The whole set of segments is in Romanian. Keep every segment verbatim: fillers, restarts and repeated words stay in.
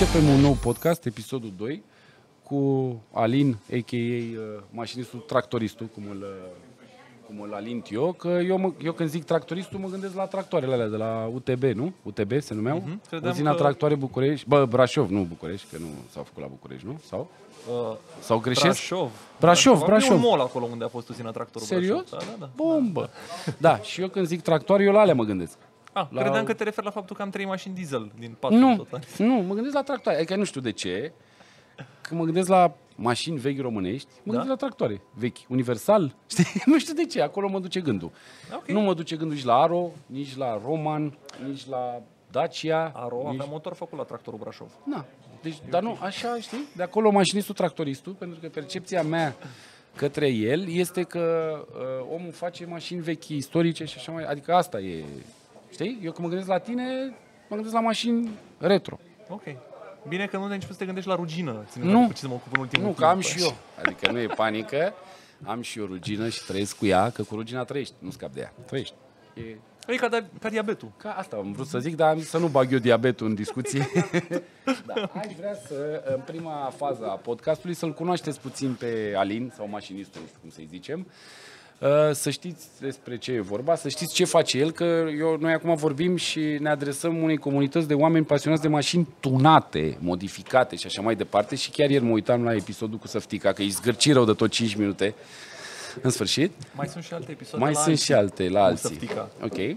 Începem un nou podcast, episodul doi, cu Alin, a k a. Uh, mașinistul, tractoristul, cum îl, cum îl alint eu, că eu, mă, eu când zic tractoristul mă gândesc la tractoarele alea de la U T B, nu? U T B se numeau? Uh-huh. Uzina că... Tractoare București, bă, Brașov, nu București, că nu s-au făcut la București, nu? Sau? Uh, Sau greșesc? Brașov. Brașov, Brașov. Brașov. E un mall acolo unde a fost uzina tractorul. Serios? Brașov. Da, da, da. Bombă! Da, și eu când zic tractoare, eu la alea mă gândesc. Ah, la... credeam că te referi la faptul că am trei mașini diesel din patru nu, total. Nu, mă gândesc la tractoare. Adică nu știu de ce. Când mă gândesc la mașini vechi românești, mă da? gândesc la tractoare vechi. Universal, știi? Nu știu de ce, acolo mă duce gândul. Okay. Nu mă duce gândul nici la Aro, nici la Roman, nici la Dacia. Aro nici... avea motor făcut la tractorul Brașov. Na, deci, dar nu, așa, știi? De acolo mașinistul, tractoristul, pentru că percepția mea către el este că uh, omul face mașini vechi, istorice și așa mai... Adică asta e... Știi? Eu când mă gândesc la tine, mă gândesc la mașini retro. Ok. Bine că nu te-ai început să te gândești la rugină. Nu, ce să mă ocup în ultimul nu, că am și eu. Adică nu e panică. Am și eu rugină și trăiesc cu ea, că cu rugina trăiești, nu scapi de ea. Trăiești. E, e ca, da, ca diabetul. Ca asta am vrut să zic, dar am zis să nu bag eu diabetul în discuție. Da, aș vrea să, în prima fază a podcastului, să-l cunoașteți puțin pe Alin, sau mașinistul, nu știu cum să-i zicem. Să știți despre ce e vorba, să știți ce face el, că eu, noi acum vorbim și ne adresăm unei comunități de oameni pasionați de mașini tunate, modificate și așa mai departe. Și chiar ieri mă uitam la episodul cu Săftica, că îi zgârci rău de tot cinci minute. În sfârșit. Mai sunt și alte episoade Mai la sunt alții, și alte la alții. Săftica. Ok.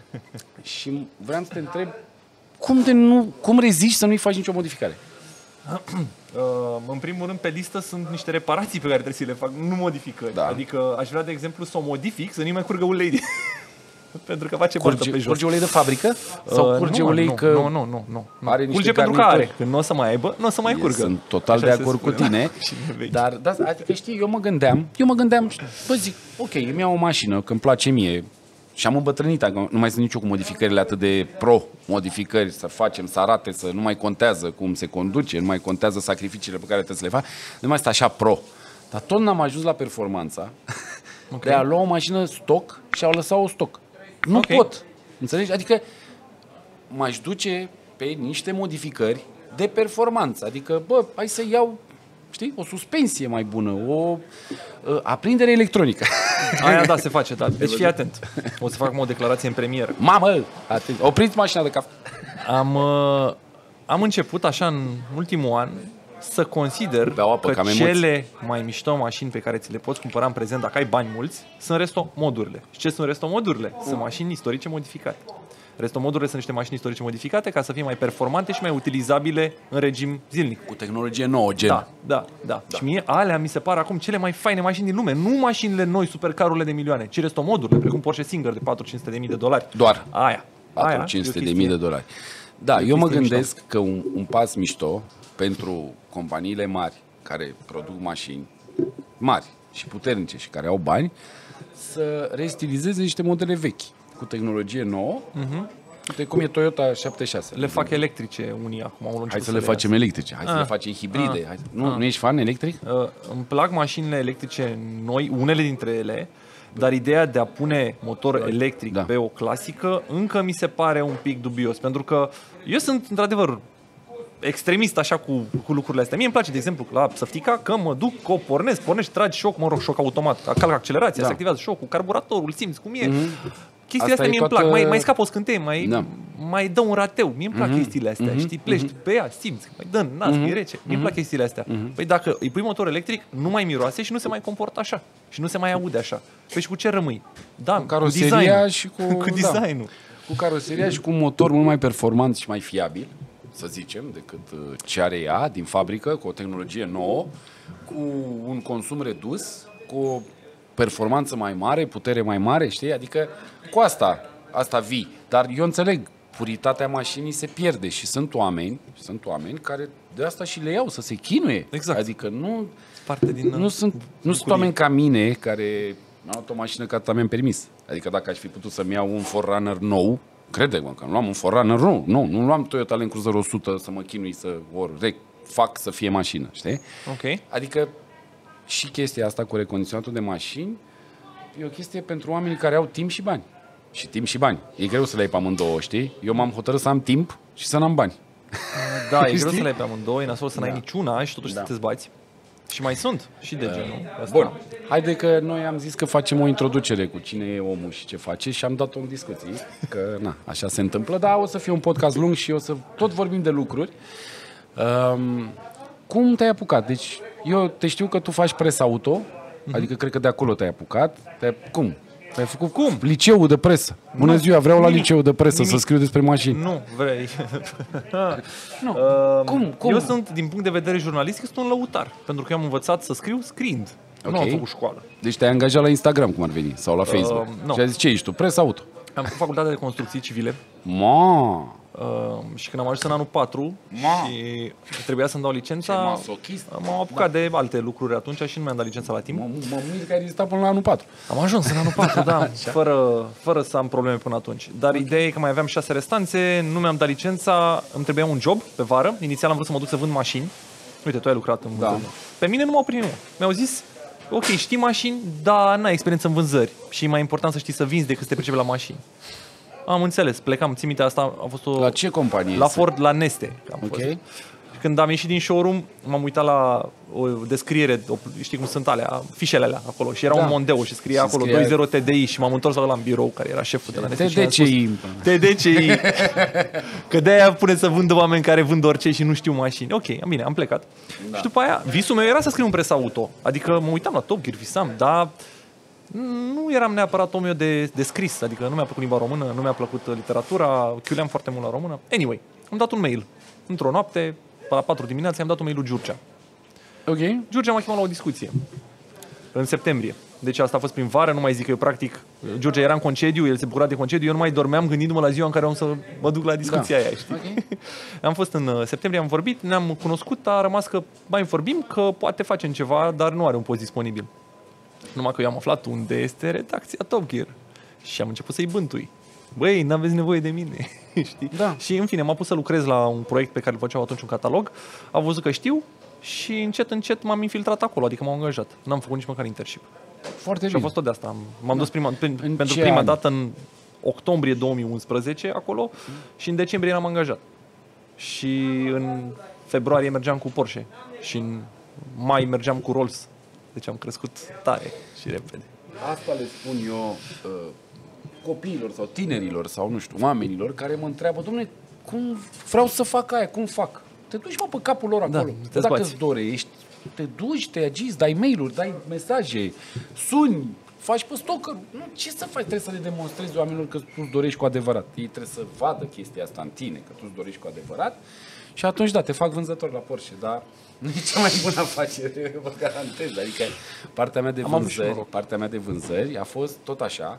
Și vreau să te întreb, cum, de nu, cum reziști să nu-i faci nicio modificare? Uh, în primul rând, pe listă sunt niște reparații pe care trebuie să le fac, nu modificări. Da. Adică aș vrea, de exemplu, să o modific, să nu mai curgă ulei. Pentru că face curge, pe jos. Curge ulei de fabrică? Sau uh, curge nu, ulei nu, că... Nu, nu, nu. nu. Are curge pentru că are. Când nu o să mai aibă, nu o să mai curgă. Sunt total așa de acord cu tine. Dar, da, adică știi, eu mă gândeam, eu mă gândeam, bă, zic, ok, îmi iau o mașină, că îmi place mie, și am îmbătrânit, nu mai sunt nicio cu modificările atât de pro-modificări, să facem, să arate, să nu mai contează cum se conduce, nu mai contează sacrificiile pe care trebuie să le fac, nu mai este așa pro. Dar tot n-am ajuns la performanța okay. de a lua o mașină stock și a lăsa o stock. Nu okay. pot, înțelegi? Adică m-aș duce pe niște modificări de performanță, adică, bă, hai să iau, știi, o suspensie mai bună, o uh, aprindere electronică. Aia, da, se face, da. Deci fii atent. O să fac o declarație în premieră. Mamă, atent. Opriți mașina de cafea. Am, uh, am început, așa, în ultimul an, să consider apă, că cele mai mișto mașini pe care ți le poți cumpăra în prezent, dacă ai bani mulți, sunt resto-modurile. Și ce sunt resto-modurile? Sunt mașini istorice modificate. Restomodurile sunt niște mașini istorice modificate ca să fie mai performante și mai utilizabile în regim zilnic. Cu tehnologie nouă, gen. Da, da, da, da. Și mie alea mi se par acum cele mai faine mașini din lume. Nu mașinile noi, supercarurile de milioane, ci restomodurile, precum Porsche Singer de patru sute cincizeci de mii de dolari. Doar. Aia. patru sute cincizeci de mii de dolari. Da, eu mă gândesc mișto. că un, un pas mișto pentru companiile mari care produc mașini mari și puternice și care au bani, să restilizeze niște modele vechi cu tehnologie nouă. Uh-huh. Uite cum e Toyota șaptezeci și șase. Le fac electrice unii acum. Hai să, să le facem iasă. electrice, hai ah. să le facem hibride. Ah. Hai. Nu, ah. nu ești fan electric? Uh, îmi plac mașinile electrice noi, unele dintre ele, dar ideea de a pune motor da. electric da. pe o clasică încă mi se pare un pic dubios, pentru că eu sunt într-adevăr extremist așa cu, cu lucrurile astea. Mie îmi place, de exemplu, la Săftica, că mă duc, o pornesc, pornești, tragi șoc, mă rog, șoc automat, calc accelerația, da. se activează șocul, carburatorul, simți cum e. Mm-hmm. Chestiile astea mie îmi plac, mai, mai scap o scânteie, mai, da. mai dă un rateu. Mie îmi plac mm-hmm. chestiile astea, mm-hmm. știi, pleci mm-hmm. pe ea, simți, mai dă nas, mm-hmm. e rece. Mie îmi plac chestiile astea. Mm-hmm. Păi dacă îi pui motor electric, nu mai miroase și nu se mai comportă așa. Și nu se mai aude așa. Păi și cu ce rămâi? Da, cu caroseria și cu, cu designul. Da. Cu caroseria și cu un motor mult mai performant și mai fiabil, să zicem, decât ce are ea din fabrică, cu o tehnologie nouă, cu un consum redus, cu o performanță mai mare, putere mai mare, știi? Adică cu asta, asta vii. Dar eu înțeleg, puritatea mașinii se pierde și sunt oameni, sunt oameni care de asta și le iau, să se chinuie. Exact. Adică nu, parte din nu sunt, nu sunt oameni ca mine care mi-au luat o mașină ca am permis. Adică dacă aș fi putut să-mi iau un four runner nou, crede-mă că nu luam un four runner nou, nu, nu luam Toyota Land Cruiser o sută să mă chinui să o fac să fie mașină, știi? Ok. Adică și chestia asta cu recondiționatul de mașini e o chestie pentru oamenii care au timp și bani. Și timp și bani. E greu să le ai pe amândouă, știi? Eu m-am hotărât să am timp și să n-am bani. Da, e greu să le ai pe amândoi, nasol să n-ai da. niciuna și totuși da. să te zbați. Și mai sunt și de genul ăsta. Bun, haide că noi am zis că facem o introducere cu cine e omul și ce face și am dat-o în discuții, că na, așa se întâmplă, dar o să fie un podcast lung și o să tot vorbim de lucruri. Um, cum te-ai apucat? Deci eu te știu că tu faci presă auto, mm-hmm. adică cred că de acolo te-ai apucat. Te-ai, cum? Te-ai făcut cum? Liceul de presă. Bună nu. ziua, vreau Nimic. la liceul de presă Nimic. să scriu despre mașini. Nu, vrei. nu. Uh, cum? cum? Eu sunt, din punct de vedere jurnalistic, sunt un lăutar. Pentru că eu am învățat să scriu scriind. Okay. Nu am făcut școală. Deci te-ai angajat la Instagram, cum ar veni, sau la Facebook. Uh, no. Și ai zis, ce ești tu? Presă auto. Am făcut facultatea de construcții civile. Ma. Uh, și când am ajuns în anul patru Ma. și trebuia să-mi dau licența, m-am apucat da. de alte lucruri atunci și nu mi-am dat licența la timp. Mă mir că ai rezistat până la anul patru. Am ajuns în anul patru, da, fără, fără să am probleme până atunci. Dar okay. ideea e că mai aveam șase restanțe, nu mi-am dat licența, îmi trebuia un job pe vară. Inițial am vrut să mă duc să vând mașini. Uite, tu ai lucrat în vânzări. Da. Pe mine nu m-au primit. Mi-au zis, ok, știi mașini, dar n-ai experiență în vânzări. Și e mai important să știi să vinzi decât să te pricepi la mașini. Am înțeles, plecam, țin minte, asta a fost o... La ce companie? La Ford, la Neste. Am ok. Fost. Când am ieșit din showroom, m-am uitat la o descriere, o, știi cum sunt alea, fișele alea acolo. Și era da. un Mondeo și scria și acolo scria... douăzeci T D I și m-am întors la ăla în birou, care era șeful de la Neste. T D C I. T D C I. Că de-aia pune să vândă oameni care vând orice și nu știu mașini. Ok, am bine, am plecat. Da. Și după aia, visul meu era să scriu în presă auto. Adică mă uitam la Top Gear, visam, dar... Nu eram neapărat omul de, de scris, adică nu mi-a plăcut limba română, nu mi-a plăcut literatura, chiuleam foarte mult la română. Anyway, am dat un mail. Într-o noapte, la patru dimineața, am dat un mail lui Giurgea. Ok. Giurgea m-a chemat la o discuție. În septembrie. Deci asta a fost prin vară, nu mai zic că eu practic... Giurgea era în concediu, el se bucura de concediu, eu nu mai dormeam gândindu-mă la ziua în care am să mă duc la discuția da. aia, știi? Okay. Am fost în septembrie, am vorbit, ne-am cunoscut, a rămas că mai vorbim, că poate facem ceva, dar nu are un post disponibil. Numai că eu am aflat unde este redacția Top Gear. Și am început să-i bântui. Băi, n-aveți nevoie de mine. Știi? Da. Și în fine, m-am pus să lucrez la un proiect pe care îl făceau atunci un catalog. Am văzut că știu și încet, încet m-am infiltrat acolo, adică m-am angajat. N-am făcut nici măcar internship. Foarte și bine. Și a fost tot de asta. M-am da. dus prima, pe, în pentru prima an? dată în octombrie două mii unsprezece acolo mm. și în decembrie eram angajat. Și în februarie mergeam cu Porsche și în mai mergeam cu Rolls. Deci am crescut tare și repede. Asta le spun eu uh, copiilor sau tinerilor sau nu știu, oamenilor care mă întreabă, dom'le, cum vreau să fac aia, cum fac? Te duci mă pe capul lor acolo. Da, dacă îți dorești, te duci, te agiți, dai mail-uri, dai mesaje, suni, faci pe stalker. Nu, ce să faci? Trebuie să le demonstrezi oamenilor că tu îți dorești cu adevărat. Ei trebuie să vadă chestia asta în tine, că tu îți dorești cu adevărat. Și atunci, da, te fac vânzător la Porsche, dar nu e cea mai bună afacere, vă garantez. Adică partea mea de vânzări, partea mea de vânzări a fost tot așa.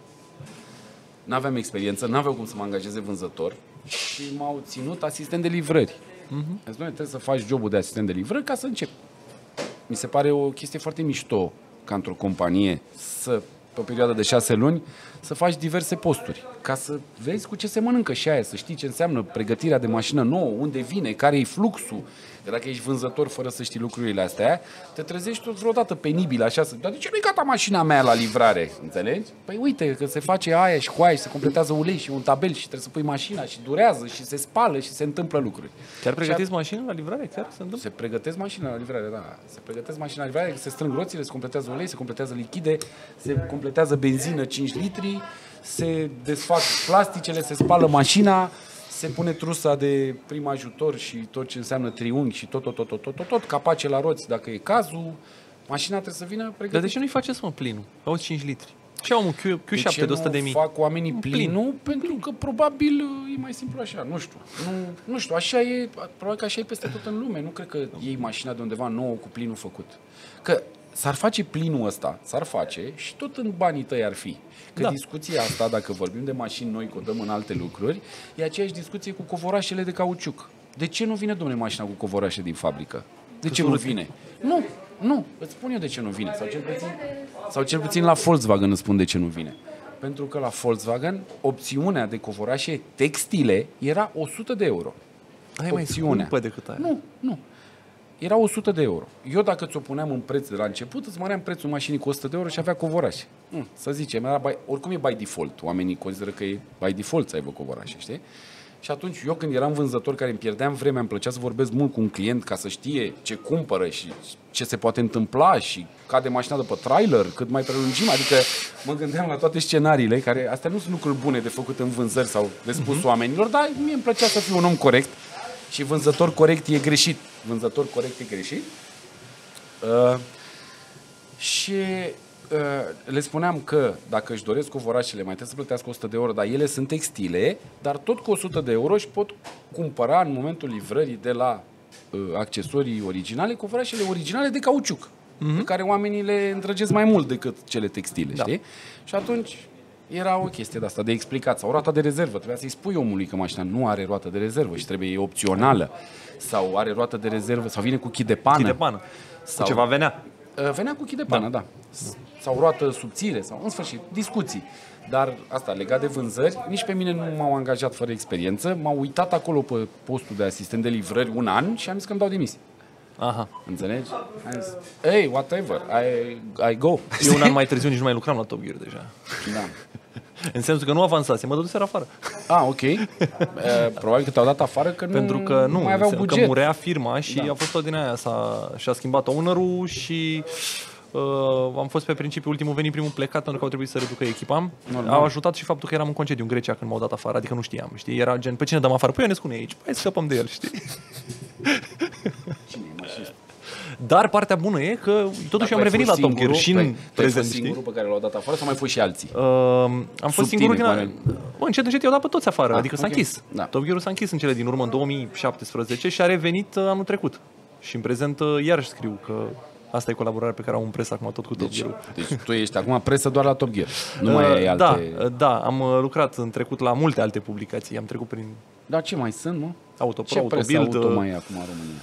N-aveam experiență, n-aveau cum să mă angajeze vânzător și m-au ținut asistent de livrări. Uh-huh. Deci, trebuie să faci jobul de asistent de livrări ca să începi. Mi se pare o chestie foarte mișto ca într-o companie să, pe o perioadă de șase luni, să faci diverse posturi, ca să vezi cu ce se mănâncă și aia, să știi ce înseamnă pregătirea de mașină nouă, unde vine, care e fluxul. Că dacă ești vânzător fără să știi lucrurile astea, te trezești tot vreodată penibil, așa, să... Dar de ce nu-i gata mașina mea la livrare? Înțelegi? Păi uite, că se face aia și cu aia și se completează ulei și un tabel și trebuie să pui mașina și durează și se spală și se întâmplă lucruri. Chiar pregătiți a... mașina la livrare? Chiar se întâmplă? Se pregătesc mașina la livrare, da. Se pregătesc mașina la livrare, se strâng roțile, se completează ulei, se completează lichide, se completează benzină cinci litri, se desfac plasticele, se spală mașina, se pune trusa de prim ajutor și tot ce înseamnă triunghi și tot, tot, tot, tot, tot, tot, tot capace la roți dacă e cazul. Mașina trebuie să vină pregătită. Dar de ce nu-i faceți, mă, plinul? Auzi cinci litri. Ce au un Q șapte de o sută de mii? Fac oamenii plinul? Pentru că probabil e mai simplu așa, nu știu. Nu, nu știu, așa e, probabil că așa e peste tot în lume. Nu cred că iei mașina de undeva nouă cu plinul făcut. Că s-ar face plinul ăsta, s-ar face și tot în banii tăi ar fi. Că da. discuția asta, dacă vorbim de mașini noi, că o dăm în alte lucruri, e aceeași discuție cu covorașele de cauciuc. De ce nu vine, domnule, mașina cu covorașe din fabrică? De ce nu vine? Nu, nu, îți spun eu de ce nu vine. Sau cel puțin, sau cel puțin la Volkswagen îți spun de ce nu vine. Pentru că la Volkswagen opțiunea de covorașe textile era o sută de euro. Aia e mai scumpă decât aia. Nu, nu. Era o sută de euro. Eu dacă ți-o puneam în preț de la început, îți măream prețul mașinii cu o sută de euro și avea covorașe. Să zicem, era by, oricum e by default. Oamenii consideră că e by default să aibă covorașe, știi? Și atunci eu când eram vânzător care îmi pierdeam vremea, îmi plăcea să vorbesc mult cu un client ca să știe ce cumpără și ce se poate întâmpla și cade mașina de pe trailer, cât mai prelungim, adică mă gândeam la toate scenariile, care astea nu sunt lucruri bune de făcut în vânzări sau de spus uh-huh. oamenilor, dar mie îmi plăcea să fiu un om corect și vânzător corect e greșit. Vânzător corect e greșit. Uh, și uh, le spuneam că dacă își doresc covorașele mai trebuie să plătească o sută de euro, dar ele sunt textile, dar tot cu o sută de euro își pot cumpăra în momentul livrării de la uh, accesorii originale covorașele originale de cauciuc, mm-hmm. pe care oamenii le îndrăgesc mai mult decât cele textile, da. Știi? Și atunci era o chestie de asta, de explicat. Sau roata de rezervă. Trebuia să-i spui omului că mașina nu are roată de rezervă și trebuie, e opțională. Sau are roată de rezervă, sau vine cu chi de pană. Chi de pană. Sau ceva venea. Venea cu chi de pană, da. da. Sau roată subțire, sau în sfârșit, discuții. Dar asta, legat de vânzări, nici pe mine nu m-au angajat fără experiență. M-au uitat acolo pe postul de asistent de livrări un an și am zis că îmi dau demisia. Aha. Înțelegi? Am zis, hey, whatever, I, I go. Eu un an mai târziu nici nu mai lucram la Top Gear deja. Da. În sensul că nu avansase, mă dăduseră afară. Ah, ok. E, probabil că te-au dat afară că nu, Pentru că nu, mai aveau buget. Că murea firma și da. A fost tot din aia. S-a, și-a schimbat owner-ul și uh, am fost pe principiu ultimul venit, primul plecat, pentru că au trebuit să reducă echipa. Normal. A ajutat și faptul că eram în concediu în Grecia când m-au dat afară, adică nu știam, știi? Era gen, pe cine dăm afară? Păi Ionescu nu e aici, hai scăpăm de el, știi? Cine e mașinist? Dar partea bună e că totuși am revenit la Top Gear și în prezent, știi? Singurul pe care l-au dat afară sau mai fost și alții? Uh, am fost singurul din... Care... Bă, încet, încet i-au dat pe toți afară, ah, adică okay. s-a închis. Da. Top Gear-ul s-a închis în cele din urmă, în două mii șaptesprezece și a revenit uh, anul trecut. Și în prezent uh, iarăși scriu că asta e colaborarea pe care am în presă acum tot cu Top deci, Gear-ul. Deci tu ești acum presă doar la Top Gear, nu uh, mai ai alte... Da, da, am uh, lucrat în trecut la multe alte publicații, am trecut prin... Da, ce mai sunt, mă? Autopro, ce Autobuild... auto mai e acum în România?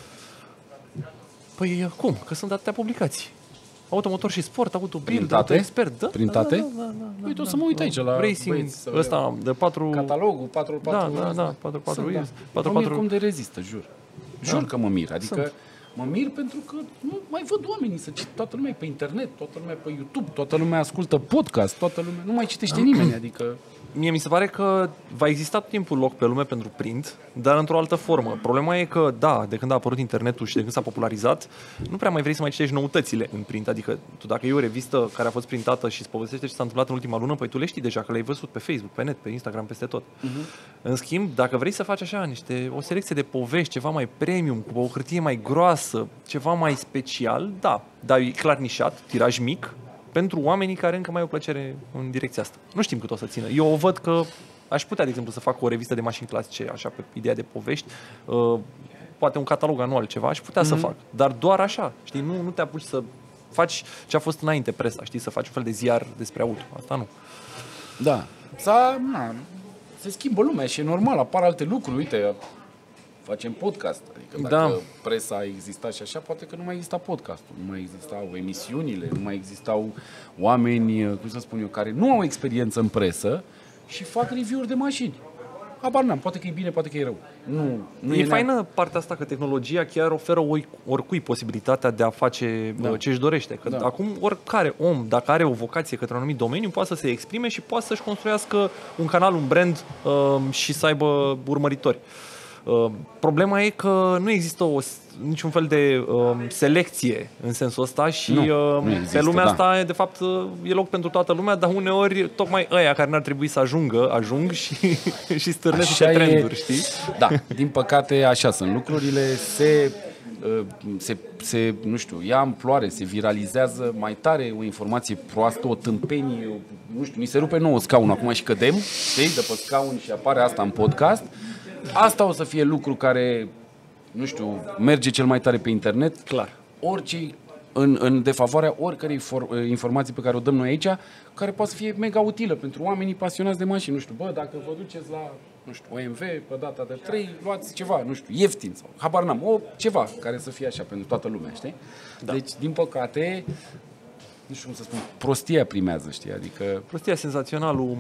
Păi cum? Că sunt atâtea publicații. Automotor și sport, Autobuild, Printate? Expert, da? Printate? Da, da, da, da, uite, o să da, mă uit da, aici la Racing, băieți, ăsta de patru... Catalogul, patru patru... Da, da, da, patru patru Sunt, years, da. patru Mă mir patru... cum de rezistă, jur. Jur Da. că mă mir, adică Sunt. mă mir pentru că nu mai văd oamenii să cit, toată lumea e pe internet, toată lumea e pe YouTube, toată lumea ascultă podcast, toată lumea, nu mai citește nimeni, adică... Mie mi se pare că va exista tot timpul loc pe lume pentru print, dar într-o altă formă. Problema e că, da, de când a apărut internetul și de când s-a popularizat, nu prea mai vrei să mai citești noutățile în print. Adică, tu dacă e o revistă care a fost printată și îți povestește ce s-a întâmplat în ultima lună, păi tu le știi deja, că le-ai văzut pe Facebook, pe net, pe Instagram, peste tot. Uh-huh. În schimb, dacă vrei să faci așa niște, o selecție de povești, ceva mai premium, cu o hârtie mai groasă, ceva mai special, da, dar e clar nișat, tiraj mic, pentru oamenii care încă mai au plăcere în direcția asta. Nu știm cât o să țină. Eu o văd că aș putea, de exemplu, să fac o revistă de mașini clasice, așa, pe ideea de povești, uh, poate un catalog anual, ceva, aș putea mm-hmm. să fac. Dar doar așa, știi, nu, nu te apuci să faci ce a fost înainte presa, știi, să faci un fel de ziar despre auto. Asta nu. Da. S-a, na, se schimbă lumea și e normal, apar alte lucruri, uite, facem podcast. Adică dacă da. presa a existat și așa, poate că nu mai exista podcastul, nu mai existau emisiunile, nu mai existau oameni, cum să spun eu, care nu au experiență în presă și fac review-uri de mașini. Habar n-am, poate că e bine, poate că e rău. Nu, nu e e faină neam. Partea asta că tehnologia chiar oferă oricui posibilitatea de a face da. ce își dorește. Că da. Acum oricare om, dacă are o vocație către un anumit domeniu, poate să se exprime și poate să-și construiască un canal, un brand uh, și să aibă urmăritori. Uh, problema e că nu există o, niciun fel de uh, selecție în sensul ăsta și nu, uh, nu există, pe lumea da. asta de fapt e loc pentru toată lumea, dar uneori tocmai ăia care n-ar trebui să ajungă, ajung și, și stârnesc niște trenduri, știi? Da, din păcate așa sunt lucrurile, se, uh, se, se, nu știu, ia amploare, se viralizează mai tare o informație proastă, o tâmpenie, nu știu, ni se rupe nouă scaunul acum și cădem, știi, de pe scaun și apare asta în podcast. Asta o să fie lucru care, nu știu, merge cel mai tare pe internet. Clar. Orice, în, în defavoarea oricărei for, informații pe care o dăm noi aici, care poate să fie mega utilă pentru oamenii pasionați de mașini. Nu știu, bă, dacă vă duceți la, nu știu, O M V pe data de trei, luați ceva, nu știu, ieftin sau habar n-am, o, ceva care să fie așa pentru toată lumea, știi? Da. Deci, din păcate, nu știu cum să spun, prostia primează, știi? Adică... Prostia, senzaționalul...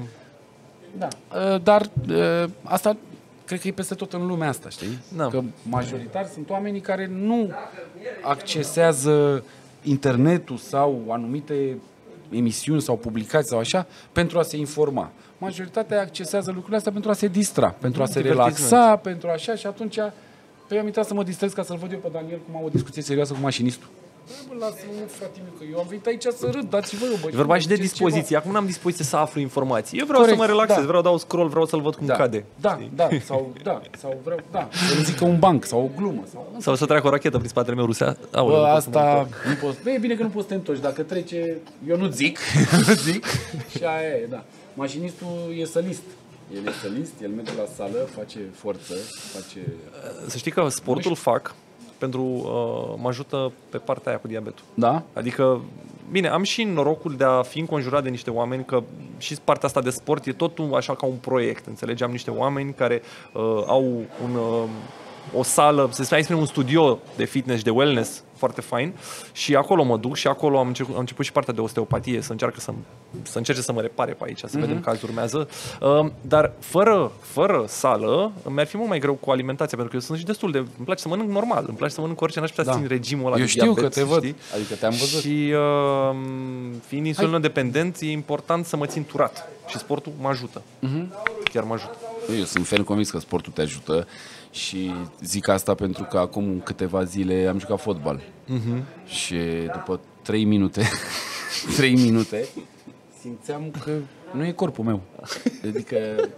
Da, dar asta... Cred că e peste tot în lumea asta, știi? Da. Că majoritar sunt oamenii care nu accesează internetul sau anumite emisiuni sau publicații sau așa pentru a se informa. Majoritatea accesează lucrurile astea pentru a se distra, pentru a se relaxa, pentru așa și atunci pe eu am intrat să mă distrez ca să-l văd eu pe Daniel cum am o discuție serioasă cu mașinistul. Bă, lasă-mă, frate miu, că eu am venit aici să râd, dați-vă eu, bă. E vorba și de dispoziție. Acum n-am dispoziție să aflu informații. Eu vreau Corect, să mă relaxez, da. vreau să dau scroll, vreau să-l văd cum da, cade. Da, știi? da, sau da, sau vreau, da, să-mi zică un banc sau o glumă. Sau, sau să treacă o rachetă prin spatele meu rusea. Bă, asta nu poți. Bă, e bine că nu poți să te întorci. Dacă trece, eu nu zic, nu zic. Și aia e, da. Mașinistul e sălist. El e sălist, el merge la sală, face forță, face... Să știi că sportul fac pentru uh, mă ajută pe partea aia cu diabetul. Da? Adică, bine, am și norocul de a fi înconjurat de niște oameni, că și partea asta de sport e tot un, așa ca un proiect, înțelegi? Am niște oameni care uh, au un, uh, o sală, să spunem un studio de fitness, de wellness, foarte fain, și acolo mă duc și acolo am început, am început și partea de osteopatie, să, încearcă să, să încerce să mă repare pe aici, să mm-hmm. vedem care urmează. Uh, dar fără, fără sală, mi-ar fi mult mai greu cu alimentația, pentru că eu sunt și destul de... Îmi place să mănânc normal, îmi place să mănânc orice, n-aș putea da. să țin regimul ăla eu de știu diabet, că te văd, știi? Adică te-am văzut. Și uh, fiind insulină dependent, e important să mă țin turat. Și sportul mă ajută. Mm-hmm. Chiar mă ajută. Eu sunt ferm convins că sportul te ajută și zic asta pentru că acum câteva zile am jucat fotbal. Uh-huh. Și după trei minute, trei minute, simțeam că nu e corpul meu. Adică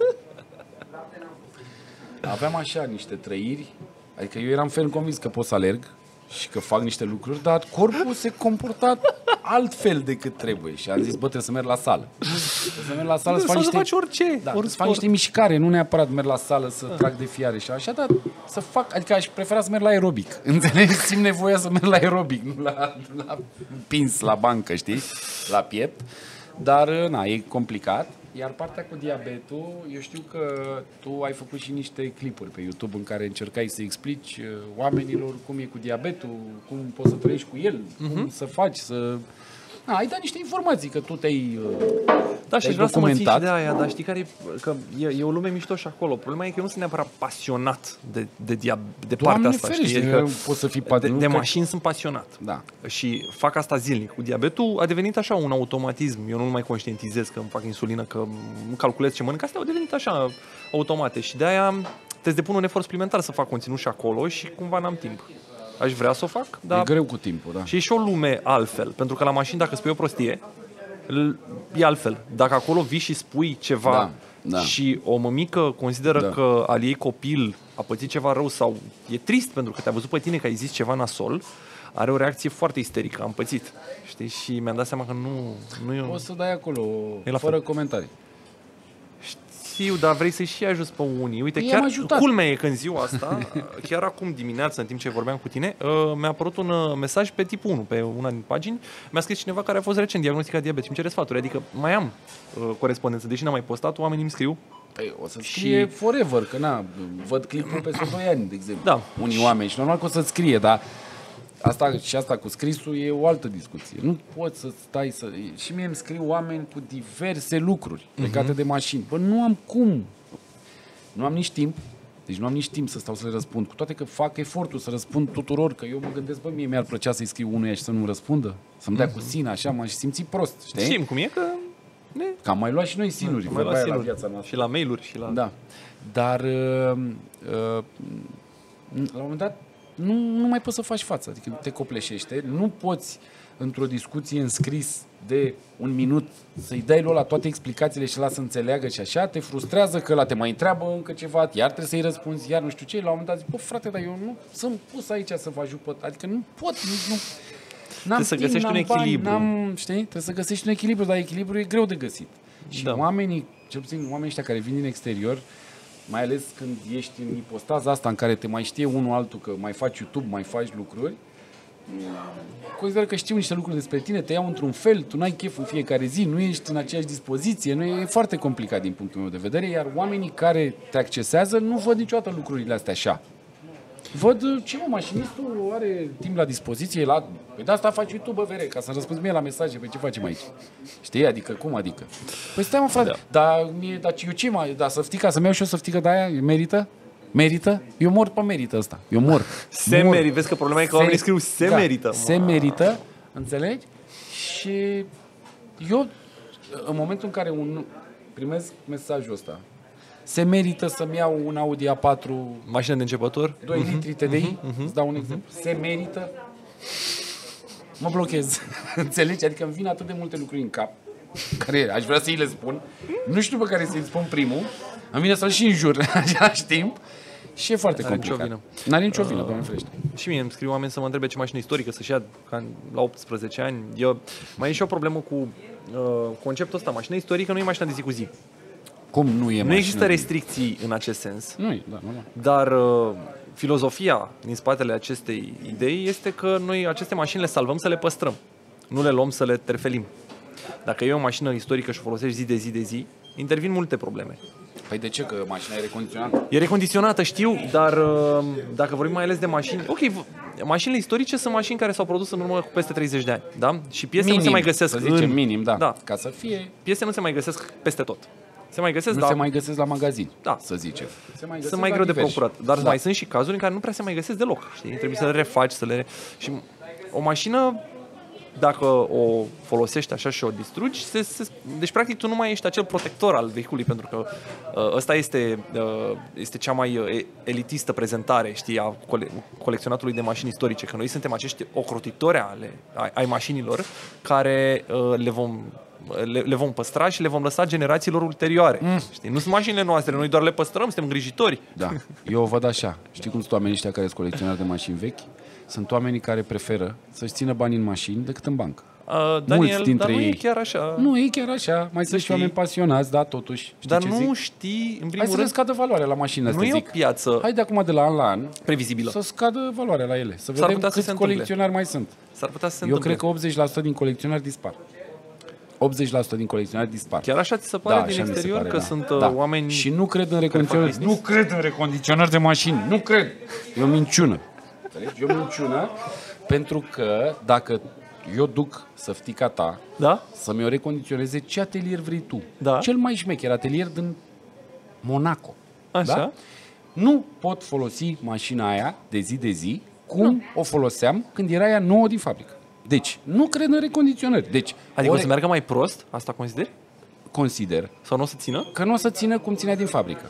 aveam așa niște trăiri, adică eu eram ferm convins că pot să alerg și că fac niște lucruri, dar corpul se comporta altfel decât trebuie. Și am zis, bă, trebuie să merg la sală. Trebuie să merg la sală, să fac niște, faci orice, da, să fac niște mișcare, nu neapărat merg la sală să ah. trag de fiare și așa, dar să fac, adică aș prefera să merg la aerobic. Înțelegi? Simt nevoia să merg la aerobic, nu la, la pins la bancă, știi? La piept. Dar, na, e complicat. Iar partea cu diabetul, eu știu că tu ai făcut și niște clipuri pe YouTube în care încercai să explici oamenilor cum e cu diabetul, cum poți să trăiești cu el, uh-huh. cum să faci, să... A, ai dat niște informații, că tu te-ai Da, și vreau să mă țin și de aia, dar știi care e, că e, e o lume mișto și acolo. Problema e că eu nu sunt neapărat pasionat de, de, de, de partea asta. Ferește, știi? Că poți să fii pat- de, de mașini sunt pasionat. Da. Și fac asta zilnic. Cu diabetul a devenit așa un automatism. Eu nu mai conștientizez că îmi fac insulină, că îmi calculez ce mănânc. Astea au devenit așa automate. Și de aia trebuie să depun un efort suplimentar să fac conținut și acolo și cumva n-am timp. Aș vrea să o fac, dar... E greu cu timpul, da. Și e și o lume altfel. Pentru că la mașini, dacă spui o prostie, e altfel. Dacă acolo vii și spui ceva da, da. și o mămică consideră da. că al ei copil a pățit ceva rău sau e trist pentru că te-a văzut pe tine că ai zis ceva nasol, are o reacție foarte isterică. Am pățit. Știi? Și mi-am dat seama că nu... nu e... O să dai acolo, fără comentarii. Știu, dar vrei să-i și ajuți pe unii. Uite, chiar culmea e că în ziua asta, chiar acum dimineața, în timp ce vorbeam cu tine, uh, mi-a apărut un uh, mesaj pe tipul unu, pe una din pagini. Mi-a scris cineva care a fost recent diagnosticat diabet și îmi cere sfaturi. Adică mai am uh, corespondență, deși n-am mai postat, oamenii îmi scriu. Păi o să scrie și... forever, că na, văd clipul peste doi ani, de exemplu. Da. Unii oameni și normal că o să-ți scrie, dar asta și asta cu scrisul e o altă discuție. Nu poți să stai să... Și mie îmi scriu oameni cu diverse lucruri legate uh-huh. de mașini. Bă, nu am cum. Nu am nici timp. Deci nu am nici timp să stau să le răspund. Cu toate că fac efortul să răspund tuturor, că eu mă gândesc, bă, mie mi-ar plăcea să-i scriu unuia și să nu răspundă. Să-mi dea uh-huh. cu sine, așa, m-aș simți prost, știi? Știm cum e că... Ne... Că am mai luat și noi sinuri. Am mai luat sinuri. La viața noastră. Și la mail-uri și la... Da. Dar uh, uh, la un moment dat Nu, nu mai poți să faci față, adică te copleșește, nu poți într-o discuție în scris de un minut să-i dai lui ăla toate explicațiile și lasă să înțeleagă și așa, te frustrează că ăla te mai întreabă încă ceva, iar trebuie să-i răspunzi, iar nu știu ce, la un moment dat zic, bă frate, dar eu nu sunt pus aici să vă ajut pe... Adică nu pot, nici nu... N-am trebuie să timp, găsești un echilibru. Bani, n-am, știi? Trebuie să găsești un echilibru, dar echilibru e greu de găsit. Și da. oamenii, cel puțin oamenii ăștia care vin din exterior, mai ales când ești în ipostaza asta în care te mai știe unul altul că mai faci YouTube, mai faci lucruri, consider că știu niște lucruri despre tine, te iau într-un fel, tu n-ai chef în fiecare zi, nu ești în aceeași dispoziție, nu e, e foarte complicat din punctul meu de vedere, iar oamenii care te accesează nu văd niciodată lucrurile astea așa. Văd, ce mă, mașinistul are timp la dispoziție, la... Păi de asta faci YouTube, bă, vere, ca să răspunzi mie la mesaje, pe ce facem aici? Știi? Adică, cum adică? Păi stai, mă, frate, da. dar, mie, dar eu ce, mă, dar săftica, să-mi iau și o săftică de aia, merită? Merită? Eu mor pe merită ăsta, eu mor. Se mor. merită, vezi că problema e că se, oamenii scriu se da, merită. Se merită, înțelegi? Și Eu, în momentul în care un, primesc mesajul ăsta, se merită să-mi iau un Audi A patru... Mașină de începător? doi litri T D I? Uh-huh, uh-huh, îți dau un exemplu. Uh-huh. Se merită? Mă blochez. Înțelegi? Adică îmi vin atât de multe lucruri în cap, care aș vrea să-i le spun. Nu știu pe care să-i spun primul. Îmi vine să-l și înjur în același timp. Și e foarte N-are complicat. nicio vină. N-are nicio vină, uh, Doamne ferește. Și mie îmi scriu oameni să mă întrebe ce mașină istorică să-și ia ca la optsprezece ani. Eu, mai e și o problemă cu uh, conceptul ăsta. Mașina istorică nu e mașina de zi cu zi. Cum nu e Nu există restricții în acest sens. Nu e, da, normal. Dar uh, filozofia din spatele acestei idei este că noi aceste mașini le salvăm să le păstrăm. Nu le luăm să le terfelim. Dacă e o mașină istorică și o folosești zi de zi de zi, intervin multe probleme. Păi de ce? Că mașina e recondiționată? E recondiționată, știu, dar uh, dacă vorbim mai ales de mașini... Ok, mașinile istorice sunt mașini care s-au produs în urmă cu peste treizeci de ani, da? Și piese minim, nu se mai găsesc să zicem în... minim, da. da. Ca să fie... Piese nu se mai găsesc peste tot. Se mai găsesc, nu da. se mai găsesc la magazin, da. să zicem. Se mai sunt mai greu de procurat, dar da. mai sunt și cazuri în care nu prea se mai găsesc deloc, știi? Trebuie să le refaci, să le... Și o mașină, dacă o folosești așa și o distrugi, se, se, deci practic tu nu mai ești acel protector al vehiculului, pentru că uh, ăsta este, uh, este cea mai uh, elitistă prezentare, știi, a cole- colecționatului de mașini istorice, că noi suntem acești ocrotitori ale, ai, ai mașinilor care uh, le vom Le, le vom păstra și le vom lăsa generațiilor ulterioare. Mm. Știi? Nu sunt mașinile noastre, noi doar le păstrăm, suntem îngrijitori. Da, eu o văd așa. Știi cum sunt oamenii ăștia care sunt colecționari de mașini vechi? Sunt oamenii care preferă să-și țină banii în mașini decât în bancă. Uh, Daniel, mulți dintre dar nu ei. e chiar așa. Nu e chiar așa. Mai sunt și oameni pasionați, da, totuși. Știi dar ce nu zic? știi, în primul Hai rând... să le scadă valoarea la mașină, nu e zic. o piață... Hai de acum de la an la an... previzibilă. Să scadă valoarea la ele. Să vedem câți colecționari mai sunt. S-ar putea să se Eu întâmple. cred că optzeci la sută din colecționari dispar. optzeci la sută din colecționari dispar. Chiar așa ți se pare da, din exterior pare, că da. sunt da. oameni... Și nu cred în recondiționări. Nu cred în recondiționări de mașini. Nu cred. E o minciună. E o minciună pentru că dacă eu duc săftica ta da? să-mi o recondiționeze, ce atelier vrei tu? Da? Cel mai șmecher atelier din Monaco. Așa? Da? Nu pot folosi mașina aia de zi de zi cum nu. o foloseam când era ea nouă din fabrică. Deci, nu cred în recondiționări. Deci, adică o să meargă mai prost? Asta consideri? Consider. Sau nu o să țină? Că nu o să țină cum ținea din fabrică.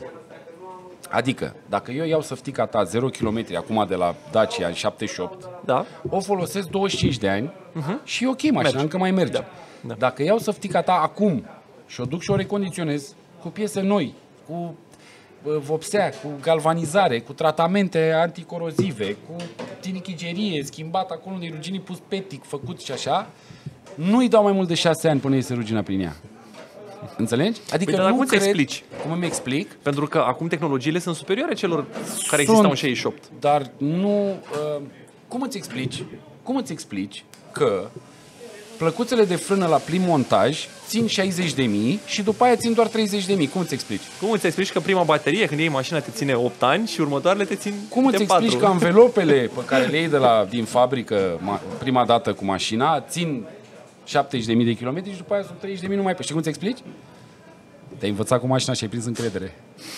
Adică, dacă eu iau săftica ta zero kilometri acum de la Dacia în șaptezeci și opt, da. o folosesc douăzeci și cinci de ani uh-huh. și e ok mașina, merge. Încă mai merge. Da. Da. Dacă iau săftica ta acum și o duc și o recondiționez cu piese noi, cu vopsea, cu galvanizare, cu tratamente anticorozive, cu tinichigerie, schimbat acolo unde e ruginii, pus petic, făcut și așa, nu-i dau mai mult de șase ani până iese rugina prin ea. Înțelegi? Adică păi, nu cum cred... ți explici? Cum îmi explic? Pentru că acum tehnologiile sunt superioare celor care sunt, existau în șaizeci și opt. Dar nu... Uh, cum îți explici? Cum îți explici că plăcuțele de frână la plin montaj țin șaizeci de mii și după aia țin doar treizeci de mii? Cum îți explici? Cum îți explici că prima baterie când iei mașina te ține opt ani și următoarele te țin Cum îți explici patru? Că anvelopele pe care le iei de la, din fabrică prima dată cu mașina țin șaptezeci de mii de kilometri și după aia sub treizeci de mii nu mai... Știi cum îți explici? Te-ai învățat cu mașina și ai prins încredere.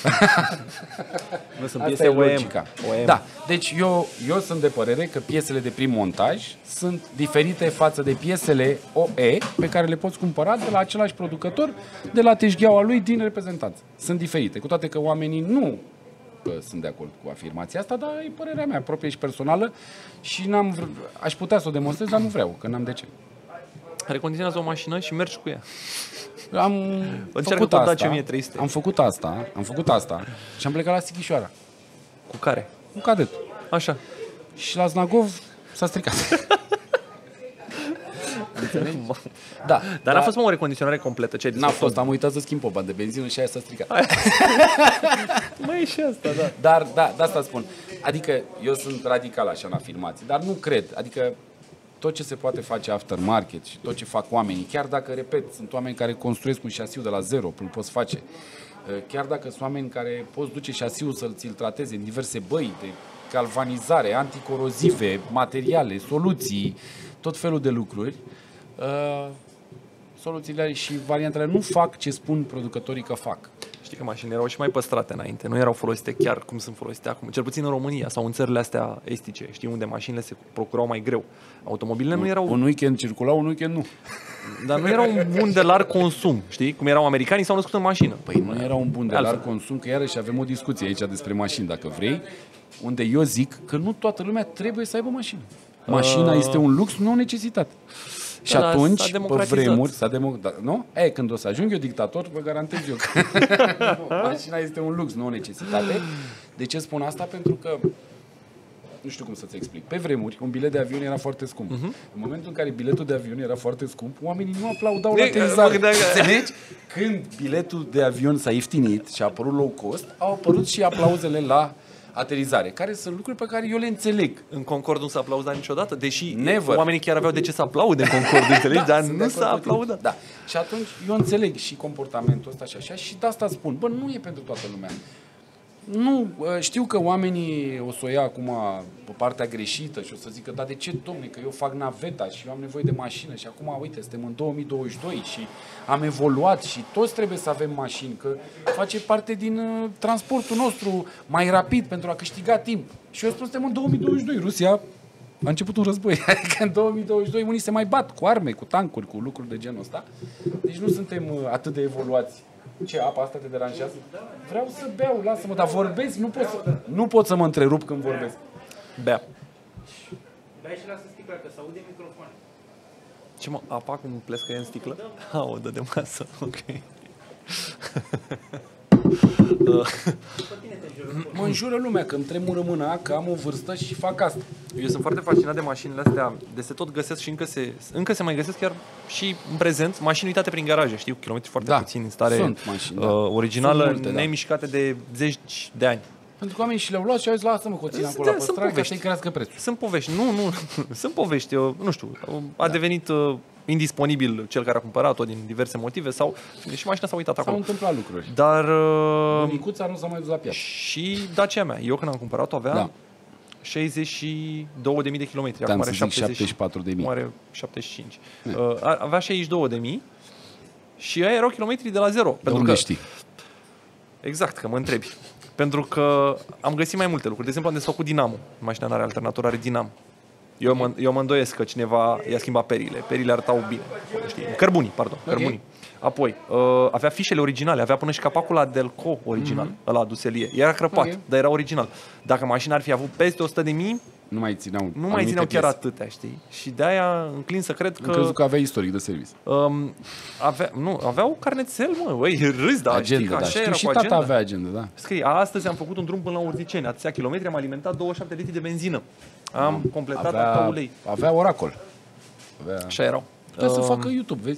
Nu sunt Asta piese e O M. logica. O M. Da. Deci eu, eu sunt de părere că piesele de prim montaj sunt diferite față de piesele O E pe care le poți cumpăra de la același producător, de la teșgheaua lui din reprezentanță. Sunt diferite, cu toate că oamenii nu sunt de acord cu afirmația asta, dar e părerea mea proprie și personală și n-am vre... aș putea să o demonstrez, dar nu vreau, că n-am de ce. Recondiționează o mașină și mergi cu ea. Am făcut asta, am făcut asta, am făcut asta și am plecat la Sighișoara. Cu care? Cu cadet. Așa. Și la Znagov s-a stricat. Da. Dar n-a fost, mă, o recondiționare completă? Ce ai n-a fost, am uitat să schimb popa de benzină și aia s-a stricat. Mai e și asta, da. Dar, da, de asta spun. Adică, eu sunt radical așa în afirmații, dar nu cred. Adică, tot ce se poate face aftermarket și tot ce fac oamenii, chiar dacă, repet, sunt oameni care construiesc un șasiu de la zero, îl poți face. Chiar dacă sunt oameni care poți duce șasiul să-l ți-l trateze în diverse băi de galvanizare, anticorozive, materiale, soluții, tot felul de lucruri, uh, soluțiile și variantele nu fac ce spun producătorii că fac. Știi că mașinile erau și mai păstrate înainte, nu erau folosite chiar cum sunt folosite acum, cel puțin în România sau în țările astea estice, știi, unde mașinile se procurau mai greu. Automobilele nu erau... Un weekend circulau, un weekend nu. Dar nu era un bun de larg consum, știi? Cum erau americanii, s-au născut în mașină. Păi nu era un bun de larg consum, că iarăși avem o discuție aici despre mașini, dacă vrei, unde eu zic că nu toată lumea trebuie să aibă mașină. Mașina uh... este un lux, nu o necesitate. Și da, atunci, pe vremuri, s-a democratizat, nu? E, când o să ajung eu dictator, vă garantez eu că mașina este un lux, nu o necesitate. De ce spun asta? Pentru că, nu știu cum să-ți explic, pe vremuri, un bilet de avion era foarte scump. Uh-huh. În momentul în care biletul de avion era foarte scump, oamenii nu aplaudau la aterizare. Înțelegi? Când biletul de avion s-a ieftinit și a apărut low cost, au apărut și aplauzele la aterizare, care sunt lucruri pe care eu le înțeleg. În Concord nu s-a aplaudat niciodată, deși Never. Oamenii chiar aveau de ce să aplaude în Concord, înțelegi? Da, dar nu s-a aplaudat. Da. Și atunci eu înțeleg și comportamentul ăsta și așa și de asta spun, bă, nu e pentru toată lumea. Nu, știu că oamenii o să o ia acum pe partea greșită și o să zică, dar de ce, domne, că eu fac naveta și eu am nevoie de mașină și acum, uite, suntem în două mii douăzeci și doi și am evoluat și toți trebuie să avem mașini, că face parte din uh, transportul nostru mai rapid pentru a câștiga timp. Și eu spun, suntem în două mii douăzeci și doi, Rusia a început un război, adică în două mii douăzeci și doi unii se mai bat cu arme, cu tancuri, cu lucruri de genul ăsta. Deci nu suntem uh, atât de evoluați. Ce, apa asta te deranjează? Vreau să beau, lasă-mă, dar vorbesc, nu pot să, nu pot să mă întrerup când vorbesc. Bea. Bea și lasă sticla, că se aude microfon. Ce mă, apa cum plescă în sticlă? Da. Ah, o dă de masă, ok. Mă înjură lumea că îmi tremură mâna, că am o vârstă și fac asta. Eu sunt foarte fascinat de mașinile astea, de se tot găsesc și încă se, încă se mai găsesc chiar și în prezent, mașini uitate prin garaje, știu, kilometri foarte da, puțini în stare sunt mașini, da. uh, originală, sunt multe, nemișcate da. de zeci de ani. Pentru că oamenii și le-au luat și au zis, lasă-mă, că o țin acolo la păstrare, ca să-i crească prețul. Sunt povești, nu, nu, sunt povești, eu, nu știu, a da. devenit uh, indisponibil cel care a cumpărat-o din diverse motive sau și mașina s-a uitat acolo. S-au întâmplat lucruri. Dar uh, Micuța nu s-a mai dus la piață. Și Dacia mea, eu când am cumpărat-o avea da. șaizeci și două de mii de kilometri. Acum are șaptezeci și patru de mii. Are șaptezeci și cinci. Uh, avea șaizeci și două de mii și aia erau kilometri de la zero. De pentru unde că, știi? Exact, că mă întrebi. Pentru că am găsit mai multe lucruri. De exemplu, am desfăcut dinamo. Mașina n-are alternator, are dinamo. Eu mă, eu mă îndoiesc că cineva i-a schimbat perile. Perile arătau bine. Știi? Cărbunii, pardon. Okay. Cărbunii. Apoi, uh, avea fișele originale, avea până și capacul la Delco original, mm-hmm. ăla Duselie. Era crăpat, okay. dar era original. Dacă mașina ar fi avut peste o sută de mii, nu mai țineau, nu mai țineau chiar atâtea, știi? Și de-aia înclin să cred că... Am crezut că avea istoric de serviciu. Um, avea, nu, aveau carnețel, mă, băi, râs, da, agenda, știi că așa da. era și cu agenda. Tata avea agenda, da. Scrie, astăzi am făcut un drum până la Urziceni, atâția kilometri, am alimentat douăzeci și șapte litri de benzină. Am no. completat avea, atâta ulei. Avea oracol. Avea... Așa erau. Putea um... să facă YouTube, vezi?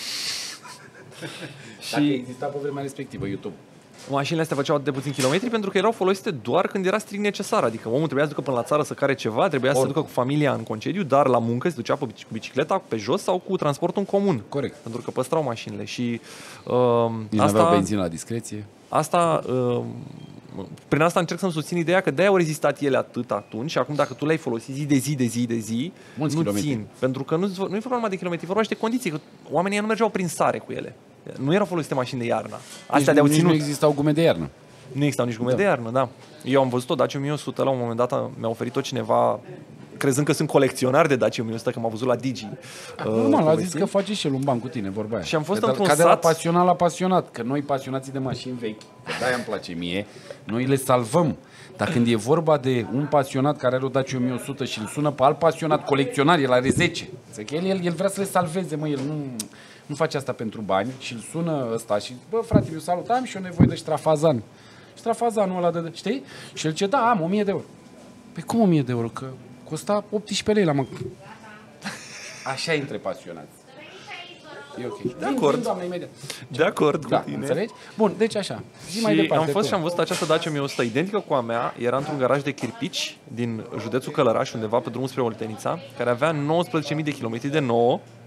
Dacă și... exista pe vremea respectivă YouTube. Mașinile astea făceau de puțin kilometri pentru că erau folosite doar când era strict necesar. Adică omul trebuia să ducă până la țară să care ceva, trebuia Or. să se ducă cu familia în concediu, dar la muncă se ducea cu bicicleta pe jos sau cu transportul în comun. Corect. Pentru că păstrau mașinile și uh, Nici asta aveau benzină la discreție. Asta uh, prin asta încerc să-mi susțin ideea că de-aia au rezistat ele atât atunci și acum dacă tu le-ai folosit zi de zi, de zi, de zi, mulți nu kilometri. țin. Pentru că nu, nu e vorba numai de kilometri, vorba și de condiții, că oamenii nu mergeau prin sare cu ele. Nu erau folosite mașini de iarnă. Astea nici, de-au ținut. Nu existau gume de iarnă. Nu existau nici gume da. de iarnă, da. Eu am văzut o Dacia o mie o sută, la un moment dat mi-a oferit-o cineva, crezând că sunt colecționar de Dacia o mie o sută, că m-a văzut la Digi. Normal, uh, a zis că face și el un ban cu tine, vorba aia. Și am fost că într-un sat... Ca sat... de la pasionat la pasionat, că noi pasionații de mașini vechi, că de-aia îmi place mie, noi le salvăm. Dar când e vorba de un pasionat care are o Dacia o mie o sută și îl sună pe alt pasionat colecționar, el are zece. El, el, el vrea să le salveze, mă, el nu... Nu face asta pentru bani și îl sună ăsta și, bă, frate, eu salut, am și eu nevoie de ștrafazan. Ștrafazanul ăla de, știi? Și el zice, da, am o mie de euro. Păi cum o mie de euro? Că costa optsprezece lei la mă. Așa e între pasionați. E ok. De acord. Vin, doamne, imediat. De acord da, cu tine. Înțelegi? Bun, deci așa. Zi și mai departe. am fost tu. Și am văzut această Dacia o mie o sută identică cu a mea. Era într-un garaj de chirpici din județul Călăraș, undeva pe drumul spre Oltenița, care avea nouăsprezece mii de kilometri de nouă.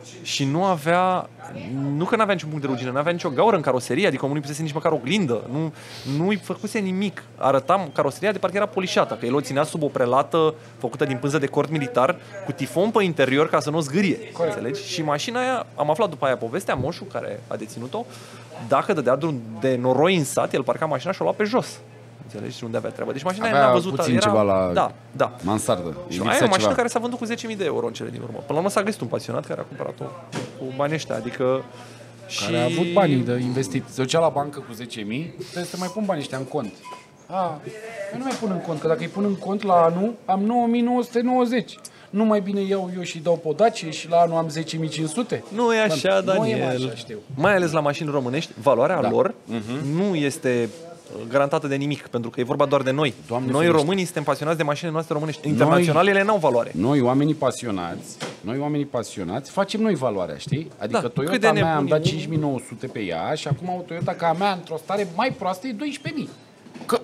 și nu avea, nu că nu avea niciun punct de rugină, nu avea nicio gaură în caroserie, adică omul nu pusese nici măcar o glindă, nu, nu-i făcuse nimic. Arătam caroseria de parcă era polișată, că el o ținea sub o prelată făcută din pânză de cort militar, cu tifon pe interior ca să nu o zgârie. Înțelegi? Și mașina aia, am aflat după aia povestea, moșul care a deținut-o, dacă dădea drum de noroi în sat, el parca mașina și o lua pe jos. Înțelegi? Unde avea treabă. Deci mașina avea aia n-a văzut. puțin era... ceva la da, da. mansardă. Și aia e o mașină care s-a vândut cu zece mii de euro în cele din urmă. Până la urmă s-a găsit un pasionat care a cumpărat-o cu banii ăștia. Adică... Care și... a avut banii de investit. Se ducea la bancă cu zece mii, trebuie să mai pun banii ăștia în cont. A, eu nu mai pun în cont, că dacă îi pun în cont la anul, am nouă mii nouă sute nouăzeci. Nu mai bine iau eu și dau podace și la anul am zece mii cinci sute? Nu e așa, Bă, Daniel. Nu e așa, știu. Mai ales la mașini românești, valoarea Da. lor Mhm. nu este garantată de nimic, pentru că e vorba doar de noi. Doamne noi ferește. românii suntem pasionați de mașinile noastre românești. Internaționale ele n-au valoare. Noi, oamenii pasionați, noi, oamenii pasionați, facem noi valoarea, știi? Adică Da, cât de Toyota mea am nebuni dat unii. cinci mii nouă sute pe ea și acum o Toyota ca a mea, într-o stare mai proastă, e doisprezece mii. Că...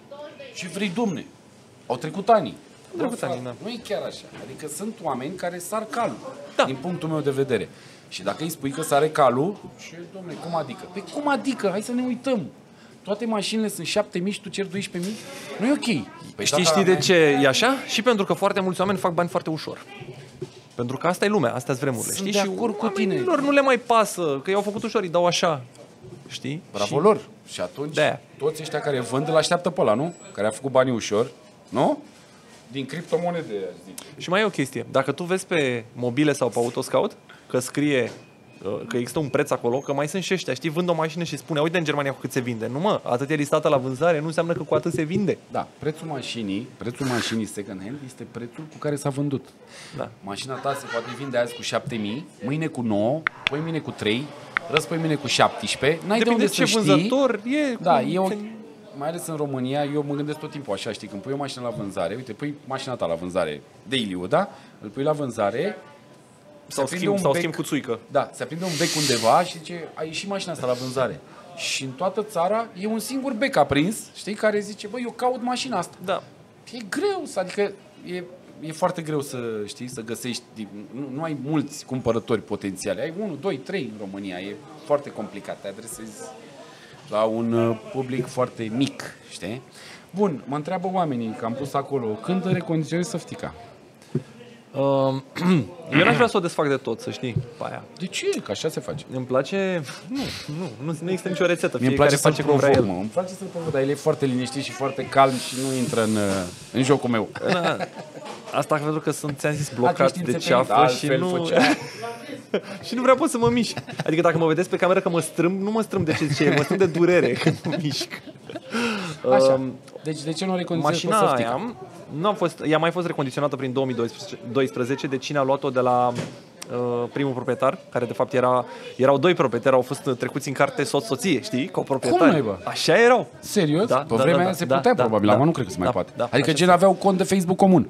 Ce vrei, domne? Au trecut ani. Au trecut Bă, ani, frate, da. Nu e chiar așa. Adică sunt oameni care sar calul, Da. din punctul meu de vedere. Și dacă îi spui că sare calul, și domne, cum adică? Păi cum adică? Hai să ne uităm. Toate mașinile sunt șapte mii și tu ceri doisprezece mii? Nu e ok. Păi Știi, dacă știi la de mea- ce e așa? Și pentru că foarte mulți oameni fac bani foarte ușor. Pentru că asta e lumea, astea sunt vremurile. Sunt Știi? de acord și cu tine. oamenilor nu le mai pasă, că i-au făcut ușor, îi dau așa. Știi? Bravo și... lor. Și atunci, De-aia. toți ăștia care vând îl așteaptă pe ăla, nu? Care a făcut banii ușor, nu? Din criptomonede, aș zice. Și mai e o chestie. Dacă tu vezi pe mobile sau pe Autoscout că scrie că există un preț acolo, că mai sunt și ăștia, știi, vând o mașină și spune, uite în Germania cu cât se vinde. Nu mă, atât e listată la vânzare, nu înseamnă că cu atât se vinde. Da, prețul mașinii, prețul mașinii second hand este prețul cu care s-a vândut. Da. Mașina ta se poate vinde azi cu șapte mii, mâine cu nouă, poi mâine cu trei, răspoi mâine cu șaptesprezece. N-ai de Depinde unde de ce să știi. vânzător e. Da, cum e o, se- mai ales în România, eu mă gândesc tot timpul așa, știi, când pui o mașină la vânzare, uite, pui mașina ta la vânzare, daily-ul, da? Îl pui la vânzare, Sau se aprinde schimb, un sau bec- schimb cu țuică. Da, se aprinde un bec undeva și zice, a ieșit mașina asta la vânzare. Și în toată țara e un singur bec aprins, știi, care zice, băi, eu caut mașina asta. Da. E greu, să- adică e, e foarte greu să, știi, să găsești, nu, nu ai mulți cumpărători potențiali, ai unu, doi, trei în România, e foarte complicat, te adresezi la un uh, public foarte mic, știi? Bun, mă întreabă oamenii, că am pus acolo, când recondiționezi săftica? Uh, eu n-aș vrea să o desfac de tot, să știi, pe aia. De ce? Că așa se face. Îmi place... Nu, nu, nu, nu există nicio rețetă. Mie îmi Fiecare place să-l face cum vrea provoc, el. mă. Îmi place să-l provoc, dar el e foarte liniștit și foarte calm și nu intră în, uh, în jocul meu. Da. Asta pentru că sunt, ți-am zis, Dacă blocat ești de înțepenit, ceafă și altfel nu... făcea. și nu vreau pot să mă mișc. Adică dacă mă vedeți pe cameră că mă strâmb, nu mă strâmb de ce zice, mă strâmb de durere când mă mișc. Așa. Um, Deci de ce nu recondiționezi pe Mașina săftica? aia nu a fost, ea a mai fost recondiționată prin două mii doisprezece de cine a luat-o de la uh, primul proprietar, care de fapt era, erau doi proprietari, au fost trecuți în carte soț-soție, știi, coproprietari. Cum naiba? Așa erau. Serios? Da, Pe da, vremea da, aia se da, putea, da, probabil. da, Acum nu cred că se mai da, poate. da, Adică așa gen se- aveau cont de Facebook comun.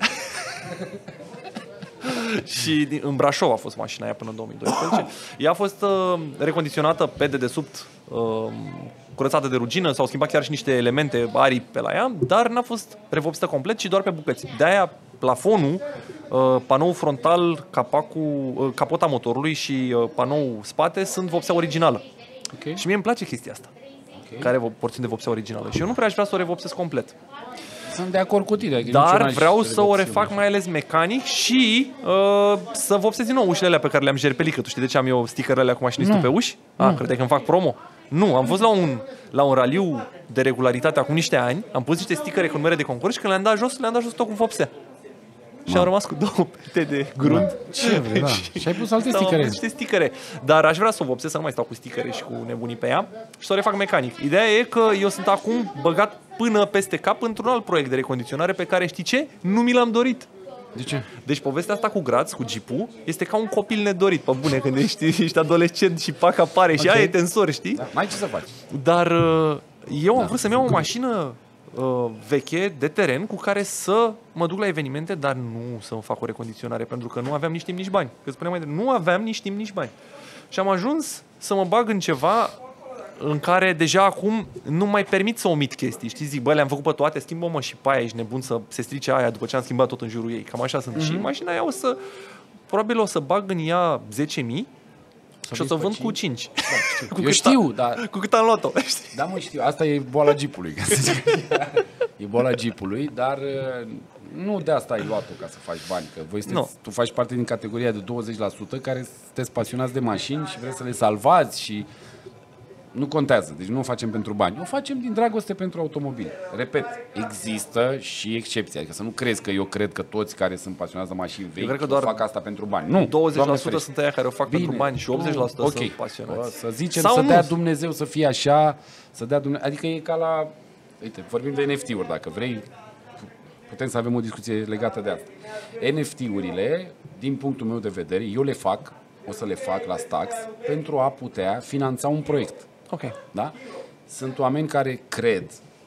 Și din- în Brașov a fost mașina aia până în două mii doisprezece. Ea a fost uh, recondiționată pe dedesubt, uh, curățată de rugină, s-au schimbat chiar și niște elemente aripi pe la ea, dar n-a fost revopsită complet, ci doar pe bucăți. De-aia plafonul, uh, panou frontal, capacul, uh, capota motorului și uh, panou spate sunt vopsea originală. Ok. Și mie îmi place chestia asta, Ok. care vo- porțiune de vopsea originală. Și eu nu prea aș vrea să o revopsesc complet. Sunt de acord cu tine. adică nici eu Dar n-aș vreau să o revopsi refac una. mai ales mecanic și uh, să vopsesc din nou ușile alea pe care le-am jerpelit. Că tu știi de ce am eu stickerele alea cu mașinistul Nu. pe uși? Ah, credeai că îmi fac promo? Nu, am fost la un, la un raliu de regularitate acum niște ani, am pus niște stickere cu numere de concurs și când le-am dat jos, le-am dat jos tot cu vopsea. Și am rămas cu două pete de grund. Ce vrei, da. Și ai pus alte Da, am sticere. pus niște sticere. Dar aș vrea să o vopsesc, să nu mai stau cu sticere și cu nebunii pe ea și să o refac mecanic. Ideea e că eu sunt acum băgat până peste cap într-un alt proiect de recondiționare pe care, știi ce? Nu mi l-am dorit. De ce? Deci povestea asta cu Graz, cu Jeep-ul, este ca un copil nedorit, pe bune, când ești, ești adolescent și pac apare și Ok. aia e tensor, știi? Da, n-ai ce să faci. Dar uh, eu am vrut să-mi iau o mașină uh, veche, de teren, cu care să mă duc la evenimente, dar nu să-mi fac o recondiționare, pentru că nu aveam nici timp, nici bani. Că spuneam mai de, nu aveam nici timp, nici bani. Și am ajuns să mă bag în ceva în care deja acum nu mai permit să omit chestii. Știi, zic, bă, le-am făcut pe toate, schimbă-mă și pe aia, ești nebun să se strice aia după ce am schimbat tot în jurul ei. Cam așa sunt. Mm-hmm. Și mașina aia o să probabil o să bag în ea zece mii și o să vând cinci? cu cinci. Da, știu. Cu Eu cât știu, a, dar... Cu cât am luat-o. Da, mă, știu. Asta e boala jeepului. Ca să zic. E boala jeepului, dar nu de asta ai luat-o ca să faci bani. Că voi sunteți, no. tu faci parte din categoria de douăzeci la sută care sunteți pasionați de mașini și vreți să le salvați și... Nu contează, deci nu o facem pentru bani. O facem din dragoste pentru automobil. Repet, există și excepții. Adică să nu crezi că eu cred că toți care sunt pasionați de mașini vechi cred că doar fac asta pentru bani. Nu, douăzeci la sută sunt aia care o fac Bine, pentru bani și optzeci la sută ok. sunt pasionați. Să zicem Sau să nu. dea Dumnezeu să fie așa, să dea Dumnezeu. Adică e ca la... Uite, vorbim de N F T-uri, dacă vrei, putem să avem o discuție legată de asta. N F T-urile, din punctul meu de vedere, eu le fac, o să le fac la Stax, pentru a putea finanța un proiect. Ok. Da? Sunt oameni care cred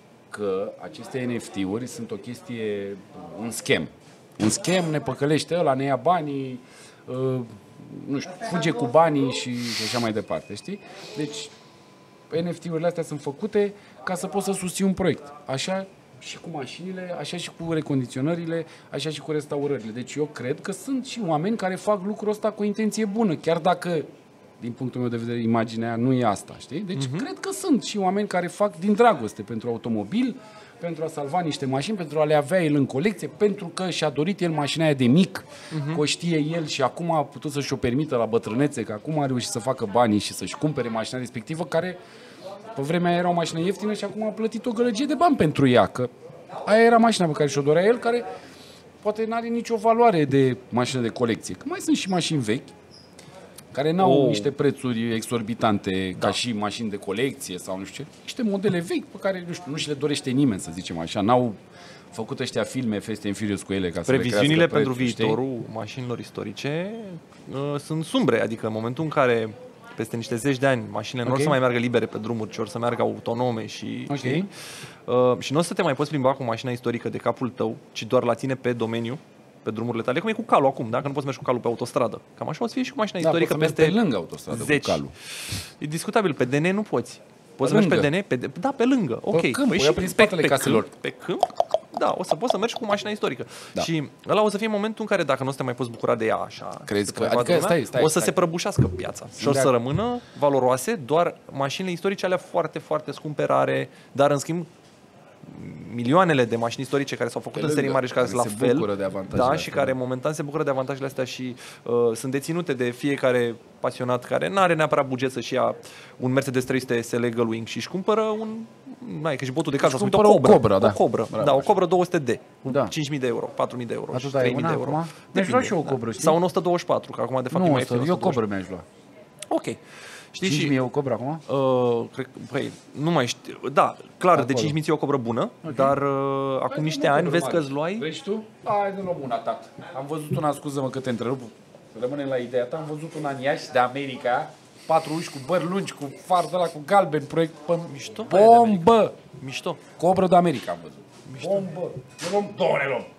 că aceste N F T-uri sunt o chestie, un scam. Un scam, ne păcălește ăla, ne ia banii, uh, nu știu, fuge cu banii și, și așa mai departe, știi? Deci, N F T-urile astea sunt făcute ca să poți să susții un proiect. Așa și cu mașinile, așa și cu recondiționările, așa și cu restaurările. Deci eu cred că sunt și oameni care fac lucrul ăsta cu o intenție bună, chiar dacă, din punctul meu de vedere, imaginea nu e asta, știi? Deci uh-huh. cred că sunt și oameni care fac din dragoste pentru automobil, pentru a salva niște mașini, pentru a le avea el în colecție, pentru că și-a dorit el mașina aia de mic, uh-huh. că o știe el și acum a putut să-și o permită la bătrânețe, că acum a reușit să facă banii și să-și cumpere mașina respectivă, care pe vremea aia era o mașină ieftină și acum a plătit o gălăgie de bani pentru ea, că aia era mașina pe care și-o dorea el, care poate n-are nicio valoare de mașină de colecție. Că mai sunt și mașini vechi, care n-au oh. niște prețuri exorbitante da. ca și mașini de colecție sau nu știu ce. Niște modele vechi pe care, nu știu, nu și le dorește nimeni, să zicem așa. N-au făcut ăștia filme Fast and Furious cu ele ca să Previziunile pentru prețuri, viitorul știi? mașinilor istorice uh, sunt sumbre. Adică în momentul în care peste niște zeci de ani mașinile okay. nu o să mai meargă libere pe drumuri, ci or să meargă autonome și, okay. știi? Uh, și nu o să te mai poți plimba cu mașina istorică de capul tău, ci doar la tine pe domeniu, pe drumurile tale, cum e cu calul acum, da? Că nu poți merge cu calul pe autostradă. Cam așa o să fie și cu mașina da, istorică peste peste pe lângă autostradă zeci. Cu calul. E discutabil, pe D N nu poți. Poți pe să mergi pe D N? Pe, da, pe lângă. Ok. Pe câmp, păi și prin spatele pe caselor. Câmp, pe câmp, da, o să poți să mergi cu mașina istorică. Da. Și ăla o să fie momentul în care, dacă nu o să te mai poți bucura de ea așa, crezi că, adică, lumea, stai, stai, o să stai. se prăbușească piața. Și o să rămână valoroase doar mașinile istorice, alea foarte, foarte scumpe, rare, dar în schimb milioanele de mașini istorice care s-au făcut pe în serii mari și care, care sunt la fel, de da, astea, și care momentan se bucură de avantajele astea și uh, sunt deținute de fiecare pasionat care nu are neapărat buget să-și ia un Mercedes trei sute S L Gullwing și își cumpără un, n-ai, că și botul de casă, își o Cobra, o Cobra, da. o Cobra, Bravo, da, o Cobra două sute D, da. cinci mii de euro, patru mii de euro, atâta trei mii de euro. Acum? Mi-aș lua și eu o Cobra, știi? Sau un o sută douăzeci și patru, că acum de fapt nu, e mai ieftin. Eu Cobra mi-aș lua. Ok. Știi, cinci mii și, e o Cobra acum? Uh, cred, băi, nu mai știu. Da, clar, acolo. De cinci mii e o Cobra bună, okay. dar uh, acum Hai, niște ani vezi că îți luai... Vrei tu? Hai de luăm una, tată. Am văzut una, scuză-mă că te întrerup, rămânem la ideea ta, am văzut una în Iași de America, patru uși cu bări lungi, cu far de ăla, cu galben, proiect, pe mișto. Bombă! Mișto. Cobra de America am văzut. Mișto. Bombă! Ne luăm, două ne luăm.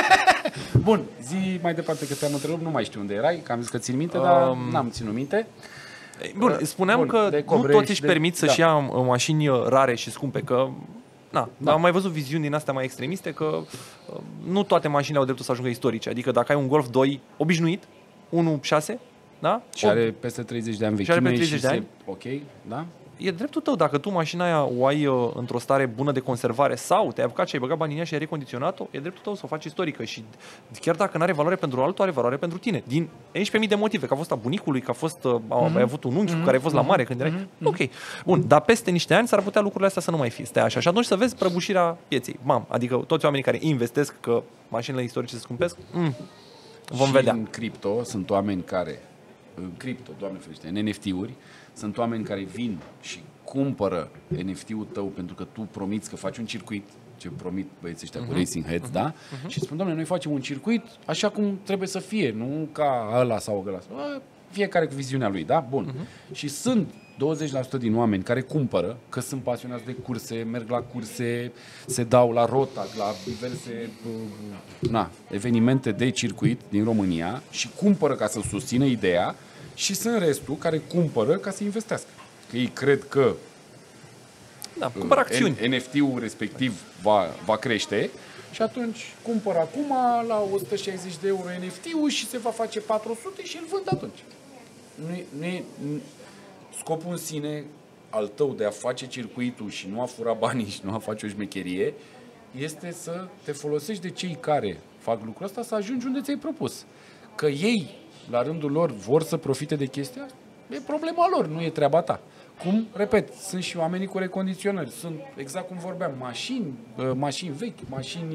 Bun, zi mai departe că te-am întrerupt, nu mai știu unde erai, că am zis că țin minte, um... dar n-am ținut minte. Bun, spuneam Bun, că nu toți își permit să-și da. ia mașini rare și scumpe, că na, da. am mai văzut viziuni din astea mai extremiste, că uh, nu toate mașinile au dreptul să ajungă istorice. Adică dacă ai un Golf doi obișnuit, unu virgulă șase, da? Și are peste treizeci de ani vechime și, are peste treizeci de ani. Se... ok, da? E dreptul tău, dacă tu mașina aia o ai uh, într-o stare bună de conservare sau te-ai apucat și ai băgat banii în ea și ai recondiționat-o, e dreptul tău să o faci istorică și chiar dacă nu are valoare pentru altul, are valoare pentru tine. Din unsprezece mii de motive, că a fost a bunicului, că a fost, uh, mm-hmm. ai avut un unchi mm-hmm. cu care ai fost la mare când erai... Mm-hmm. Ok, bun, dar peste niște ani s-ar putea lucrurile astea să nu mai fie. Stai așa și atunci să vezi prăbușirea pieței. Mam, adică toți oamenii care investesc că mașinile istorice se scumpesc, mm, vom și vedea. în cripto sunt oameni care, în cripto, Doamne ferește, în N F T-uri, sunt oameni care vin și cumpără N F T-ul tău pentru că tu promiți că faci un circuit, ce promit băieții ăștia uh-huh. cu Racing Heads, uh-huh. da? Uh-huh. Și spun, Doamne, noi facem un circuit așa cum trebuie să fie, nu ca ăla sau ăla. Fiecare cu viziunea lui, da? Bun. Uh-huh. Și sunt douăzeci la sută din oameni care cumpără, că sunt pasionați de curse, merg la curse, se dau la rota, la diverse na, evenimente de circuit din România și cumpără ca să susțină ideea și sunt restul care cumpără ca să investească. Că ei cred că da, cumpără acțiuni. N F T-ul respectiv va, va crește și atunci cumpăr acum la o sută șaizeci de euro N F T-ul și se va face patru sute și îl vând atunci. Nu e, nu e, nu, scopul în sine al tău de a face circuitul și nu a fura banii și nu a face o șmecherie este să te folosești de cei care fac lucrul ăsta să ajungi unde ți-ai propus. Că ei, la rândul lor, vor să profite de chestia asta, e problema lor, nu e treaba ta. Cum, repet, sunt și oamenii cu recondiționări, sunt exact cum vorbeam, mașini, mașini vechi, mașini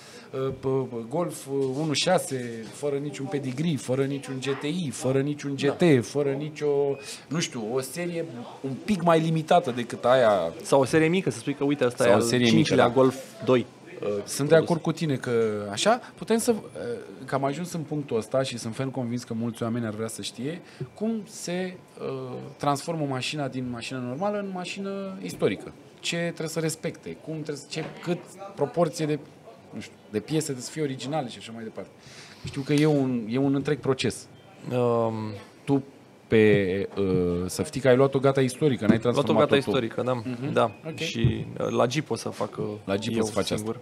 Golf unu virgulă șase, fără niciun pedigree, fără niciun G T I, fără niciun G T, da. fără nicio, nu știu, o serie un pic mai limitată decât aia. Sau o serie mică, să spui că uite, ăsta e al cincilea da. Golf doi. Sunt de acord cu tine că așa putem să, că am ajuns în punctul ăsta și sunt ferm convins că mulți oameni ar vrea să știe cum se uh, transformă mașina din mașină normală în mașină istorică. Ce trebuie să respecte, cum trebuie, ce, cât proporție de, nu știu, de piese trebuie să fie originale și așa mai departe. Știu că e un, e un întreg proces. Um, tu pe uh, să știi că ai luat-o gata istorică, n-ai transformat-o luat-o gata tu. istorică, da. Uh-huh. Da. Okay. Și uh, la Jeep o să fac la Jeep eu o să faci singur.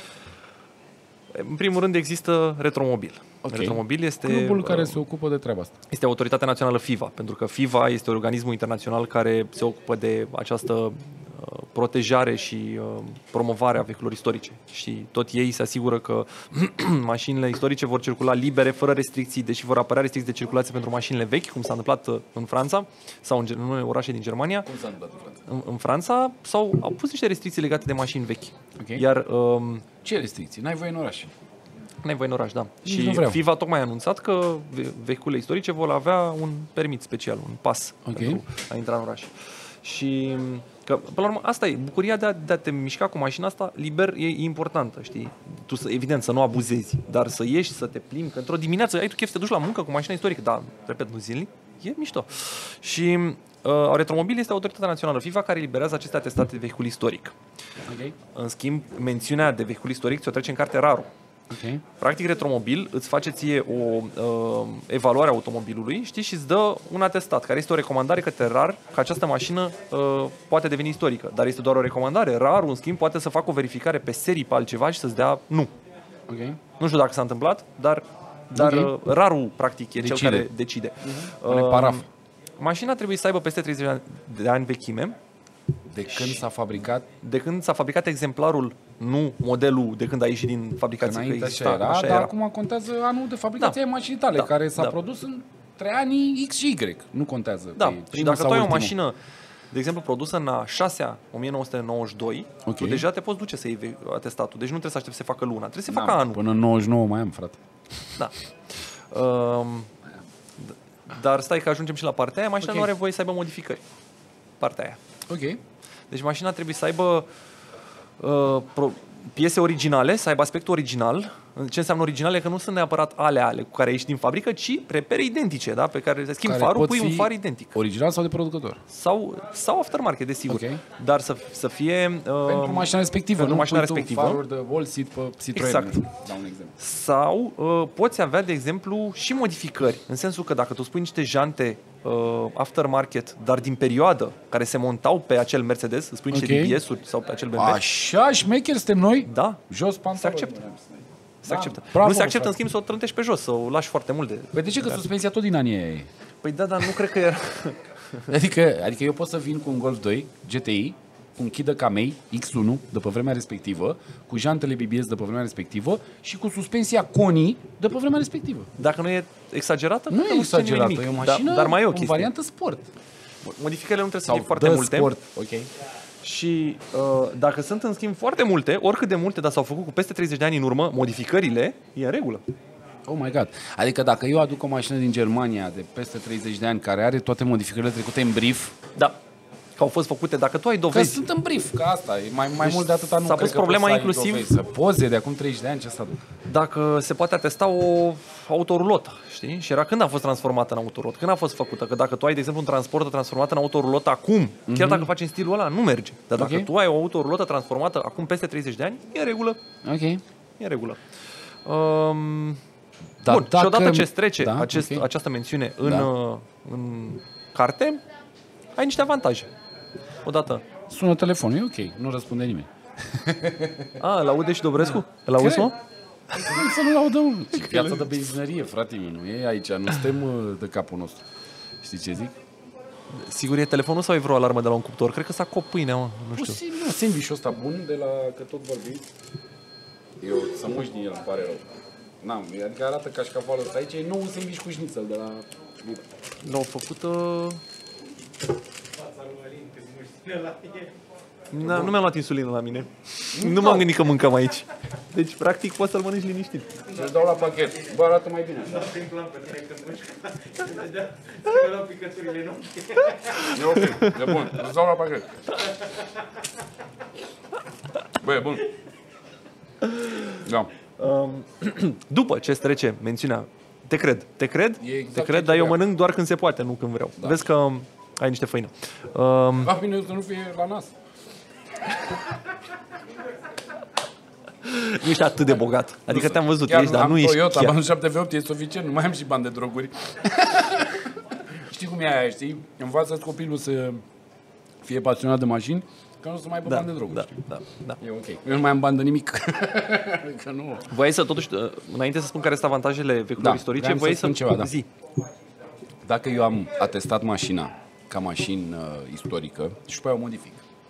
Asta. În primul rând există Retromobil. Okay. Retromobil este clubul care uh, se ocupă de treaba asta. Este Autoritatea Națională FIFA, pentru că FIFA este organismul internațional care se ocupă de această uh, protejare și uh, promovare a vehiculelor istorice. Și tot ei se asigură că mașinile istorice vor circula libere, fără restricții, deși vor apărea restricții de circulație pentru mașinile vechi, cum s-a întâmplat uh, în Franța sau în, în orașe din Germania. Cum s-a întâmplat în Franța? În, în Franța sau au pus niște restricții legate de mașini vechi. Okay. Iar um, ce restricții? N-ai voie în oraș. N-ai voie în oraș, da. Nici și FIFA tocmai a anunțat că vehiculele istorice vor avea un permit special, un pas okay. pentru a intra în oraș. Și că, până la urmă, asta e, bucuria de a, de a te mișca cu mașina asta liber e, e importantă, știi? Tu, să, evident, să nu abuzezi, dar să ieși, să te plimbi, că într-o dimineață ai tu chef să te duci la muncă cu mașina istorică, dar, repet, nu zilnic, e mișto. Și uh, Retromobil este Autoritatea Națională FIFA care eliberează aceste atestate de vehicul istoric. Okay. În schimb, mențiunea de vehicul istoric ți-o trece în carte RARO. Okay. Practic, Retromobil îți face ție o uh, evaluare a automobilului, știi, și îți dă un atestat, care este o recomandare către RAR că această mașină uh, poate deveni istorică. Dar este doar o recomandare. RAR, în schimb, poate să facă o verificare pe serii, pe altceva și să-ți dea nu. Okay. Nu știu dacă s-a întâmplat, dar, dar okay. uh, RAR-ul, practic, e decide. Cel care decide. Uh-huh. Uh, paraf. Mașina trebuie să aibă peste treizeci de ani vechime. De când s-a fabricat? De când s-a fabricat exemplarul, nu modelul de când a ieșit din fabricație. Înainte așa era, așa dar era. Acum contează anul de fabricație da. a mașinii tale, da. care s-a da. produs între anii X și Y. Nu contează. Da. Și dacă tu ai o mașină, de exemplu, produsă în a șasea o mie nouă sute nouăzeci și doi, okay. tu deja te poți duce să iei atestatul. Deci nu trebuie să aștepți să se facă luna, trebuie să se facă da, anul. Până în nouăzeci și nouă mai am, frate. Da. Um, dar stai că ajungem și la partea aia, mașina okay. nu are voie să aibă modificări. Partea aia. Ok. Deci mașina trebuie să aibă uh, pro, piese originale, să aibă aspectul original. Ce înseamnă originale? Că nu sunt neapărat ale ale cu care ieși din fabrică, ci repere identice, da? Pe care schimbi care farul, pui un far identic. Original sau de producător? Sau, sau aftermarket, desigur. Okay. Dar să, să fie... Uh, pentru mașina respectivă, pentru nu mașina pui respectivă. Tu faruri de wall seat pe Citroen. Exact. Dau un exemplu. Sau uh, poți avea, de exemplu, și modificări. În sensul că dacă tu spui niște jante uh, aftermarket, dar din perioadă, care se montau pe acel Mercedes, îți spui niște okay. D B S-uri sau pe acel B M W. Așa, șmecheri suntem noi? Da. Jos pantaloni. Se acceptă. Se da, acceptă. bravo, nu se acceptă, frate. în schimb, să o trântești pe jos, să o lași foarte mult de... Păi de ce? Că suspensia tot din anii aia e. Păi da, dar nu cred că era... adică, adică eu pot să vin cu un Golf doi G T I, cu un chidă Camei X unu de pe vremea respectivă, cu jantele B B S de pe vremea respectivă și cu suspensia Koni de pe vremea respectivă. Dacă nu e exagerată? Nu e exagerată, e o mașină da, dar mai e o în variantă sport. Modificările nu trebuie să Sau fie foarte multe. Sport. Ok. Și uh, dacă sunt în schimb foarte multe, oricât de multe, dar s-au făcut cu peste treizeci de ani în urmă, modificările, e în regulă. Oh my God. Adică dacă eu aduc o mașină din Germania de peste treizeci de ani care are toate modificările trecute în brief, da, că au fost făcute, dacă tu ai dovezi... Că sunt în brief, că asta e, mai, mai deci mult de atâta nu s-a pus problema inclusiv... Să poze de acum treizeci de ani, ce să aduc? Dacă se poate atesta o autorulotă, știi? Și era când a fost transformată în autorulot, când a fost făcută, că dacă tu ai, de exemplu, un transport transformat în autorulotă acum, mm-hmm. chiar dacă faci în stilul ăla, nu merge. Dar dacă okay. tu ai o autorulotă transformată acum peste treizeci de ani, e în regulă. Ok. E în regulă. Um... Da, Bun, dacă... și odată ce trece da, acest, okay. această mențiune în, da. în carte, ai niște avantaje. Odată. Sună telefonul, e ok, nu răspunde nimeni. A, l-aude și Dobrescu? Îl auzi, mă? Să nu laudăm. Piața de benzinărie, frate meu, nu e aici, nu suntem de capul nostru. Știi ce zic? Sigur e telefonul sau e vreo alarmă de la un cuptor? Cred că s-a cop pâinea, mă. Nu știu. Posibil, nu, sandwich-ul ăsta bun de la că tot vorbim. Eu să muși din el, îmi pare rău. N-am, adică arată cașcavalul ăsta aici, e nou un sandwich cu șnițel de la... L-au făcut... Uh... Na, nu mi-am luat insulină la mine. Nu m-am gândit că mâncăm aici. Deci, practic, poți să-l mănânci liniștit. Și-l dau la pachet. Bă, arată mai bine. Da, prin plan pe tine când muști. Să luau picăturile noastre. E ok, e bun. Îți dau la pachet. Bă, e bun. Da. Um, după ce îți trece mențiunea, te cred, te cred, exact te cred, dar eu mănânc doar când se poate, nu când vreau. Da. Vezi că ai niște făină. Um, La bine să nu fie la nas. Nu ești atât de bogat. Adică te-am văzut, chiar ești, dar nu ești Toyota, chiar. am șapte V opt, e suficient, nu mai am și bani de droguri. Știi cum e aia, știi? Învață-ți copilul să fie pasionat de mașini, că nu o să mai aibă Da, bani de droguri, da, știi? da, da. E ok. Eu nu mai am bani de nimic. Că nu. Voiai să, totuși, înainte să spun care sunt avantajele vehiculelor Da, istorice, vreau voiai să spun să ceva, da. zi. Dacă eu am atestat mașina ca mașină uh, istorică și după aia o modific.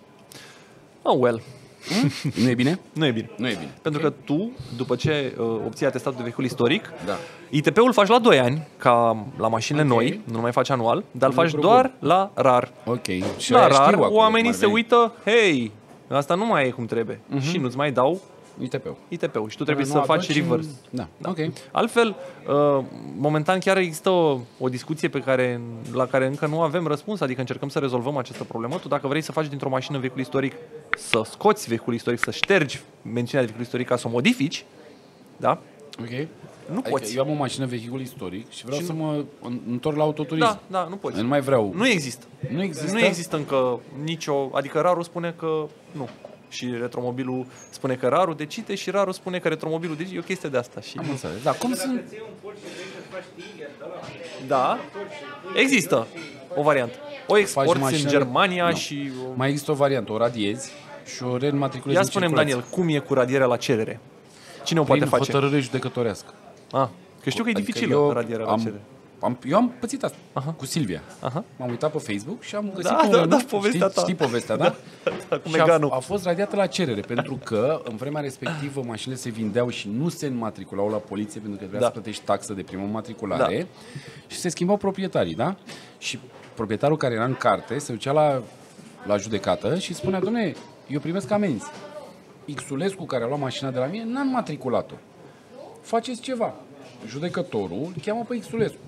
Oh, well. Nu e bine? Nu e bine. Nu e bine. Pentru că tu, după ce uh, obții atestatul de vehicul istoric, Da. I T P-ul faci la doi ani, ca la mașinile Ok. noi, nu mai faci anual, dar îl faci Lucru doar la rar. Ok. Și La aia rar, știu acum oamenii cum ar se veni. uită, hei, asta nu mai e cum trebuie. Uh-huh. Și nu-ți mai dau I T P-ul. I T P-ul și tu trebuie Nu să aduci faci în- reverse. Da. Da. Ok. Altfel, uh, momentan chiar există o, o discuție pe care, la care încă nu avem răspuns, adică încercăm să rezolvăm această problemă. Tu dacă vrei să faci dintr-o mașină vehicul istoric, să scoți vehicul istoric, să ștergi mențiunea de vehicul istoric ca să o modifici, da? Ok. Nu Adică poți. eu am o mașină vehicul istoric și vreau Și să mă în- întorc la autoturism. Da, da, nu poți. Nu mai vreau. Nu există. Nu există? Nu există încă nicio, adică rarul spune că nu. Și retromobilul spune că rarul decide și rarul spune că retromobilul decide. E o chestie de asta. Și Am înțeles. Da, cum sunt... Ți iei un Porsche și vrei să faci Tiger, da la... da, există o variantă. O exporți în mașină- Germania Nu. și... Mai există o variantă, o radiezi și o reînmatriculezi Ia în spune-mi, circulație. Daniel, cum e cu radierea la cerere? Cine o poate Prin face? hotărâre judecătorească. Ah, că știu că e Adică dificilă eu radierea la am, cerere. am, eu am pățit asta Aha. cu Silvia. Aha. M-am uitat pe Facebook și am găsit Da, un da, renunț. da, povestea știi, ta. știi povestea, da? Da, cu Și a, Meganu. a fost radiată la cerere, pentru că în vremea respectivă mașinile se vindeau și nu se înmatriculau la poliție pentru că trebuia Da. să plătești taxă de primă matriculare și se schimbau proprietarii, da? Și proprietarul care era în carte se ducea la, la judecată și spunea, dom'le, eu primesc amenzi. Xulescu care a luat mașina de la mine n-a înmatriculat-o. Faceți ceva. Judecătorul îl cheamă pe Xulescu.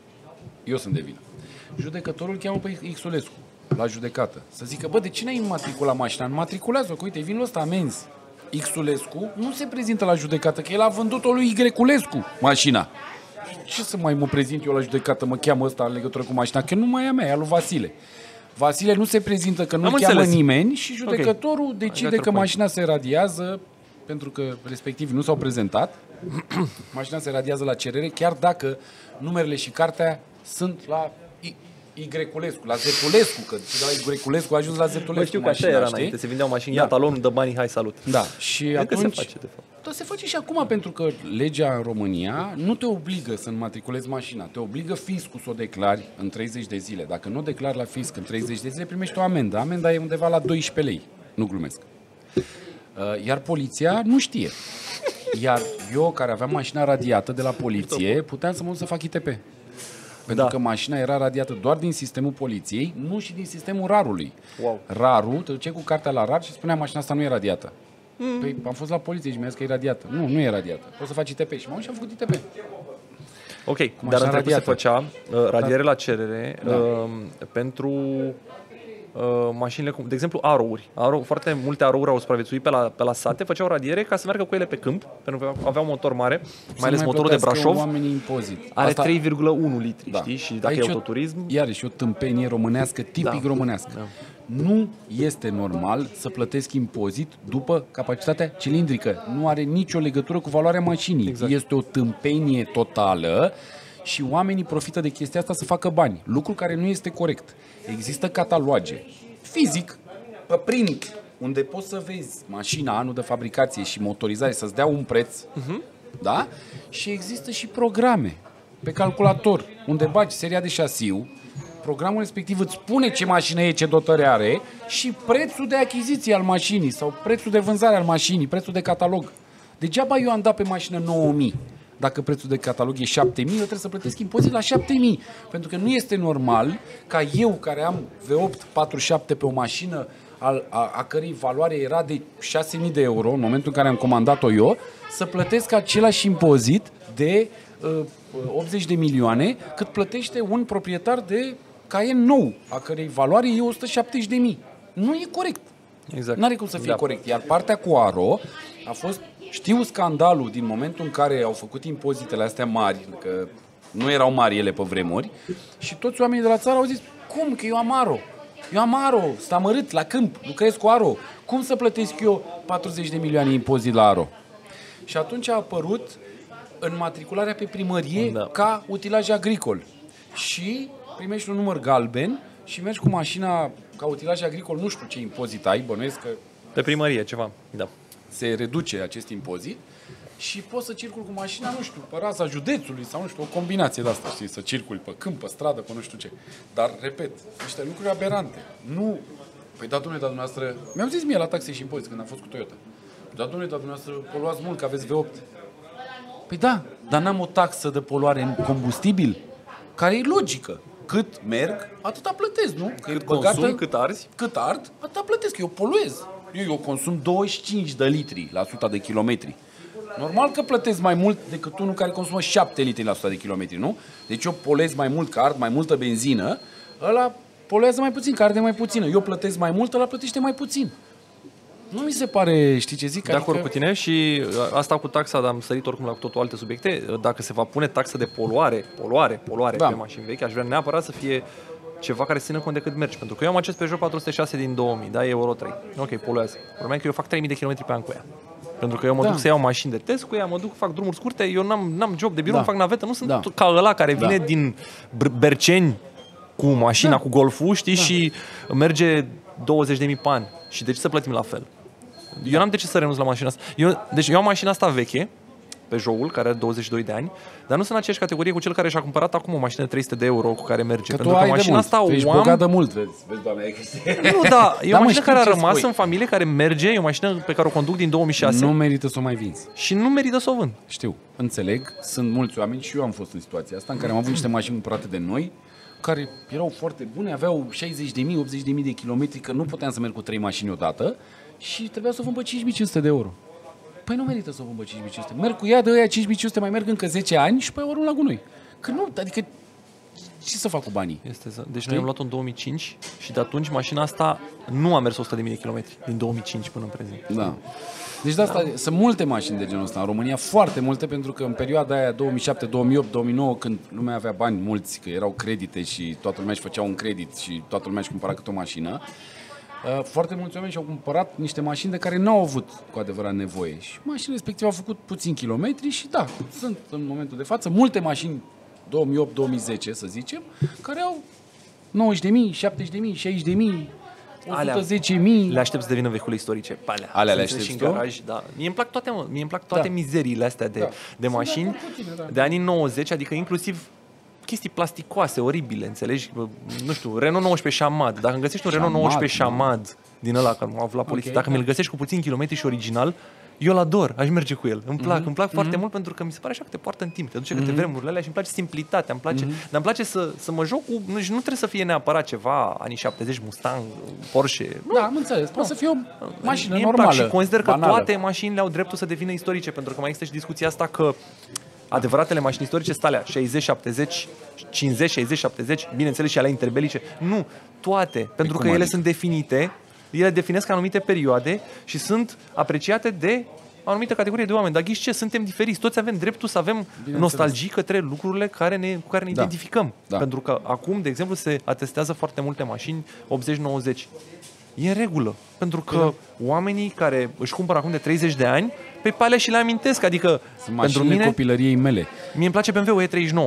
Eu sunt de vină. Judecătorul îl cheamă pe Xulescu la judecată. Să zică, bă, de ce n-ai înmatriculat mașina? Înmatriculează-o, că uite, vin la ăsta amenzi. Xulescu nu se prezintă la judecată, că el a vândut-o lui Yculescu mașina. Ce să mai mă prezint eu la judecată, mă cheamă ăsta în legătură cu mașina? Că nu mai e a mea, e a lui Vasile. Vasile nu se prezintă că nu Am cheamă înțeles. nimeni și judecătorul Ok. decide Gata, că point. mașina se radiază pentru că respectiv nu s-au prezentat. Mașina se radiază la cerere, chiar dacă numerele și cartea sunt la I- Yculescu, la Zetulescu, că de la Yculescu a ajuns la Zetulescu. Bă, știu că așa mașina, era știi? înainte, se vindeau mașini, Da. ia talonul, dă banii, hai, salut. Da, și Cred că atunci... se face, de fapt. Da, se face și acum, pentru că legea în România nu te obligă să înmatriculezi mașina. Te obligă fiscul să o declari în treizeci de zile. Dacă nu o declari la fisc în treizeci de zile, primești o amendă. Amenda e undeva la doisprezece lei. Nu glumesc. Uh, Iar poliția nu știe. Iar eu, care aveam mașina radiată de la poliție, puteam să mă duc să fac I T P. Pentru Da. că mașina era radiată doar din sistemul poliției, nu și din sistemul rarului. Wow. Rarul, te duceai cu cartea la rar și spunea mașina asta nu e radiată. Mm. Păi am fost la poliție și mi-a zis că e radiată. Nu, nu e radiată. Poți să faci I T P. Și m-am dus și am făcut I T P. Ok, dar mașina în trecut se radiată. făcea uh, radiere la cerere Da. uh, pentru uh, mașinile, cum, de exemplu, arouri. Aro, foarte multe arouri au supraviețuit pe la, pe la sate, făceau radiere ca să meargă cu ele pe câmp, pentru că aveau motor mare, mai ales motorul de Brașov. Oamenii impozit. Are Asta- trei virgulă unu litri, Da. știi? Și dacă Aici e o- autoturism, Iarăși o tâmpenie românească, tipic Da. românească. Da. Nu este normal să plătesc impozit după capacitatea cilindrică. Nu are nicio legătură cu valoarea mașinii. Exact. Este o tâmpenie totală și oamenii profită de chestia asta să facă bani. Lucru care nu este corect. Există cataloage. Fizic, pe print, unde poți să vezi mașina, anul de fabricație și motorizare, să-ți dea un preț, uh-huh. da? Și există și programe pe calculator, unde bagi seria de șasiu, programul respectiv îți spune ce mașină e, ce dotări are și prețul de achiziție al mașinii sau prețul de vânzare al mașinii, prețul de catalog. Degeaba eu am dat pe mașină nouă mii. Dacă prețul de catalog e șapte mii, eu trebuie să plătesc impozit la șapte mii. Pentru că nu este normal ca eu, care am V opt patruzeci și șapte pe o mașină a, a, a cărei valoare era de șase mii de euro în momentul în care am comandat-o eu, să plătesc același impozit de uh, optzeci de milioane cât plătește un proprietar de Cayenne nou, a cărei valoare e o sută șaptezeci de mii. Nu e corect. Exact. N-are cum să fie da. corect. Iar partea cu Aro a fost, știu scandalul din momentul în care au făcut impozitele astea mari, că nu erau mari ele pe vremuri, și toți oamenii de la țară au zis, cum că eu am Aro? Eu am Aro, sunt amărât la câmp, lucrez cu Aro. Cum să plătesc eu patruzeci de milioane impozit la Aro? Și atunci a apărut înmatricularea pe primărie da. ca utilaj agricol. Și primești un număr galben și mergi cu mașina ca utilaj agricol, nu știu ce impozit ai, bănuiesc că... Pe primărie, ceva, da. Se reduce acest impozit și poți să circuli cu mașina, nu știu, pe raza județului sau nu știu, o combinație de asta, știi, să circuli pe câmp, pe stradă, pe nu știu ce. Dar, repet, niște lucruri aberante. Nu... Păi da, domnule, dar dumneavoastră... Mi-au zis mie la taxe și impozit când am fost cu Toyota. Da, domnule, dar dumneavoastră poluați mult, că aveți V opt. Păi da, dar n-am o taxă de poluare în combustibil, care e logică. Cât merg, atâta plătesc, nu? Cât consum, băgată, cât arzi? Cât ard, atâta plătesc. Eu poluez. Eu, eu consum douăzeci și cinci de litri la sută de kilometri. Normal că plătesc mai mult decât unul care consumă șapte litri la sută de kilometri, nu? Deci eu poluez mai mult, că ard mai multă benzină, ăla poluează mai puțin, că arde mai puțină. Eu plătesc mai mult, ăla plătește mai puțin. Nu mi se pare, știi ce zic? De acord adică... cu tine și asta cu taxa, dar am sărit oricum la cu totul alte subiecte. Dacă se va pune taxa de poluare, poluare, poluare da. pe mașini vechi, aș vrea neapărat să fie ceva care țină cont de cât mergi. Pentru că eu am acest Peugeot patru sute șase din două mii, da, e Euro trei. Ok, poluează. Problema e că eu fac trei mii de kilometri pe an cu ea. Pentru că eu mă da. duc să iau mașini de test cu ea, mă duc, fac drumuri scurte, eu n-am, n-am job de birou, da. fac navetă, nu sunt da. ca ăla care vine da. din Berceni cu mașina, da. cu Golful, știi, da. și merge douăzeci de mii pe an. Și de ce să plătim la fel? Eu n-am de ce să renunț la mașina asta. Eu, deci eu am mașina asta veche, Peugeot-ul, care are douăzeci și doi de ani, dar nu sunt în aceeași categorie cu cel care și-a cumpărat acum o mașină de trei sute de euro cu care merge. Că pentru că mașina asta o am... bogat de mult, vezi, vezi doamne, nu, da, e o mașină care a rămas în familie, care merge, e o mașină pe care o conduc din două mii șase. Nu merită să o mai vinzi. Și nu merită să o vând. Știu, înțeleg, sunt mulți oameni și eu am fost în situația asta, în care am avut niște mașini cumpărate de noi, care erau foarte bune, aveau șaizeci de mii, optzeci de mii de kilometri, că nu puteam să merg cu trei mașini odată și trebuia să o vând pe cinci mii cinci sute de euro. Păi nu merită să o vând pe cinci mii cinci sute. Merg cu ea de ăia cinci mii cinci sute, mai merg încă zece ani și pe ori la gunoi. Că nu, adică ce să fac cu banii? Este, deci noi am luat-o în două mii cinci și de atunci mașina asta nu a mers o sută de mii de kilometri, din două mii cinci până în prezent. Da. Deci de asta da. sunt multe mașini de genul ăsta în România, foarte multe, pentru că în perioada aia două mii șapte, două mii opt, două mii nouă, când lumea avea bani mulți, că erau credite și toată lumea își făcea un credit și toată lumea își cumpăra câte o mașină, foarte mulți oameni și-au cumpărat niște mașini de care n-au avut cu adevărat nevoie. Și mașinile respective au făcut puțin kilometri și da, sunt în momentul de față multe mașini două mii opt, două mii zece, să zicem, care au nouăzeci de mii, șaptezeci de mii, șaizeci de mii, o sută zece mii. Le aștept să devină vehicule istorice. Alea, alea le aștept în garaj, da. Mie îmi plac toate, mă. Mie îmi plac toate da. mizeriile astea de, da. de mașini de, tine, da. de anii nouăzeci, adică inclusiv chestii plasticoase, oribile, înțelegi? Nu știu, Renault nouăsprezece Chamad. Dacă îmi găsești un Renault nouăsprezece Chamad din ăla care m-a avut la poliție, okay, dacă mi-l găsești cu puțin kilometri și original, eu îl ador, aș merge cu el. Îmi plac, mm-hmm. îmi plac mm-hmm. foarte mult pentru că mi se pare așa că te poartă în timp, te duce mm-hmm. către vremurile alea și îmi place simplitatea, îmi place, mm-hmm. dar îmi place să, să mă joc cu, nu, nu trebuie să fie neapărat ceva anii șaptezeci, Mustang, Porsche. Nu. Da, am înțeles, poate să fie o mașină mie normală. Și consider că banală. Toate mașinile au dreptul să devină istorice, pentru că mai există și discuția asta că adevăratele mașini istorice sunt alea șaizeci, șaptezeci, cincizeci, șaizeci, șaptezeci, bineînțeles și alea interbelice. Nu, toate, pentru că ele adică? sunt definite, ele definesc anumite perioade și sunt apreciate de o anumită categorie de oameni. Dar ghiși ce? Suntem diferiți. Toți avem dreptul să avem nostalgii către lucrurile care ne, cu care ne da. identificăm. Da. Pentru că acum, de exemplu, se atestează foarte multe mașini optzeci nouăzeci. E în regulă. Pentru că da. oamenii care își cumpără acum de treizeci de ani, pe alea și le amintesc. Adică, sunt pentru mine, copilăriei mele. Mie îmi place B M W E treizeci și nouă.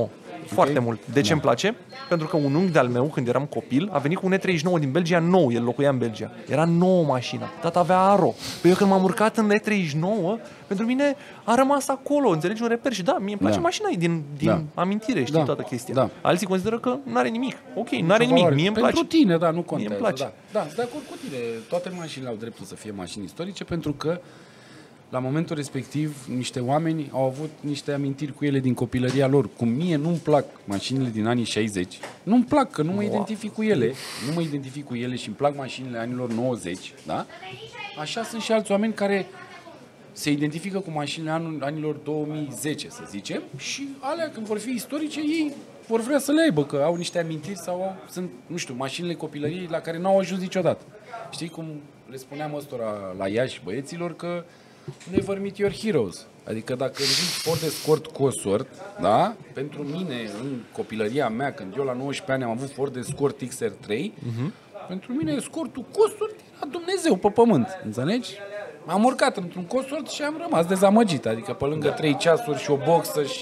Foarte okay. mult. De ce da. îmi place? Pentru că un unchi de-al meu, când eram copil, a venit cu un E treizeci și nouă din Belgia nou, el locuia în Belgia. Era nouă mașina, tata avea Aro. Păi eu când m-am urcat în E treizeci și nouă, pentru mine a rămas acolo, înțelegi, un reper și da, mie îmi place da. mașina din, din da. amintire, știi, da. toată chestia. Da. Alții consideră că nu are nimic. Ok, nu are nimic, mie îmi place. Pentru tine, da, nu contează. Mie îmi place. Da, da, sunt de acord cu tine. Toate mașinile au dreptul să fie mașini istorice pentru că la momentul respectiv, niște oameni au avut niște amintiri cu ele din copilăria lor. Cum mie nu-mi plac mașinile din anii șaizeci, nu-mi plac, că nu mă identific cu ele, nu mă identific cu ele și îmi plac mașinile anilor nouăzeci, da? Așa sunt și alți oameni care se identifică cu mașinile anul, anilor două mii zece, să zicem, și alea, când vor fi istorice, ei vor vrea să le aibă, că au niște amintiri sau au, sunt, nu știu, mașinile copilăriei la care n-au ajuns niciodată. Știi cum le spuneam ăstora la Iași băieților că never meet your heroes. Adică dacă ridici Ford Escort Cosworth, da? Pentru mine, în copilăria mea, când eu la nouăsprezece ani am avut Ford Escort X R trei, uh-huh. pentru mine Escortul Cosworth era Dumnezeu pe pământ, înțelegi? M-am urcat într-un Cosworth și am rămas dezamăgit, adică pe lângă trei ceasuri și o boxă și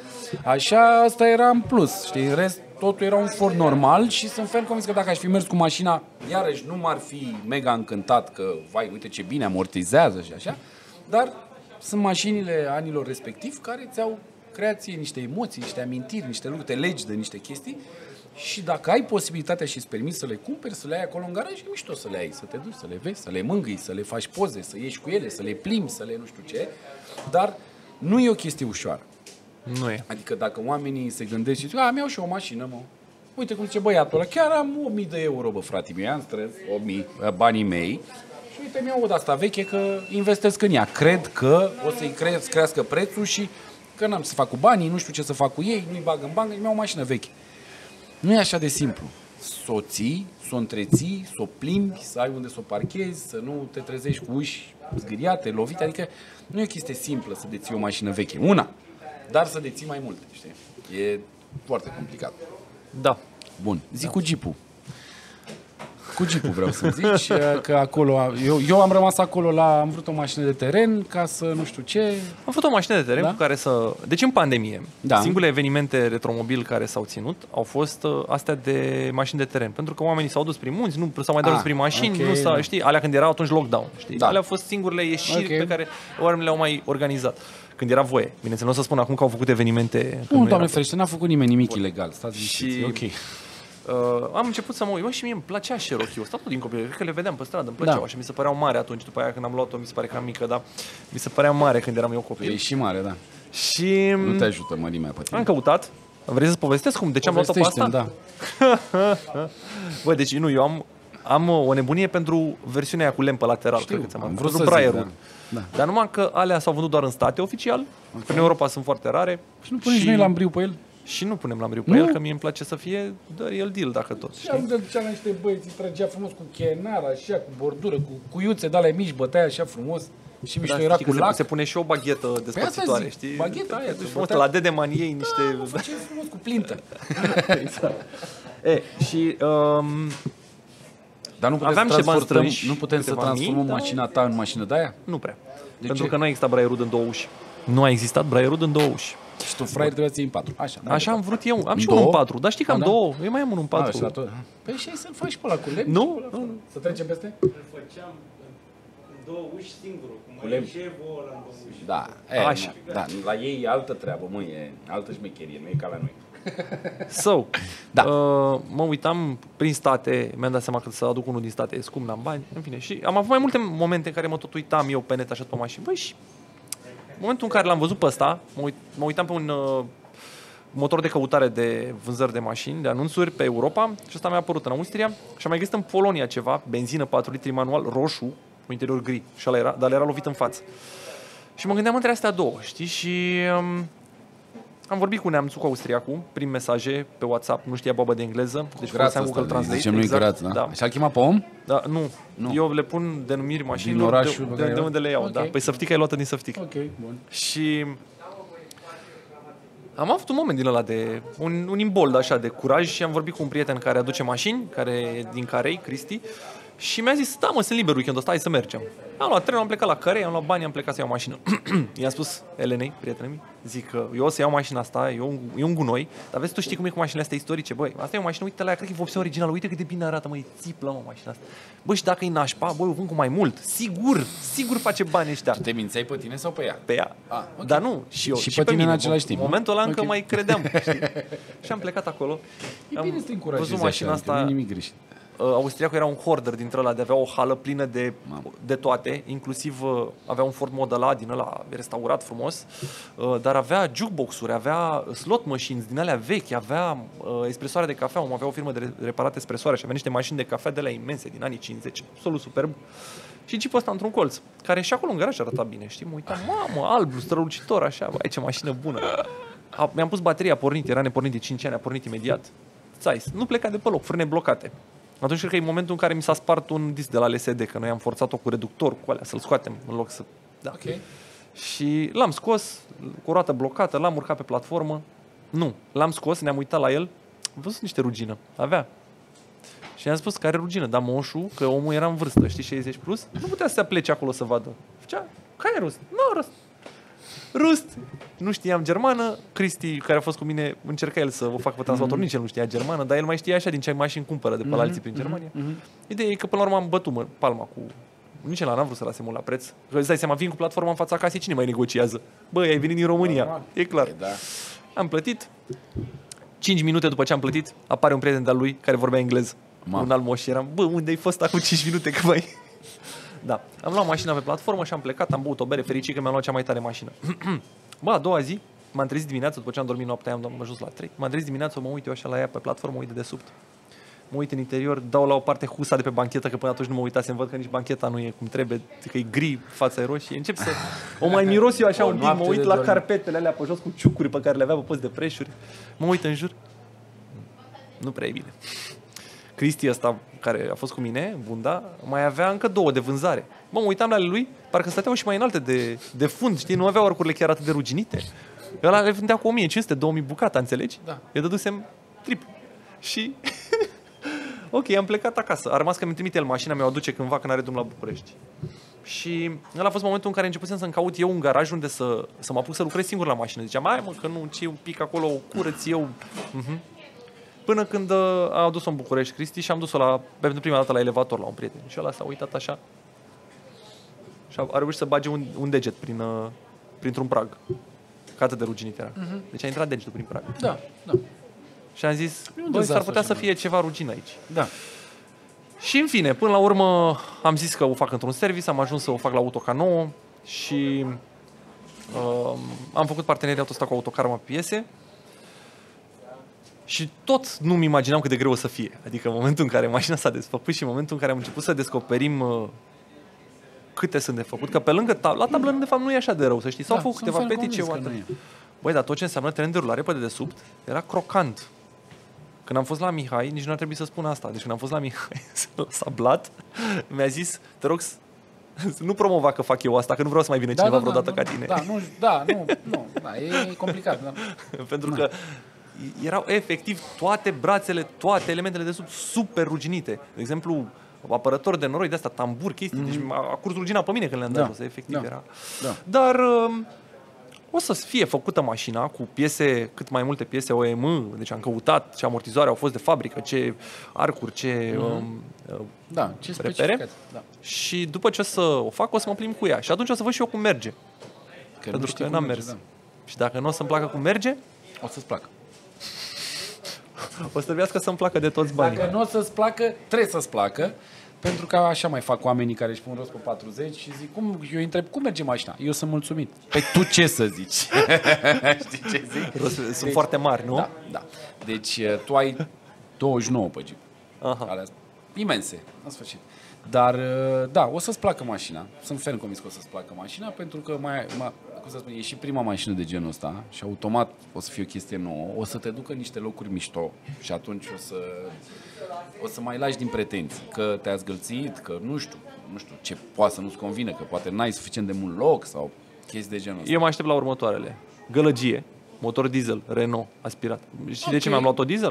așa, asta era în plus, știi? În rest, totul era un Ford normal și sunt fel convins că dacă aș fi mers cu mașina, iarăși nu m-ar fi mega încântat că, vai, uite ce bine amortizează și așa, dar sunt mașinile anilor respectiv care ți-au creat ție niște emoții, niște amintiri, niște lucruri, te legi de niște chestii și dacă ai posibilitatea și îți permiți să le cumperi, să le ai acolo în garaj, e mișto să le ai, să te duci, să le vezi, să le mângâi, să le faci poze, să ieși cu ele, să le plimbi, să le nu știu ce, dar nu e o chestie ușoară. Nu e. Adică dacă oamenii se gândesc și zic, a, mi-au și o mașină, mă. Uite cum zice băiatul ăla, chiar am o mie de euro, bă, frate, mi-o am strâns, o mie, banii mei, și uite, mi-au o de-asta veche că investesc în ea. Cred că o să-i cre- crească prețul și că n-am să fac cu banii, nu știu ce să fac cu ei, nu-i bag în bancă, mi-au o mașină veche. Nu e așa de simplu. Să o ții, să o întreții, să o plimbi, să ai unde să o parchezi, să nu te trezești cu uși zgâriate, lovite, adică nu e o chestie simplă să deții o mașină veche. Una, dar să deții mai multe, știi? E foarte complicat. Da. Bun, zic da. Cu Jeep-ul. Cu Jeep-ul vreau să zici, că acolo, eu, eu am rămas acolo la, am vrut o mașină de teren ca să nu știu ce. Am vrut o mașină de teren da? Cu care să... Deci în pandemie, da. Singurele evenimente retromobil care s-au ținut au fost uh, astea de mașini de teren. Pentru că oamenii s-au dus prin munți, nu s-au mai dus prin mașini, okay, nu s-a, da. Știi, alea când erau atunci lockdown, știi? Da. Alea au fost singurele ieșiri okay. Pe care oamenii le-au mai organizat. Când era voie. Bineînțeles, nu o să spun acum că au făcut evenimente... Nu, Doamne ferește, n-a făcut nimeni nimic Bun. Ilegal. Stați și... ok. Uh, am început să mă uit, și mie îmi plăcea Cherokee-ul, stau tot din copil, cred că le vedeam pe stradă, îmi plăceau, da. Și mi se păreau mari atunci, după aia când am luat-o, mi se pare că am mică, dar mi se părea mare când eram eu copil. E și mare, da. Și... Nu te ajută mărimea pe tine. Am căutat, vrei să-ți povestesc cum, de ce am luat-o pe asta? Da. Bă, deci nu, eu am, am o nebunie pentru versiunea aia cu lempă lateral, știu, cred că am vrut vrut să zic, da. Da. Dar numai că alea s-au vândut doar în state oficial, okay. În Europa sunt foarte rare. Și nu punem și noi lambriu pe el? Și nu punem lambriu pe nu? El, că mie îmi place să fie doar el deal, dacă tot. Și am ducea la niște băieți, îi trăgea frumos cu chenar, așa, cu bordură, cu cuiuțe de alea mici, bătea așa frumos. Și mișto da, era cu lac. Se pune și o baghetă despărțitoare, știi? Bagheta aia. Frumos, la Dedeman ei niște... Da, mă face frumos cu plintă. Exact. E, și... Um, dar nu putem aveam să transformăm, strânși, nu putem să transformăm mii, mașina ta în mașină de aia? Nu prea. De Pentru ce? că nu a existat braierul în două uși. Nu a existat braierul în două uși. Și tu, fraier, trebuie să iei în patru. Așa, Așa am vrut eu. Am în și două? unul în patru. Dar știi că am da? două. Eu mai am unul în patru. A, tot... Păi și să-l faci pe ăla cu lemn? Nu? nu. Să trecem peste? Îl făceam în două uși singurul. Cu mai șevul ăla în două uși. Da. E, așa. Da, la ei e altă treabă, mă, e altă șmecherie, nu e ca la noi. So, da. uh, mă uitam prin state, mi-am dat seama că să aduc unul din state, e scump, n-am bani, în fine. Și am avut mai multe momente în care mă tot uitam eu pe net așa pe mașini. Băi, și în momentul în care l-am văzut pe ăsta, mă, uit, mă uitam pe un uh, motor de căutare de vânzări de mașini, de anunțuri pe Europa și ăsta mi-a apărut în Austria și am mai găsit în Polonia ceva, benzină patru litri manual, roșu, cu interior gri, și ăla era, dar era lovit în față. Și mă gândeam între astea două, știi, și... Um, am vorbit cu neamțul, cu austriacul, prin mesaje, pe WhatsApp, nu știa babă de engleză, deci foloseam Google Translate. Zicem exact, graț, da? da. Și-al chema pe om? Da, nu. nu. Eu le pun denumiri mașinilor din orașul de, de, de unde le iau. Okay. Da. Păi Săftica e luată din Săftica. Ok, bun. Și am avut un moment din ăla de, un, un imbold așa de curaj și am vorbit cu un prieten care aduce mașini, care e din Carei, Cristi, Și mi-a zis, da mă, sunt liber weekendul ăsta, hai să mergem. Am luat trenul, am plecat la Cărei, am luat bani, am plecat să iau mașină. I-am spus Elenei, prietenii mei, zic că eu o să iau mașina asta, e un, e un gunoi, dar vezi, tu știi cum e cu mașinile astea istorice, băi, asta e o mașină, uite la ea, cred că e vopsea originală, uite cât de bine arată, mă, e țiplă, mă, mașina asta. Bă, și dacă e nașpa, băi, o vând cu mai mult, sigur, sigur face bani ăștia. Tu te mințeai pe tine sau pe ea? Pe ea. Ah, okay. Dar nu, și eu, și, și pe, pe tine mine, în același timp. în momentul ăla okay. încă mai credeam, știi? Și am plecat acolo. E am bine să te încurajezi văzut mașina așa, asta. nu e nimic greșit. Uh, austriacul era un hoarder dintre ăla, de avea o hală plină de, de toate, inclusiv uh, avea un Ford Model A din ăla restaurat frumos, uh, dar avea jukebox-uri, avea slot machines din alea vechi, avea uh, espresoare de cafea, om avea o firmă de reparat espresoare și avea niște mașini de cafea de la imense din anii cincizeci, absolut superb. Și Jeep-ul ăsta într-un colț, care și acolo în garaj arăta bine, știi? Mă uitam, mamă, alb, strălucitor, așa, băi, ce mașină bună. A, mi-am pus bateria, a pornit, era nepornit de cinci ani, a pornit imediat. Țais, nu pleca de pe loc, frâne blocate. Atunci cred că e momentul în care mi s-a spart un disc de la L S D, că noi am forțat-o cu reductor, cu alea, să-l scoatem în loc să... Da. Okay. Și l-am scos, cu roată blocată, l-am urcat pe platformă. Nu, l-am scos, ne-am uitat la el, am văzut niște rugină, avea. Și i-am spus că are rugină, dar moșul, că omul era în vârstă, știi, șaizeci plus, nu putea să se plece acolo să vadă. Făcea, care e rust? Nu, rust. Rust! Nu știam germană, Cristi, care a fost cu mine, încerca el să o facă pe translator, mm-hmm. nici el nu știa germană, dar el mai știa așa din ce mașini cumpără de pe mm-hmm. la alții prin Germania. Mm-hmm. Ideea e că până la urmă am bătut mă, palma cu... Nici ăla n-am vrut să lase mult la preț. Că îți dai seama, vin cu platforma în fața casei, cine mai negociază? Băi, ai venit din România, Normal. E clar. E, da. Am plătit. cinci minute după ce am plătit, apare un prieten de-al lui care vorbea engleză. Mam. Un alt moș și eram, bă, unde ai fost acum cinci minute că mai... Da, am luat mașina pe platformă și am plecat, am băut o bere, fericit că mi-am luat cea mai tare mașină. Bă, a doua zi, m-am trezit dimineața, după ce am dormit noaptea, am ajuns la trei. M-am trezit dimineața, mă uit eu așa la ea pe platformă, mă uit de desubt. Mă uit în interior, dau la o parte husa de pe banchetă, că până atunci nu mă uitasem, văd că nici bancheta nu e cum trebuie, că e gri, fața e roșie. Încep să o mai miros eu așa o un pic, mă uit la carpetele alea pe jos cu ciucuri pe care le avea pe post de preșuri. Mă uit în jur. Nu prea e bine. Cristi ăsta, care a fost cu mine, bunda, mai avea încă două de vânzare. Mă, mă uitam la ale lui, parcă stăteau și mai înalte de, de fund, știi? Nu aveau arcurile chiar atât de ruginite. Ăla le vândea cu o mie cinci sute două mii bucata, înțelegi? Da. Eu dădusem trip. Și... ok, am plecat acasă. A rămas că mi trimite el mașina, mi-o aduce cândva când are drum la București. Și ăla a fost momentul în care începusem să-mi caut eu un garaj unde să, să mă apuc să lucrez singur la mașină. Ziceam, hai mă, că nu, ci un pic acolo, o curăț eu. Uh-huh. Până când uh, a adus-o în București Cristi și am dus-o la, pentru prima dată la elevator la un prieten. Și ăla s-a uitat așa și a, a reușit să bage un, un deget prin, uh, printr-un prag. Că atât de ruginit era. Uh-huh. Deci a intrat degetul prin prag. Da, da. Și am zis, băi, s-ar putea să fie ceva rugin aici. Da. Și în fine, până la urmă am zis că o fac într-un service, am ajuns să o fac la Autoca nouă și uh, am făcut parteneriatul ăsta cu Autokarma piese. Și tot nu-mi imaginam cât de greu o să fie. Adică în momentul în care mașina s-a desfăcut și în momentul în care am început să descoperim uh, câte sunt de făcut, că pe lângă tab- la tablă de fapt nu e așa de rău, să știi. S-au da, făcut câteva petice. Băi, dar tot ce înseamnă tren de rulare pe dedesubt era crocant. Când am fost la Mihai, nici nu ar trebui să spun asta. Deci când am fost la Mihai, la sablat, mi-a zis, te rog să nu promova că fac eu asta, că nu vreau să mai vină da, cineva da, vreodată da, ca tine. Da, nu, da, nu, nu, da, e complicat. Da. Pentru da. că erau efectiv toate brațele, toate elementele de sub super ruginite. De exemplu, apărător de noroi de asta, tambur, chestii, mm-hmm. deci a curs rugina pe mine când le-am dat, da. efectiv da. era. Da. Dar o să fie făcută mașina cu piese, cât mai multe piese O E M, deci am căutat ce amortizoare au fost de fabrică, ce arcuri, ce mm-hmm. um, da, ce repere. Da. Și după ce o să o fac, o să mă plimb cu ea. Și atunci o să văd și eu cum merge. Că Pentru că n-am merge, mers. Da. Și dacă nu o să-mi placă cum merge, o să-ți placă. O să trebuiască să-mi placă de toți banii. Dacă nu o să-ți placă, trebuie să-ți placă. Pentru că așa mai fac oamenii care își pun rost pe patruzeci și zic, cum, eu îi întreb, cum merge mașina? Eu sunt mulțumit. Păi tu ce să zici? Știi ce zic? Sunt deci, foarte mari, nu? Da, da. Deci tu ai douăzeci și nouă pe Jeep. Aha. Alea imense, în sfârșit. Dar, da, o să-ți placă mașina. Sunt ferm convins că o să-ți placă mașina, pentru că mai, mai, cum să spun, e și prima mașină de genul ăsta și automat o să fie o chestie nouă. O să te ducă în niște locuri mișto și atunci o să, o să mai lași din pretenții că te-ai zgâlțit, că nu știu, nu știu ce poate să nu-ți convine, că poate n-ai suficient de mult loc sau chestii de genul ăsta. Eu mă aștept la următoarele. Gălăgie, motor diesel, Renault, aspirat. Și okay. de ce mi-am luat-o diesel?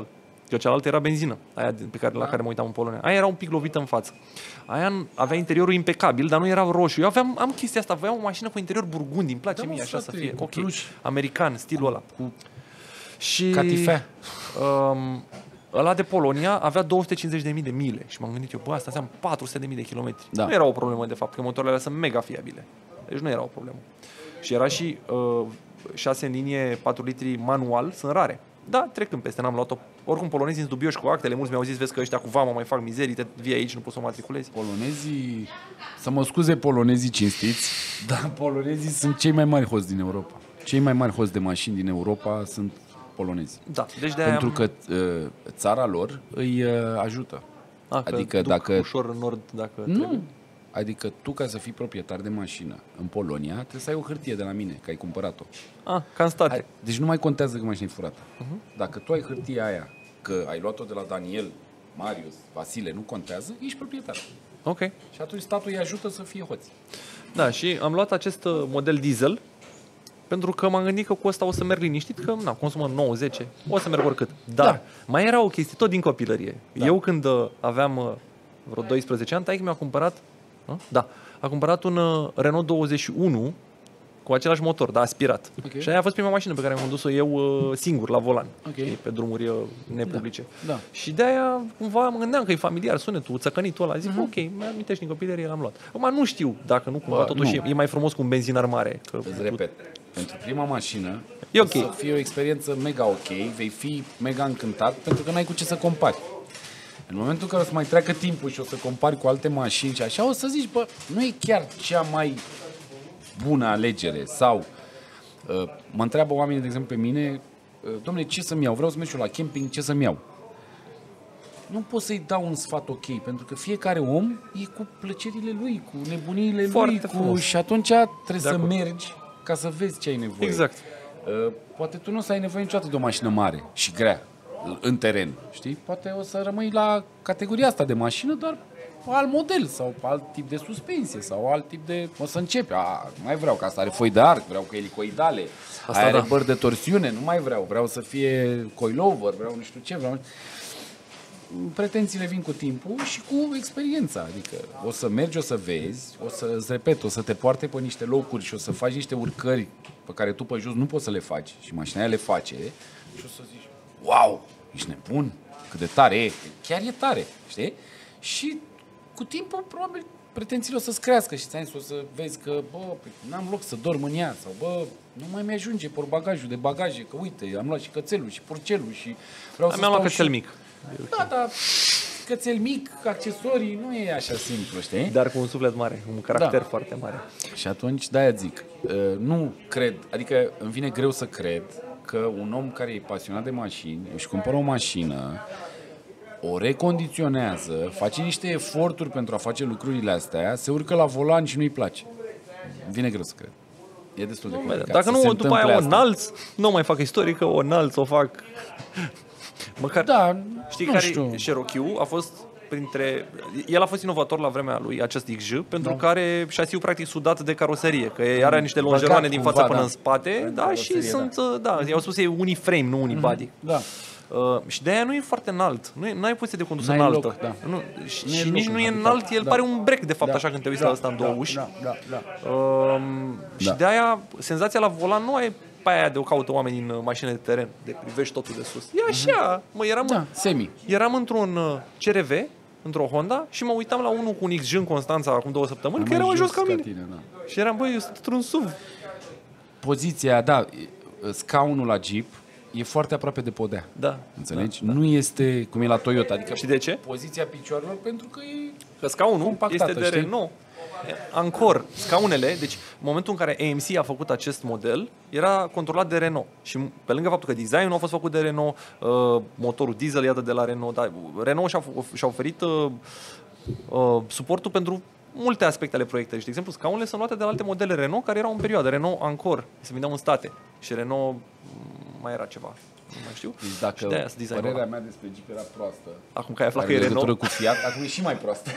Că cealaltă era benzină, aia pe care, la care mă uitam în Polonia. Aia era un pic lovită în față. Aia avea interiorul impecabil, dar nu era roșu. Eu aveam, am chestia asta, voiam o mașină cu interior burgundi, îmi place da, mie mă, așa frate, să fie. Ok, pluș. american, stilul ăla. Cu și catifea. Um, ăla de Polonia avea două sute cincizeci de mii de mile și m-am gândit eu, bă, asta înseamnă patru sute de mii de kilometri. Da. Nu era o problemă de fapt, că motoarele alea sunt mega fiabile. Deci nu era o problemă. Și era și uh, șase în linie, patru litri manual, sunt rare. Da, trecând peste, n-am luat-o. Oricum, polonezii sunt dubioși cu actele. Mulți mi-au zis, vezi că ăștia cu vama mai fac mizerii, te vii aici, nu poți să o matriculezi. Polonezii, să mă scuze polonezii cinstiți, dar polonezii sunt cei mai mari hoți din Europa. Cei mai mari hoți de mașini din Europa sunt polonezi. Da, deci de-aia Pentru că uh, țara lor îi uh, ajută. A, adică duc dacă ușor în nord, dacă nu, trebuie. adică tu ca să fii proprietar de mașină în Polonia, trebuie să ai o hârtie de la mine, că ai cumpărat-o. Ah, ca în state. Deci nu mai contează că mașina e furată. Uh-huh. Dacă tu ai hârtia aia, că ai luat-o de la Daniel, Marius, Vasile, nu contează, ești proprietar. Ok. Și atunci statul îi ajută să fie hoți. Da, și am luat acest model diesel pentru că m-am gândit că cu ăsta o să merg liniștit, că na, consumă nouă zece, o să merg oricât. Dar da. mai era o chestie tot din copilărie. Da. Eu când uh, aveam uh, vreo doisprezece ani, taică mi-a cumpărat, uh? da, a cumpărat un uh, Renault douăzeci și unu cu același motor, dar aspirat. Okay. Și aia a fost prima mașină pe care am condus-o eu uh, singur la volan, okay. pe drumuri uh, nepublice. Da. Da. Și de-aia cumva mă gândeam că e familiar sunetul, țăcănitul ăla. Zic, uh-huh. ok, mi-am amintești din copilărie, l-am luat. Acum nu știu dacă nu cumva, Bă, totuși nu. E, e mai frumos cu un benzinar mare. Că îți repet, pentru prima mașină e okay. să fie o experiență mega ok, vei fi mega încântat pentru că n-ai cu ce să compari. În momentul în care o să mai treacă timpul și o să compari cu alte mașini și așa, o să zici, bă, nu e chiar cea mai bună alegere. Sau uh, mă întreabă oamenii, de exemplu, pe mine, uh, dom'le, ce să-mi iau? Vreau să merg și eu la camping, ce să-mi iau? Nu pot să-i dau un sfat ok, pentru că fiecare om e cu plăcerile lui, cu nebuniile Foarte lui, cu... și atunci trebuie să mergi ca să vezi ce ai nevoie. Exact. Uh, poate tu nu o să ai nevoie niciodată de o mașină mare și grea în teren, știi? Poate o să rămâi la categoria asta de mașină, dar alt model sau alt tip de suspensie sau alt tip de... O să începi. A, nu mai vreau, că asta are foi de arc, vreau cu elicoidale, asta are da. bări de torsiune, nu mai vreau, vreau să fie coilover, vreau nu știu ce, vreau... Pretențiile vin cu timpul și cu experiența, adică o să mergi, o să vezi, o să, îți repet, o să te poarte pe niște locuri și o să faci niște urcări pe care tu pe jos nu poți să le faci și mașina aia le face și o să zici, wow, ești nebun, cât de tare e, chiar e tare, știi? Și cu timpul probabil pretențiile o să-ți crească și ți-ai o să vezi că, bă, n-am loc să dorm în ea sau, bă, nu mai mi-ajunge portbagajul de bagaje, că uite, am luat și cățelul și purcelul și vreau am să mi-am luat și... cățel mic. Da, da, cățel mic, accesorii, nu e așa simplu, știi? Dar cu un suflet mare, un caracter da. foarte mare. Și atunci, de-aia zic, nu cred, adică îmi vine greu să cred că un om care e pasionat de mașini își cumpără o mașină, o recondiționează, face niște eforturi pentru a face lucrurile astea, se urcă la volan și nu-i place. Îmi vine greu să cred. E destul de complicat. Dacă nu, după aia o înalți, nu mai fac istorică, o înalți, o fac... Măcar, da, știi care Cherokee a fost printre... El a fost inovator la vremea lui, acest X J, pentru da. care șasiul practic sudat de caroserie, că are niște longeroane din față până da. în spate, da, și sunt, da, da i-au spus ei uniframe, nu unibody. Mm-hmm. Da. Uh, și de aia nu e foarte înalt. Nu ai poziție de condus înaltă. Loc, da. Nu, și, și nici nu e înalt, el da. pare un break de fapt, da. așa când te uiți da. la ăsta în două da. uși. Da. Da. Da. Uh, și da. de aia senzația la volan nu ai pe aia de o caută oameni în mașină de teren, de privești totul de sus. E așa, mm-hmm. mă, eram, da, semi. eram într-un C R V, într-o Honda și mă uitam la unul cu un X J în Constanța acum două săptămâni, am că era mai jos ca mine. Tine, da. Și eram, băi, eu sunt într-un S U V. Poziția, da, scaunul la Jeep e foarte aproape de podea. Da. Înțelegi? Da, nu este cum e la Toyota. Adică și de ce? Poziția picioarelor pentru că e că scaunul este de știi? Renault. Ancor, scaunele, deci în momentul în care A M C a făcut acest model, era controlat de Renault. Și pe lângă faptul că designul a fost făcut de Renault, uh, motorul diesel iată de la Renault, dar Renault și-a, și-a oferit uh, uh, suportul pentru multe aspecte ale proiectului. De exemplu, scaunele sunt luate de la alte modele Renault care erau în perioadă. Renault Ancor, se vindeau în state. Și Renault mai era ceva. Nu mai știu. Deci dacă de părerea mea despre Jeep era proastă, acum că ai aflat că e Renault cu Fiat, acum e și mai proastă.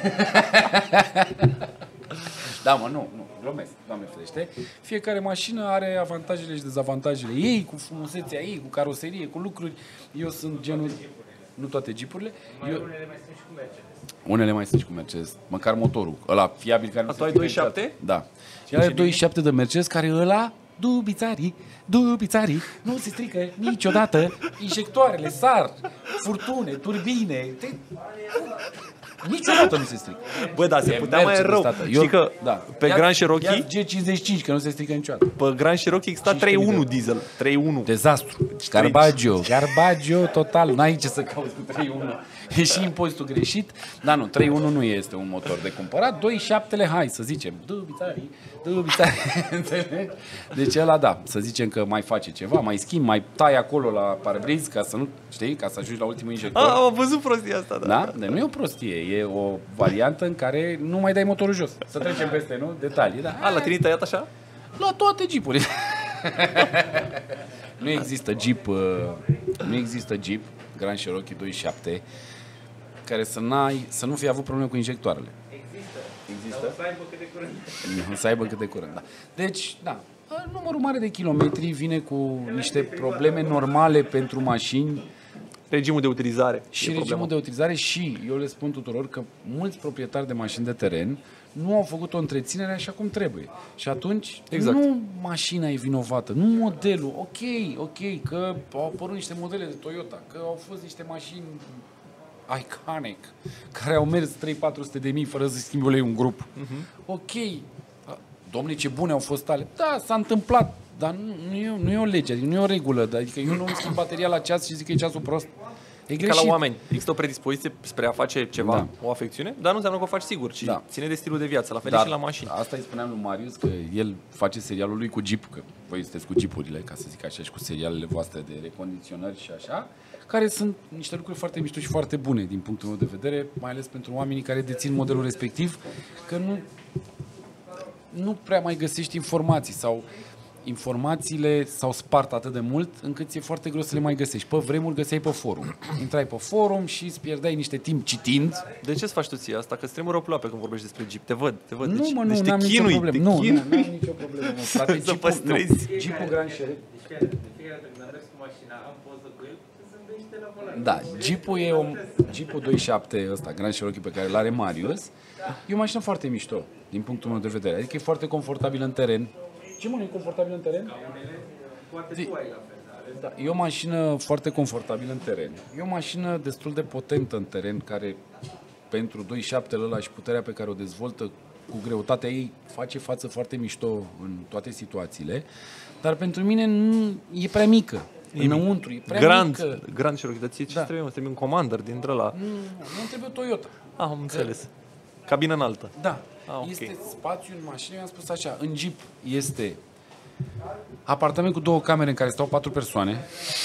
Da, mă, nu, nu, glumesc, Doamne ferește. Fiecare mașină are avantajele și dezavantajele ei, cu frumusețea ei, cu caroserie, cu lucruri. Eu sunt genul... nu toate jeepurile. Mai Eu, unele mai sunt și cu Mercedes. unele mai sunt și cu Mercedes, măcar motorul, ăla fiabil care nu tu ai doi virgulă șapte? Da. Și are doi virgulă șapte de Mercedes care ăla dubițarii, dubițarii, nu se strică niciodată, injectoarele sar, furtune, turbine, te... niciodată nu se strică. Bă, da, se putea mai rău. Eu, Știi că da. pe Ia, Grand Cherokee... G cincizeci și cinci, că nu se strică niciodată. Pe Grand Cherokee exista trei unu diesel. trei unu. Dezastru. Garbaggio. Garbaggio total. N-ai ce să cauți cu trei unu. E și impozitul greșit. Dar nu, trei unu nu este un motor de cumpărat. doi virgulă șapte hai să zicem. Dubitarii, dubitarii. Înțelegi? Deci ăla da, să zicem că mai face ceva, mai schimb, mai tai acolo la parbriz ca să nu, știi, ca să ajungi la ultimul injector. Ah, am văzut prostia asta, da. Da? Deci nu e o prostie, e o variantă în care nu mai dai motorul jos. Să trecem peste, nu? Detalii, da? A, la tine tăiat așa? La toate jeepurile. Nu există Jeep, uh, nu există Jeep Grand Cherokee doi virgulă șapte care să, n-ai, să nu fie avut probleme cu injectoarele. Există. Există? Dar o să aibă cât de curând. Să aibă cât de curând, da. Deci, da, numărul mare de kilometri vine cu niște probleme normale pentru mașini. Regimul de utilizare. Și regimul problema. de utilizare și eu le spun tuturor că mulți proprietari de mașini de teren nu au făcut o întreținere așa cum trebuie. Și atunci exact. Nu mașina e vinovată, nu modelul. Ok, ok, că au apărut niște modele de Toyota, că au fost niște mașini iconic, care au mers trei patru sute de mii fără să schimbi ulei un grup. Uh-huh. Ok, domnule, ce bune au fost ale. Da, s-a întâmplat, dar nu, nu, e, nu e o lege, adică nu e o regulă. Adică eu nu îmi schimb bateria la ceas și zic că e ceasul prost. E ca la oameni. Există o predispoziție spre a face ceva, da. O afecțiune, dar nu înseamnă că o faci sigur, ci da. Ține de stilul de viață, la fel dar și la mașini. Asta îi spuneam lui Marius, că el face serialul lui cu Jeep, că voi sunteți cu Jeepurile, ca să zic așa, și cu serialele voastre de recondiționări și așa, care sunt niște lucruri foarte mișto și foarte bune din punctul meu de vedere, mai ales pentru oamenii care dețin modelul respectiv, că nu, nu prea mai găsești informații sau informațiile s-au spart atât de mult încât e foarte greu să le mai găsești. Pe vremuri găseai pe forum. Intrai pe forum și îți pierdeai niște timp citind. De ce îți faci tu ție asta? Că stremură o ploapă când vorbești despre Jeep. Te văd, te văd. Nu, deci, mă, nu, deci n-am nicio problemă. Nu, nu, n-am nicio problemă. Frate, să păstrezi. Jeepul Grand Cherokee. Deci, de fiecare dată când am mers cu mașina, am poză cu el, să zâmbește la volan. Da, Jeepul e o, Jeepul doi virgulă șapte ăsta, Grand Cherokee pe care îl are Marius, e o mașină foarte mișto, din punctul meu de vedere. Adică e foarte confortabil în teren. Ce mă, nu e confortabil în teren? Poate tu ai la fel. Da, e o mașină foarte confortabilă în teren. E o mașină destul de potentă în teren, care pentru doi virgulă șapte ăla și puterea pe care o dezvoltă cu greutatea ei face față foarte mișto în toate situațiile. Dar pentru mine nu, e prea mică. E înăuntru, e prea grand, mică. Grand Cherokee, dar ție ce da. trebuie? Îți trebuie un Commander dintre ăla. Nu, nu trebuie Toyota. Ah, am înțeles. Cabină înaltă. Da. Ah, okay. Este spațiu în mașină, eu am spus așa, în Jeep este apartament cu două camere în care stau patru persoane,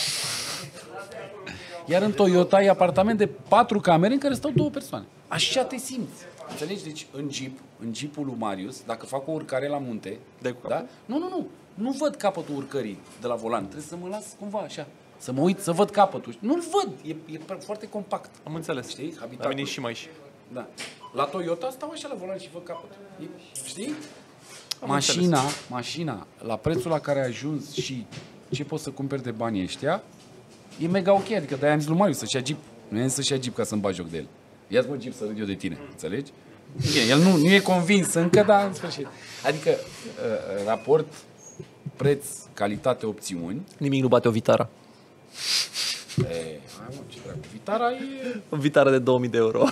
iar în Toyota e apartament de patru camere în care stau două persoane. Așa te simți. Înțelegi? Deci în Jeep, în Jeepul lui Marius, dacă fac o urcare la munte, da? Nu, nu, nu. Nu văd capătul urcării de la volan. Trebuie să mă las cumva așa. Să mă uit, să văd capătul. Nu-l văd. E, e foarte compact. Am înțeles. Știi? Habitatul. Am venit și mai și. Da. La Toyota stau așa la volan și văd capătul. E, știi? Am mașina, înțeles. mașina, la prețul la care ai ajuns și ce poți să cumperi de banii ăștia, e mega ok. Adică de-aia am zis lui Marius să-și ia Jeep. Nu e să-și ia Jeep ca să-mi bagi joc de el. Ia-ți mă Jeep să râd eu de tine. Înțelegi? El nu, nu e convins încă, dar în sfârșit. Adică uh, raport preț, calitate, opțiuni. Nimic nu bate o Vitara. E, hai mă, ce treabă. Vitara e... O Vitara de două mii de euro.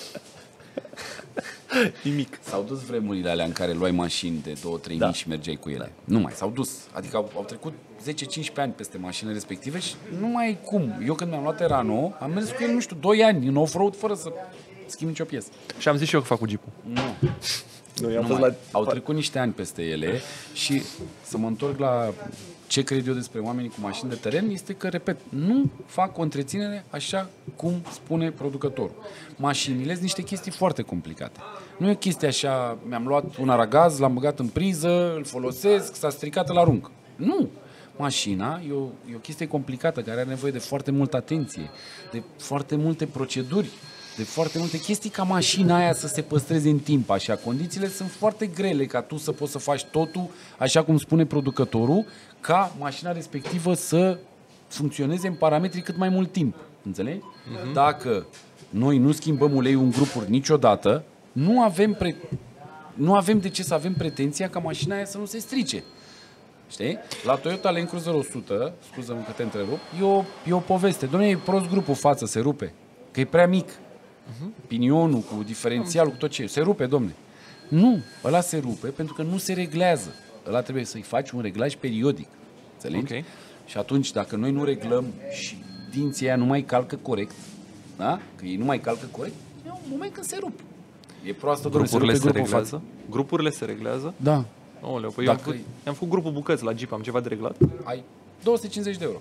Nimic. S-au dus vremurile alea în care luai mașini de două trei mii da. și mergeai cu ele. Da. Nu mai, s-au dus. Adică au, au trecut zece cincisprezece ani peste mașinile respective și nu mai ai cum. Eu când mi-am luat Terrano, am mers cu el, nu știu, doi ani în off-road fără să schimb nicio piesă. Și am zis și eu că fac cu Jeep-ul. Nu. Nu, nu fost la... Au trecut niște ani peste ele și să mă întorc la ce cred eu despre oamenii cu mașini de teren este că, repet, nu fac o întreținere așa cum spune producătorul. Mașinile sunt niște chestii foarte complicate. Nu e o chestie așa, mi-am luat un aragaz, l-am băgat în priză, îl folosesc, s-a stricat, îl arunc. Nu! Mașina e o, e o chestie complicată care are nevoie de foarte multă atenție, de foarte multe proceduri, de foarte multe chestii ca mașina aia să se păstreze în timp. Așa, condițiile sunt foarte grele ca tu să poți să faci totul așa cum spune producătorul, ca mașina respectivă să funcționeze în parametri cât mai mult timp. Înțelegi? Uh-huh. Dacă noi nu schimbăm uleiul în grupuri niciodată, nu avem, pre... nu avem de ce să avem pretenția ca mașina aia să nu se strice. Știi? La Toyota Land Cruiser o sută, scuză-mă că te întrerup, e o, e o poveste. Doamne, e prost grupul față, se rupe. Că e prea mic. Uh-huh. Pinionul cu diferențialul, cu tot ce se rupe, domne. Nu, ăla se rupe pentru că nu se reglează. Ăla trebuie să-i faci un reglaj periodic. Înțelegi? Okay. Și atunci, dacă noi nu reglăm și dinții aia nu mai calcă corect, da? Că ei nu mai calcă corect, e un moment când se rup. E proastă, domne, se rupe grupul față. Grupurile se reglează? Da. Oleu, păi eu am făcut, am făcut grupul bucăți la Jeep, am ceva de reglat? Ai două sute cincizeci de euro.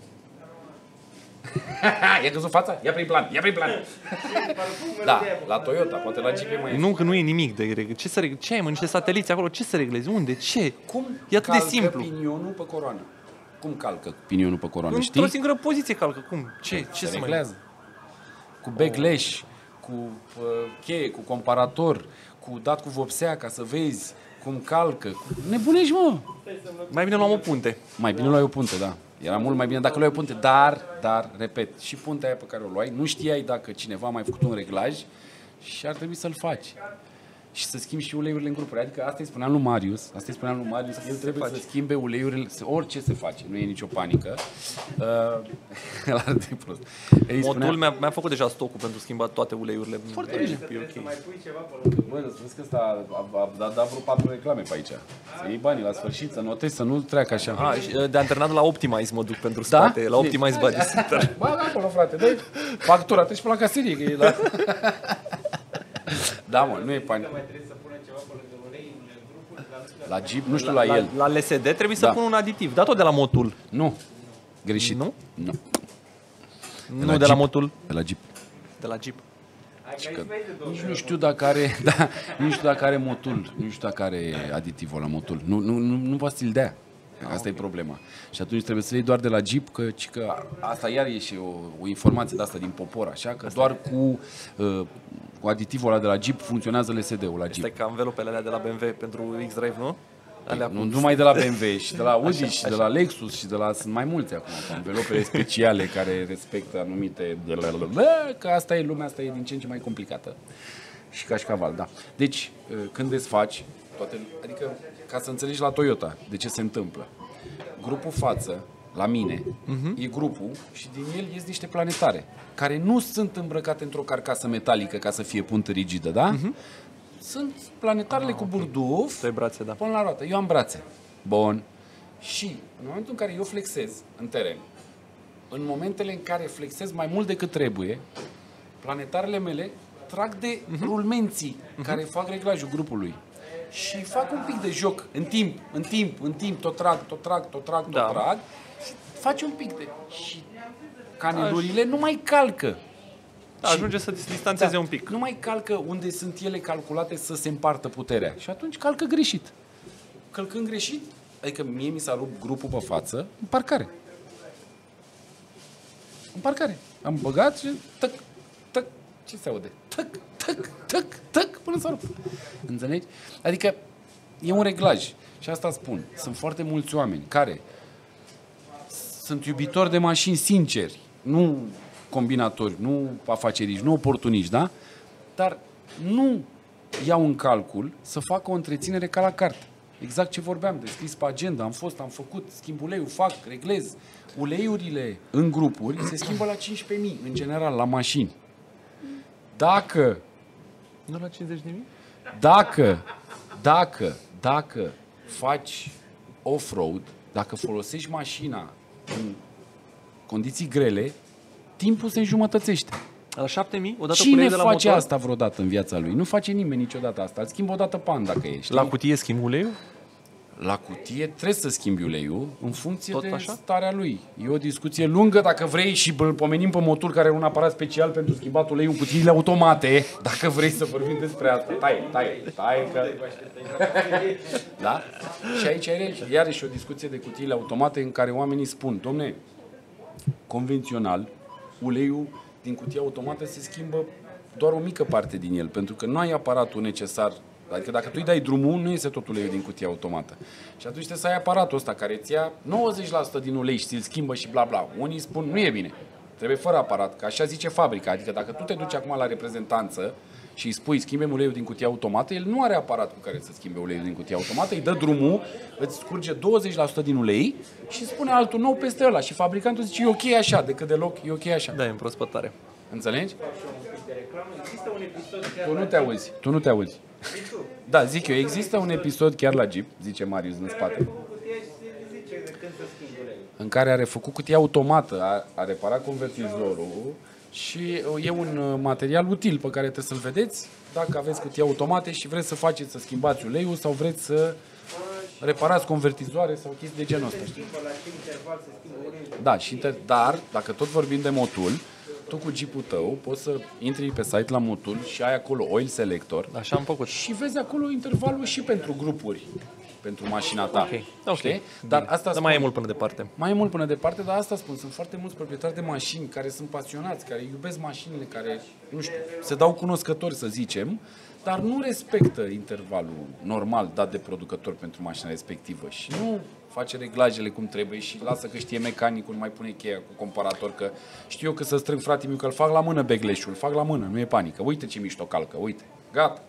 Ia căzut fața? Ia prin plan, ia prin plan. Da, la Toyota, poate la Jeep e mai... Nu, că nu e nimic de reglat. Ce, să reg... ce ai, mă, niște sateliți acolo? Ce să reglezi? Unde? Ce? Cum e atât de simplu. Pinionul pe coroană? Cum calcă pinionul pe coroană, în știi? Într-o singură poziție calcă. Cum? Ce? Ce se să reglează? Mai... Cu backlash, cu uh, cheie, cu comparator, cu dat cu vopsea ca să vezi cum calcă. Nebunești, mă! Mai bine luam o punte. Mai bine luai o punte, da. Era mult mai bine dacă luai o punte, dar, dar, repet, și puntea aia pe care o luai, nu știai dacă cineva a mai făcut un reglaj și ar trebui să-l faci. Și să schimbi și uleiurile în grupuri. Adică asta îi spuneam lui Marius, asta îi spuneam lui Marius, el trebuie să schimbe uleiurile, orice se face, nu e nicio panică. Uh, ar fi prost. Modul mi-a, mi-a făcut deja stocul pentru schimbat toate uleiurile. Foarte bine. Să mai pui ceva pe lângă. Băi, îți spus că ăsta a, a, a dat vreo patru reclame pe aici. Să iei banii la sfârșit, să notezi, să nu treacă așa. A, de antrenat la Optimize mă duc pentru spate, da? La Optimize Body Center. Bă, acolo, frate, dă factura, treci pe la caserie, că e la... Da, mă, nu e panică. La Jeep, nu știu la, la el. La L S D trebuie să da. pun un aditiv, dar tot de la Motul. Nu. Greșit. Nu? Nu. De nu la de la Motul. De la Jeep. De la Jeep. Că nici nu știu dacă are, da, nu știu dacă are motul, nu știu dacă are aditivul la motul. Nu, nu, nu, nu poate să-l dea. Asta e problema. Și atunci trebuie să iei doar de la Jeep, că, că asta iar e și o, o informație de asta din popor, așa, că asta doar cu, uh, cu aditivul ăla de la Jeep funcționează L S D-ul la Jeep. Este ca învelopele alea de la B M W pentru X-Drive, nu? Alea nu numai de la B M W, și de la Audi, așa, și așa. de la Lexus, și de la... Sunt mai multe acum, învelopele speciale care respectă anumite... Că asta e, lumea asta e din ce în ce mai complicată. Și cașcaval, da. Deci, când desfaci, toate, adică, ca să înțelegi la Toyota de ce se întâmplă. Grupul față, la mine, uh-huh. e grupul și din el ies niște planetare, care nu sunt îmbrăcate într-o carcasă metalică ca să fie puntă rigidă, da? Uh-huh. Sunt planetarele ah, cu burduf okay. brațe, da. până la roată. Eu am brațe. Bun. Și în momentul în care eu flexez în teren, în momentele în care flexez mai mult decât trebuie, planetarele mele trag de uh-huh. rulmenții uh-huh. care fac reglajul grupului. Și fac un pic de joc în timp, în timp, în timp, tot trag, tot trag, tot trag, tot da. trag. Și faci un pic de... Și canelurile Aș... nu mai calcă. Da, ajunge să distanțeze da, un pic. Nu mai calcă unde sunt ele calculate să se împartă puterea. Și atunci calcă greșit. Călcând greșit, adică mie mi s-a rupt grupul pe față în parcare. În parcare. Am băgat și tăc, tăc, ce se aude? Tăc, tăc, tăc, tăc, până s-a rupt. Înțelegi? Adică e un reglaj. Și asta spun. Sunt foarte mulți oameni care sunt iubitori de mașini sinceri. Nu combinatori, nu afaceriști, nu oportuniști, da? Dar nu iau în calcul să facă o întreținere ca la carte. Exact ce vorbeam, de scris pe agenda, am fost, am făcut, schimb uleiul, fac, reglez. Uleiurile în grupuri se schimbă la cincisprezece mii, în general, la mașini. Dacă... Nu la cincizeci de mii? Dacă, dacă, dacă faci off-road, dacă folosești mașina în condiții grele, timpul se înjumătățește. La șapte mii? Odată Cine de la face motor? asta vreodată în viața lui? Nu face nimeni niciodată asta. Îl schimbă odată pe an dacă ești. La cutie schimbi uleiul? La cutie trebuie să schimbi uleiul în funcție Tot de așa? starea lui. E o discuție lungă dacă vrei și îl pomenim pe motor care are un aparat special pentru schimbat uleiul în cutiile automate. Dacă vrei să vorbim despre asta. Tai, tai, tai că... Da? Și aici are iarăși o discuție de cutiile automate în care oamenii spun, domne, convențional, uleiul din cutia automată se schimbă doar o mică parte din el, pentru că nu ai aparatul necesar. Adică dacă tu îi dai drumul, nu iese tot uleiul din cutia automată. Și atunci trebuie să ai aparatul ăsta care îți ia nouăzeci la sută din ulei și ți-l schimbă și bla bla. Unii spun, nu e bine. Trebuie fără aparat, că așa zice fabrica. Adică dacă tu te duci acum la reprezentanță și îi spui schimbe uleiul din cutia automată, el nu are aparat cu care să schimbe uleiul din cutia automată, îi dă drumul, îți scurge douăzeci la sută din ulei și spune altul nou peste ăla. Și fabricantul zice, e ok așa, decât deloc, e ok așa. Da, e împrospătare. Înțelegi? Există un episod Tu nu te auzi, tu nu te auzi. Da, zic eu, există un episod chiar la Jeep, zice Marius în spate, în care a refăcut cutia automată, a, a reparat convertizorul și e un material util pe care trebuie să-l vedeți dacă aveți cutii automate și vreți să faceți să schimbați uleiul sau vreți să reparați convertizoare sau chestii de genul ăsta. Știi? Da, și inter... dar dacă tot vorbim de motul, tu cu Jeep-ul tău poți să intri pe site la motul și ai acolo oil selector. Așa am făcut. Și vezi acolo intervalul și pentru grupuri, pentru mașina ta. Ok, ok. Știi? Dar asta spun, mai e mult până departe. Mai e mult până departe, dar asta spun. Sunt foarte mulți proprietari de mașini care sunt pasionați, care iubesc mașinile, care, nu știu, se dau cunoscători, să zicem, dar nu respectă intervalul normal dat de producător pentru mașina respectivă și nu face reglajele cum trebuie și lasă că știe mecanicul, mai pune cheia cu comparator, că știu eu că să strâng frate meu, că îl fac la mână begleșul, îl fac la mână, nu e panică. Uite ce mișto calcă, uite, gata.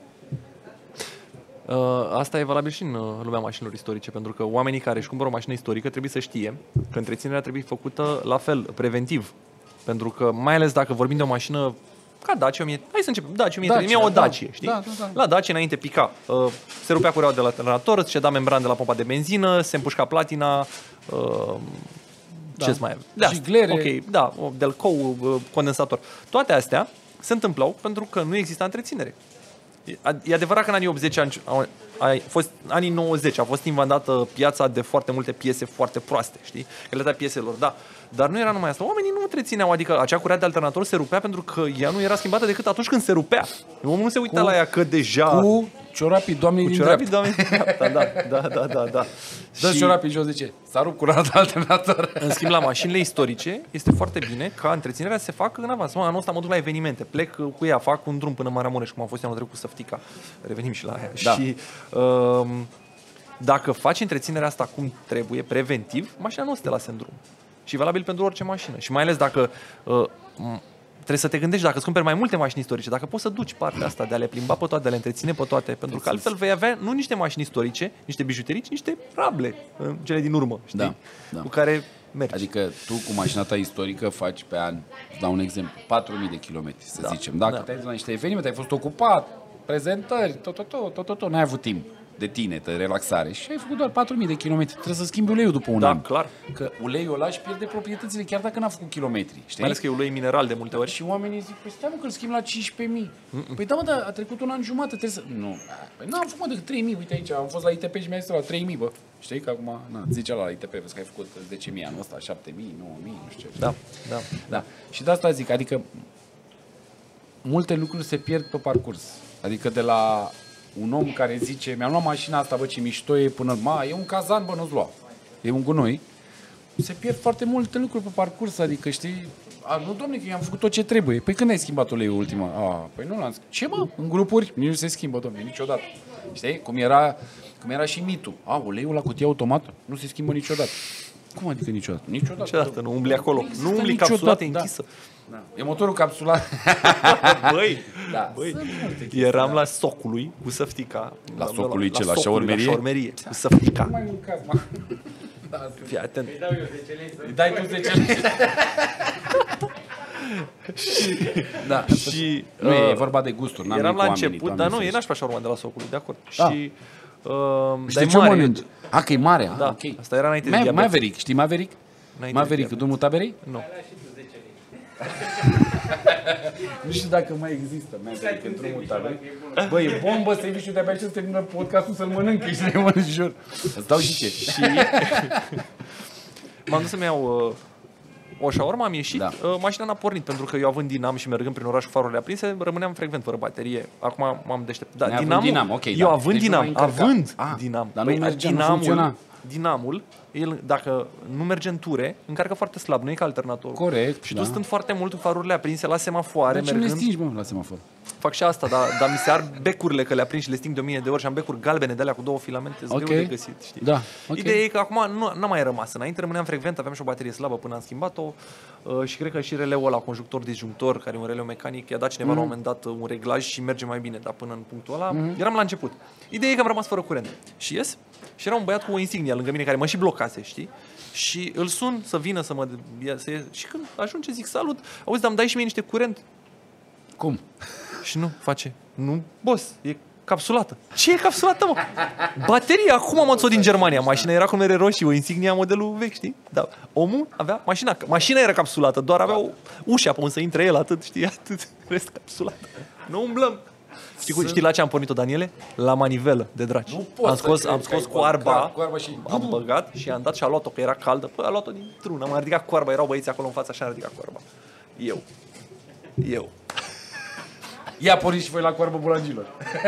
Uh, asta e valabil și în uh, lumea mașinilor istorice, pentru că oamenii care își cumpără o mașină istorică trebuie să știe că întreținerea trebuie făcută la fel, preventiv. Pentru că, mai ales dacă vorbim de o mașină ca Dacia o mie, hai să începem, Dacia o mie trei sute, o Dacia, da, știi? Da, da, da. La Dacia înainte pica, uh, se rupea cureaua de la alternator, îți ceda membran de la pompa de benzină, se împușca platina, uh, da. ce mai de și glere. Ok, da, delcou, uh, condensator. Toate astea se întâmplau pentru că nu exista întreținere. E adevărat că în anii optzeci, au fost, anii nouăzeci, a fost invadată piața de foarte multe piese foarte proaste, știi? Calitatea pieselor, da. Dar nu era numai asta. Oamenii nu întrețineau, adică acea curea de alternator se rupea pentru că ea nu era schimbată decât atunci când se rupea. Omul nu se uita cu, la ea că deja... Cu ciorapii doamnei din dreapta. Cu ciorapii doamnei din dreapta, da, da, da, da, da. Dă și... ciorapii jos, zice, s-a rupt curea de alternator. În schimb, la mașinile istorice, este foarte bine ca întreținerea să se facă în avans. Mă, anul ăsta mă duc la evenimente, plec cu ea, fac un drum până în Maramureș, cum am fost anul trecut cu Săftica. Revenim și la aia. Da. Și... Um, dacă faci întreținerea asta cum trebuie, preventiv, mașina nu o să te lase în drum. Și valabil pentru orice mașină. Și mai ales dacă uh, trebuie să te gândești, dacă îți cumperi mai multe mașini istorice, dacă poți să duci partea asta de a le plimba pe toate, de a le întreține pe toate, pentru că altfel vei avea nu niște mașini istorice, niște bijuterii, ci niște rable, cele din urmă, știi? Da, da. Cu care mergi. Adică tu cu mașina ta istorică faci pe an, dau un exemplu, patru mii de kilometri, să da. zicem. Dacă da. te-ai dus la niște evenimente, ai fost ocupat, prezentări, tot, tot, tot, tot, tot, tot, n-ai avut timp de tine, de relaxare și ai făcut doar patru mii de kilometri. Trebuie să schimbi uleiul după un da, an. clar. Că uleiul ăla își pierde proprietățile chiar dacă n-a făcut kilometri. Știi? Mai ales că e ulei mineral de multe ori. Și oamenii zic, păi stai mă că îl schimb la cincisprezece mii. Mm-mm. Păi da mă, dar a trecut un an jumate, trebuie să... Nu, păi n-am făcut decât trei mii, uite aici, am fost la I T P și mi-a zis la trei mii, bă. Știi că acum, na, zice la I T P, vezi că ai făcut zece mii anul ăsta, șapte mii, nouă mii, nu știu ce. Da, da, da. Și de asta zic, adică multe lucruri se pierd pe parcurs. Adică de la un om care zice, mi-am luat mașina asta, bă, ce mișto e, până, ma, e un cazan, bă, nu-ți lua. E un gunoi. Se pierd foarte multe lucruri pe parcurs, adică, știi, a, nu, domne, că eu am făcut tot ce trebuie. Păi când ai schimbat uleiul ultima? A, păi nu l-am schimbat. Ce, mă? În grupuri? Nici nu se schimbă, domne, niciodată. Știi? Cum era, cum era și mitul. A, uleiul la cutie automat nu se schimbă niciodată. Cum adică niciodată? Niciodată. Niciodată, nu umbli acolo. Nu umbli capsulată închisă. Da. E motorul capsulat. Băi, da. Băi. Eram da. la Socului cu Săftica. La Socului ce? La, la șaurmerie? La șaurmerie, da. cu Săftica. Nu mai mâncați, mă. Da, fii atent. Îi dau eu zece lei. Îi dai tu zece lei. și, da. și nu uh, e vorba de gusturi. N-am eram la oamenii, început, dar nu, e nașpa șaurma de la Socului, de acord. Da. Și uh, știi ce mănânci? A, că e mare. Da, ah, okay. Asta era înainte Ma- de diabet. Maverick, știi Maverick? Înainte Maverick, drumul taberei? Nu. Nu știu dacă mai există Maverick în drumul taberei. Băi, e bombă serviciul, de-abia ce să termină podcastul să-l mănânc, și ne mănânc, jur. Îți dau și ce. Și m-am dus să-mi iau uh, o șaurma, am ieșit, da. uh, mașina n-a pornit, pentru că eu având Dinam și mergând prin oraș cu farurile aprinse, rămâneam frecvent fără baterie. Acum m-am deștept. Da, Dinamul, Dinam, okay, eu da. având deci Dinam, având ah, Dinam, dar nu păi, mergea, Dinamul, nu funcționa. Dinamul el, dacă nu merge în ture, încarcă foarte slab, nu e ca alternatorul. Corect, Și da. tu stând foarte mult cu farurile aprinse la semafoare, Dar ce nu mergând... le stingi, mă, la semafor? Fac și asta, dar, dar mi se ard becurile că le aprind și le sting de o mie de ori și am becuri galbene de alea cu două filamente, sunt Ok. greu de găsit, știi? Da, ok. Ideea e că acum nu n-a mai rămas. Înainte rămâneam frecvent, aveam și o baterie slabă până am schimbat-o uh, și cred că și releul ăla, conjunctor-disjunctor, care e un releu mecanic, i-a dat cineva mm. la un moment dat un reglaj și merge mai bine, dar până în punctul ăla mm. eram la început. Ideea e că am rămas fără curent. Și ies și era un băiat cu o Insignia lângă mine care mă și blocase, știi? Și îl sun să vină să mă... Să ies. Și când ajunge zic salut, auzi, dar îmi dai și mie niște curent? Cum? Și nu, face. Nu, boss, e capsulată. Ce e capsulată, mă? Bateria, acum am adus-o din Germania. Mașina era cu mere roșii, o Insignia modelul vechi, știi? Da. Omul avea mașina. Mașina era capsulată, doar avea o ușa pe unde să intre el, atât, știi, atât. Rest capsulată. Nu umblăm. Știi, cu, știi la ce am pornit-o, Daniele? La manivelă de dragi. Nu pot am scos, să am scos coarba, coarba și... am băgat și am dat și a luat-o, că era caldă. Păi a luat-o dintr-una, am ridicat coarba, erau băieți acolo în față, așa am ridicat coarba. Eu. Eu. Ia porniți și voi la coarbă bulangilor.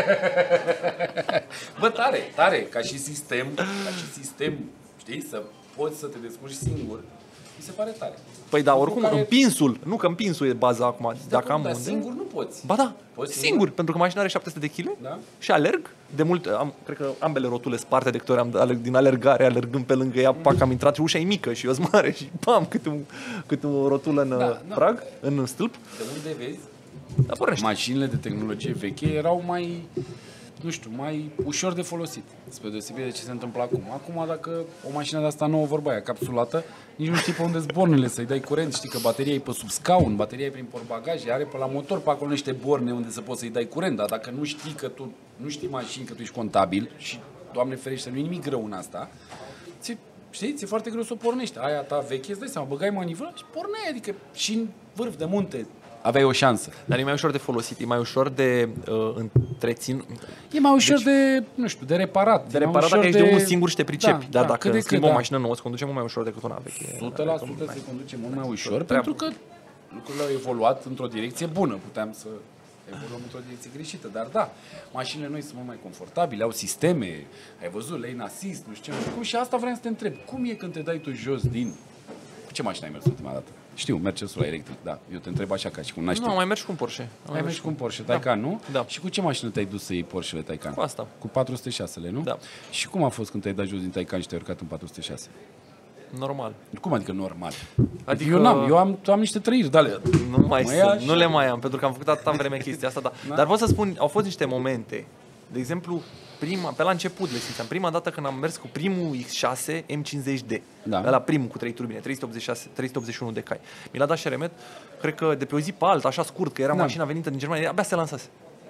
Bă, tare, tare, ca și sistem, ca și sistem, știi, să poți să te descurci singur, mi se pare tare. Păi da, oricum, care... împinsul, nu că împinsul e baza acum, dacă am dar unde. singur nu poți. Ba da, Poți singur, singur? pentru că mașina are șapte sute de kilograme Da. și alerg. De mult, am, cred că ambele rotule sparte de câte ori am alerg, din alergare, alergând pe lângă ea, pac, am intrat și ușa e mică și eu sunt mare și pam, câte, un, câte o rotulă în da, prag, da. în stâlp. De unde vezi? Da, pornește. Mașinile de tehnologie veche erau mai, nu știu, mai ușor de folosit, spre deosebire de ce se întâmplă acum. Acum, dacă o mașină de asta nouă, vorba aia, capsulată, nici nu știi pe unde zbornele să-i dai curent, știi că bateria e pe sub scaun, bateria e prin portbagaje, are pe la motor pe acolo niște borne unde să poți să-i dai curent, dar dacă nu știi că tu, nu știi mașini, că tu ești contabil și, Doamne ferește, nu e nimic greu în asta, ți, știi, ți-e foarte greu să o pornești. Aia ta veche, îți dai seama, băgai manivela și porneai, adică și în vârf de munte aveai o șansă. Dar e mai ușor de folosit, e mai ușor de uh, întreținut. E mai ușor deci, de, nu știu, de reparat. De reparat dacă ești de unul singur și te pricepi. Da, dar da, dacă cât de schimbi cât, o da. mașină nouă, se conduce mult mai ușor decât una veche. o sută la sută se conduce mult mai ușor, pentru că lucrurile au evoluat într-o direcție bună. Puteam să evoluăm într-o direcție greșită, dar da, mașinile noi sunt mult mai confortabile, au sisteme, ai văzut, lane assist, nu știu ce, cum, și asta vreau să te întreb. Cum e când te dai tu jos din... Cu ce mașină ai mers ultima dată? Știu, Mercedes la electric, da. Eu te întreb așa ca și cum n-ai știu. Nu, mai mergi cu un Porsche. Ai mers cu un Porsche Taycan, nu? Da. Și cu ce mașină te-ai dus să iei Porsche-le Taycan? Cu asta. Cu patru sute șase-le, nu? Da. Și cum a fost când te-ai dat jos din Taycan și te-ai urcat în patru sute șase? Normal. Cum adică normal? Adică Eu n-am, eu am, am niște trăiri, dar Nu mai Mă ia sunt, și- nu le mai am, pentru că am făcut atâta vreme chestia asta, dar, Da. dar pot să spun, au fost niște momente. De exemplu, prima, pe la început le simțeam, prima dată când am mers cu primul X șase M cincizeci D, Da. la primul cu trei turbine, trei sute optzeci și șase, trei sute optzeci și unu de cai. Mi l-a dat Șeremet, cred că de pe o zi pe alta, așa scurt, că era Da. mașina venită din Germania, abia se lansase.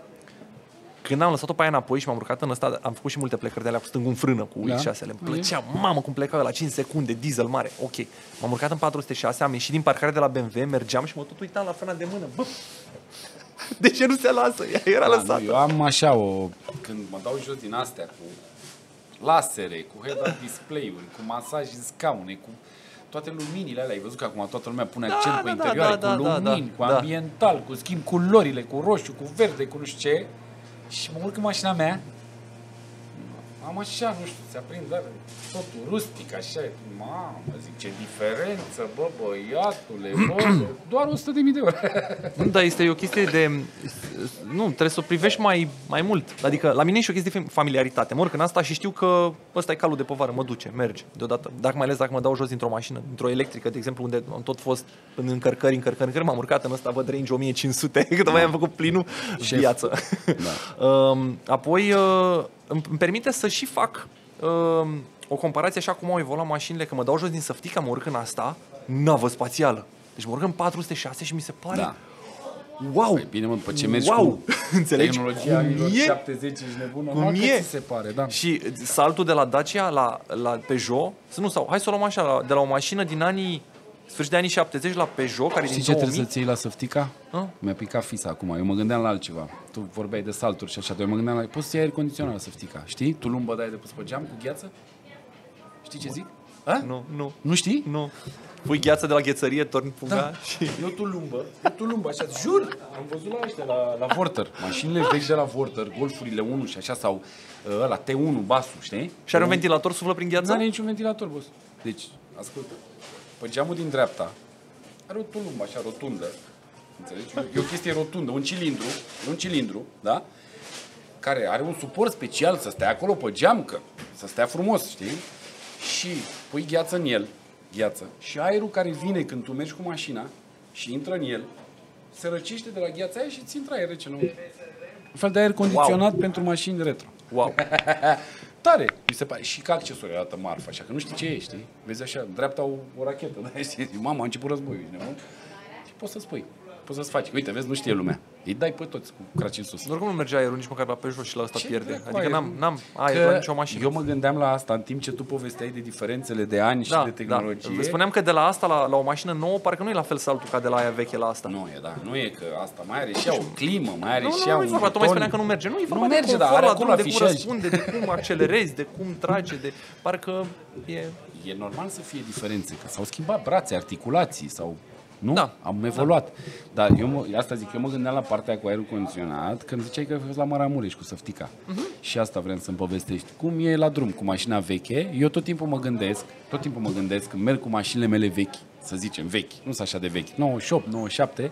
Când am lăsat-o pe aia înapoi și m-am urcat în ăsta, am făcut și multe plecări de alea cu stângul în frână cu Da. X șase-le. Îmi plăcea, mamă, cum pleca la cinci secunde, diesel mare. Ok. M-am urcat în patru sute șase, am ieșit din parcare de la B M W, mergeam și mă tot uitam la frâna de mână. Bă, de ce nu se lasă? Ea era Da, lăsată. nu, eu am așa o... Când mă dau jos din astea cu lasere, cu head-up display-uri, cu masaj în scaune, cu toate luminile alea. Ai văzut că acum toată lumea pune Da, accent da, pe da, interioare, da, cu da, lumini, da, cu da. ambiental, cu schimb culorile, cu roșu, cu verde, cu nu știu ce. Și mă urc în mașina mea, am așa, nu știu, se aprind, dar totul rustic, așa, mamă, zic, ce diferență, bă, băiatule, bă, doar o sută de mii de euro. Nu, dar este o chestie de... Nu, trebuie să o privești mai, mai mult. Adică la mine e și o chestie de familiaritate. Mă urc în asta și știu că ăsta e calul de povară, mă duce, merge deodată. Dacă mai ales dacă mă dau jos dintr-o mașină, dintr-o electrică, de exemplu, unde am tot fost în încărcări, încărcări, încărcări, m-am urcat în ăsta, văd range o mie cinci sute, cât mai am făcut plinul, Șef. viață. Da. Um, Apoi uh, îmi îmi permite să și fac uh, o comparație așa cum au evoluat mașinile, că mă dau jos din săftica, mă urc în asta, navă spațială. Deci mă urc în patru sute șase și mi se pare... Da. Wow! Păi bine, mă, după ce mergi wow! cu Înțelegi? tehnologia Cum anilor e? șaptezeci, ești nebună, Cum numai e? că ți se pare, da. Și saltul de la Dacia la, la Peugeot, să nu, sau hai să o luăm așa, la, de la o mașină din anii, sfârșit de anii șaptezeci la Peugeot, care e Știi din ce două mii. trebuie să-ți iei la săftica? A? Mi-a picat fisa acum, eu mă gândeam la altceva. Tu vorbeai de salturi și așa, eu mă gândeam la... Poți să iei aer condiționat la săftica, știi? Tu lumbă dai de pus pe geam cu gheață? Știi ce zic? A? Nu, nu. Nu știi? Nu. Pui gheață de la ghețărie, torni punga Da. și... E o tulumbă, e o tulumbă, așa, jur! Am văzut la ăștia, la, la Vorter, mașinile vechi de la Vorter, Golfurile unu și așa, sau ăla, T unu, basul, știi? Și are un ventilator, suflă prin gheață? Nu are niciun ventilator, boss. Deci, ascultă, pe geamul din dreapta are o tulumbă, așa, rotundă, înțelegi? E o chestie rotundă, un cilindru, un cilindru, da? Care are un suport special să stea acolo pe geam, că să stea frumos, știi? Și pui gheață în el, gheață, și aerul care vine când tu mergi cu mașina și intră în el, se răcește de la gheața aia și ți intră aer rece. Nu? Un fel de aer condiționat wow. pentru mașini retro. Wow. Tare, mi se pare. Și ca accesorii arată marfă, așa, că nu știi ce e, știi? Vezi așa, dreapta o, o rachetă, da? Știi? Mama, a început războiul, nu? Și poți să-ți pui, poți să-ți faci. Uite, vezi, nu știe lumea. Îi dai pe toți cu craci în sus. Oricum nu merge aerul nici măcar pe jos și la ăsta Ce pierde. dracu Adică aer? n-am, n-am aer la nicio mașină. Eu mă gândeam la asta în timp ce tu povesteai de diferențele de ani da, și de tehnologie. Da. Spuneam că de la asta la, la o mașină nouă parcă nu e la fel saltul ca de la aia veche la asta. Nu e, da. Nu e că asta mai are și ea o climă, mai are nu, și nu, ea nu, un e vorba, tu mai spuneam că nu merge. Nu e vorba nu de merge, confort dar are la acolo drum, de cum afișaj. răspunde, de cum accelerezi, de cum trage, de parcă e... E normal să fie diferențe, că s-au schimbat brațe, articulații sau... Nu? Da. Am evoluat. Da. Dar eu mă, asta zic, eu mă gândeam la partea cu aerul condiționat când ziceai că ai fost la Maramureș cu Săftica. Uh-huh. Și asta vrem să-mi povestești. Cum e la drum cu mașina veche? Eu tot timpul mă gândesc, tot timpul mă gândesc când merg cu mașinile mele vechi, să zicem vechi, nu sunt așa de vechi, nouăzeci și opt, nouăzeci și șapte,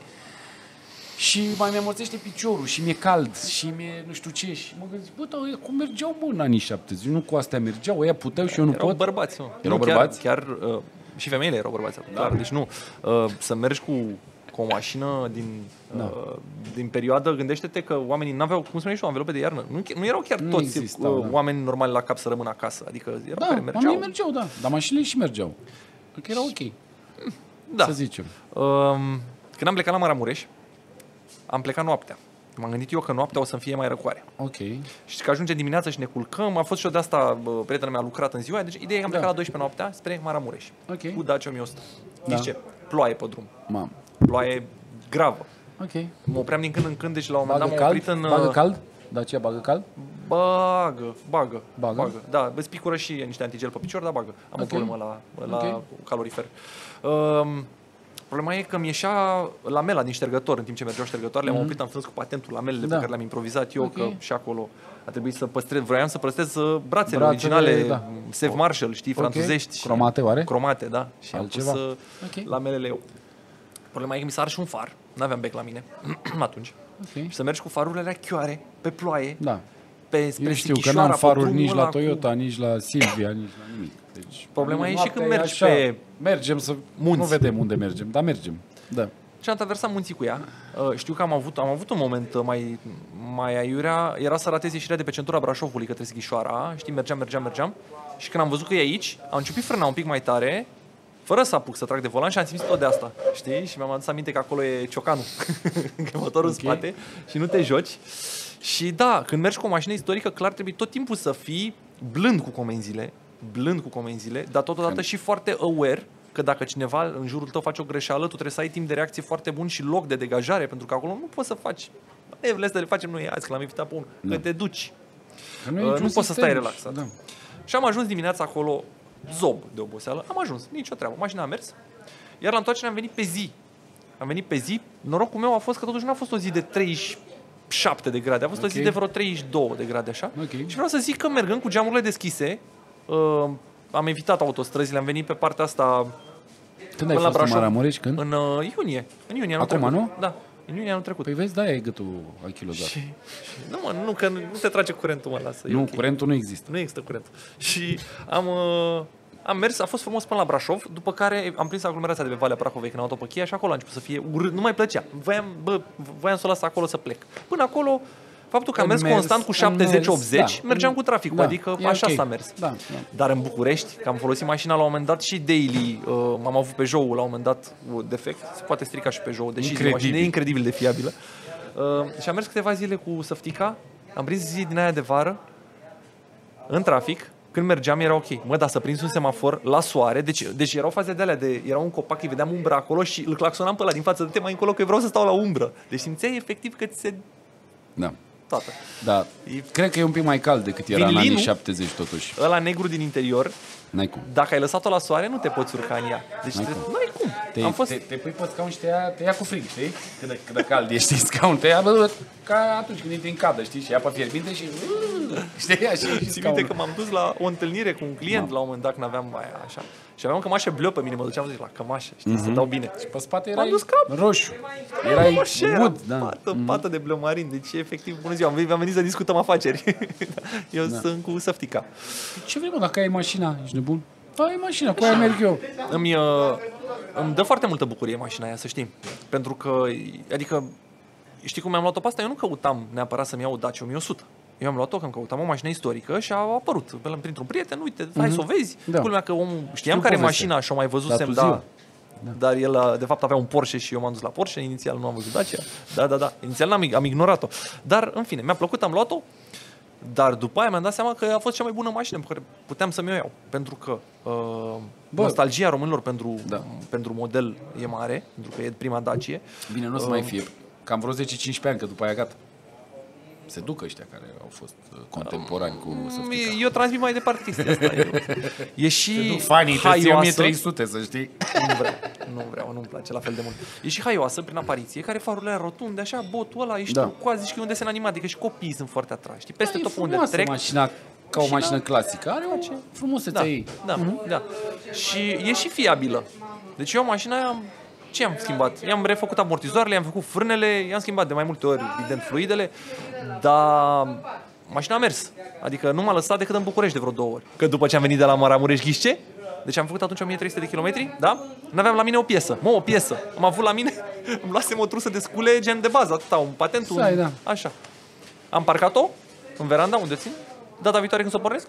și mai mi-amorțește piciorul și mi-e cald și mi-e nu știu ce și mă gândesc, bă, dar cum mergeau, bă, în anii șaptezeci? Nu cu astea mergeau, ăia puteau și eu nu Erau pot. bărbați, mă. Erau Nu, bărbați? Chiar, chiar uh, și femeile erau bărbați, da. Clar, deci nu. Uh, să mergi cu, cu o mașină din, Da. uh, din perioadă, gândește-te că oamenii n-aveau, cum spuneai și tu, anvelope de iarnă. Nu, nu erau chiar Nu toți exista, uh, da. oameni normali la cap să rămână acasă. Adică erau Da, care mergeau. oamenii mergeau, da. Dar mașinile și mergeau. Că era ok, Da. să zicem. Uh, când am plecat la Maramureș, am plecat noaptea. M-am gândit eu că noaptea o să-mi fie mai răcoare. Ok. Și că ajunge dimineața și ne culcăm. A fost și o de asta, bă, prietena mea a lucrat în ziua, deci ideea e că am Da. plecat la douăsprezece noaptea spre Maramureș. Ok. Cu Dacia o mie o sută. Da. Știți ce? Ploaie pe drum. Mam. Ploaie gravă. Ok. Mă opream din când în când, deci la un moment Bagă dat m-am cald? oprit în... Bagă cald? Dacia bagă cald? Bagă, bagă, Bagă? bagă. Da, îți picură și niște antigel pe picior, dar bagă. Am Ok. o problemă la, la Ok. calorifer. Um, problema e că mi ieșea lamela din ștergător în timp ce mergeau ștergătoarele. M-am oprit, am strâns cu patentul lamelele Da. pe care le-am improvizat eu, Ok. că și acolo a trebuit să păstrez, vroiam să păstrez uh, brațele, Brațele, originale, da. Save Marshall, știi, Ok. franțuzești. și- Cromate, oare? Cromate, da. Și Altceva? am pus uh, Ok. lamelele eu. Problema e că mi s-a ars și un far, n-aveam bec la mine atunci. Ok. Și să mergi cu farurile alea chioare, pe ploaie, Da. pe spre Eu știu că Sighișoara, n-am pe faruri drumul nici la ăla cu- Toyota, nici la Silvia, nici la nimic. Deci, Problema e și noaptea când mergi așa, pe mergem să... munți. Nu vedem unde mergem, dar mergem. Da. Și am traversat munții cu ea. Uh, Știu că am avut, am avut un moment uh, mai, mai aiurea. Era să ratez ieșirea de pe centura Brașovului către Sighișoara. Știi, mergeam, mergeam, mergeam. Și când am văzut că e aici, am început frâna un pic mai tare, fără să apuc să trag de volan și am simțit tot de asta. Știi? Și mi-am adus aminte că acolo e ciocanul. Că motorul în Ok. spate și nu te joci. Și da, când mergi cu o mașină istorică, clar trebuie tot timpul să fii blând cu comenzile, blând cu comenzile, dar totodată Când- și foarte aware că dacă cineva în jurul tău face o greșeală, tu trebuie să ai timp de reacție foarte bun și loc de degajare, pentru că acolo nu poți să faci. E, vrei să le facem noi azi, că l-am invitat pe unul. Da. Că te duci. Că e Uh, niciun nu poți să sistem. stai relaxat. Da. Și am ajuns dimineața acolo, zob de oboseală. Am ajuns, nicio treabă. Mașina a mers. Iar la întoarcere am venit pe zi. Am venit pe zi. Norocul meu a fost că totuși nu a fost o zi de treizeci și șapte de grade. A fost Ok. o zi de vreo treizeci și doi de grade, așa. Ok. Și vreau să zic că mergând cu geamurile deschise, uh, am evitat autostrăzile, am venit pe partea asta Când ai până la fost în Brașov. Maramureș? Când? În uh, iunie. În iunie anul Acum, trecut. nu? Da. În iunie anul trecut. Păi vezi, da, e gâtul achilozat. Și, și, nu, mă, nu, că nu te trage curentul, mă, lasă. e Nu, ok. curentul nu există. Nu există curent. Și am, uh, am mers, a fost frumos până la Brașov, după care am prins aglomerația de pe Valea Prahovei când am luat-o pe Chia și acolo a început să fie urât, nu mai plăcea. Voiam, bă, voiam să o las acolo să plec. Până acolo, faptul că am În mers, mers, constant cu în șaptezeci optzeci, da. mergeam cu traficul, Da, adică e așa ok. s-a mers. Da, da. Dar în București, că am folosit mașina la un moment dat și daily, uh, am avut Peugeot-ul la un moment dat uh, defect, se poate strica și Peugeot, deși Incredibil. mașina e incredibil de fiabilă. Uh, și am mers câteva zile cu Săftica, am prins zi din aia de vară, în trafic, când mergeam era ok. Mă, dar să prinzi un semafor la soare, deci, deci erau faze de alea, de, era un copac, îi vedeam umbra acolo și îl claxonam pe ăla din față, de te mai încolo că eu vreau să stau la umbră. Deci simțeai efectiv că ți se Da. toată. Da. E... Cred că e un pic mai cald decât era Vinilinu, în anii șaptezeci totuși. Ăla negru din interior, n-ai cum. Dacă ai lăsat-o la soare, nu te poți urca în ea. Deci n-ai te... cum. N-ai cum. Te, Am fost... te, te pui pe scaun și te ia, te ia cu frig, știi? Când, când de cald ești, scaun, te ia bă, ca atunci când ești în cadă, știi? Și ia pe fierbinte și... Știi? Așa, și țin minte că m-am dus la o întâlnire cu un client Ma. la un moment dat când aveam aia, așa. Și aveam cămașă bleu pe mine, mă duceam la cămașă, știi, mm-hmm. să dau bine. Și pe spate erai roșu. Erai wood, da. Pată, mm-hmm. pată de bleu marin, deci efectiv, bună ziua, am venit să discutăm afaceri. Eu da. sunt cu săftica. Ce vrei, mă, dacă ai mașina, ești nebun? Ai mașina, cu aia merg eu. Îmi, uh, îmi dă foarte multă bucurie mașina aia, să știi. Pentru că, adică, știi cum mi-am luat-o pe asta? Eu nu căutam neapărat să-mi iau o Dacia o mie o sută. Eu am luat-o când căutam o mașină istorică și a apărut printr-un prieten, uite, hai mm-hmm. să o vezi. Da. Culmea că omul, știam care e mașina și o mai văzusem, da, da. Dar el de fapt avea un Porsche și eu m-am dus la Porsche, inițial nu am văzut Dacia. Da, da, da, inițial n-am, am ignorat-o. Dar, în fine, mi-a plăcut, am luat-o. Dar după aia mi-am dat seama că a fost cea mai bună mașină pe care puteam să mi-o iau. Pentru că uh, nostalgia românilor pentru, da. pentru model e mare, pentru că e prima Dacie. Bine, nu o să uh, mai fie. Cam vreo zece cincisprezece ani, că după aia gata. Se ducă ăștia care au fost contemporani cu Softica. Eu transmit mai departe chestia asta. E și fanii, haioasă. o mie trei sute, să știi. Nu vreau, nu vreau, nu-mi place la fel de mult. E și haioasă prin apariție, care farurile rotunde, așa, botul ăla, ești da. Coazi, și că e un desen animat, adică și copiii sunt foarte atrași. Știi, peste da, tot unde trec. Mașina, ca o mașină clasică, are o frumusețe da, ei. Da, mm-hmm. da. Și e și fiabilă. Deci eu mașina aia am... Ce am schimbat? I-am refăcut amortizoarele, i-am făcut frânele, i-am schimbat de mai multe ori, evident, fluidele, dar mașina a mers. Adică nu m-a lăsat decât în București de vreo două ori. Că după ce am venit de la Maramureș-Ghișce, deci am făcut atunci o mie trei sute de kilometri, da? N-aveam la mine o piesă. Mă, o piesă. Am avut la mine, îmi luasem o trusă de scule gen de bază, atâta, un patent, un... Sai, da. Așa. Am parcat-o în veranda, unde țin, data viitoare când s-o pornesc.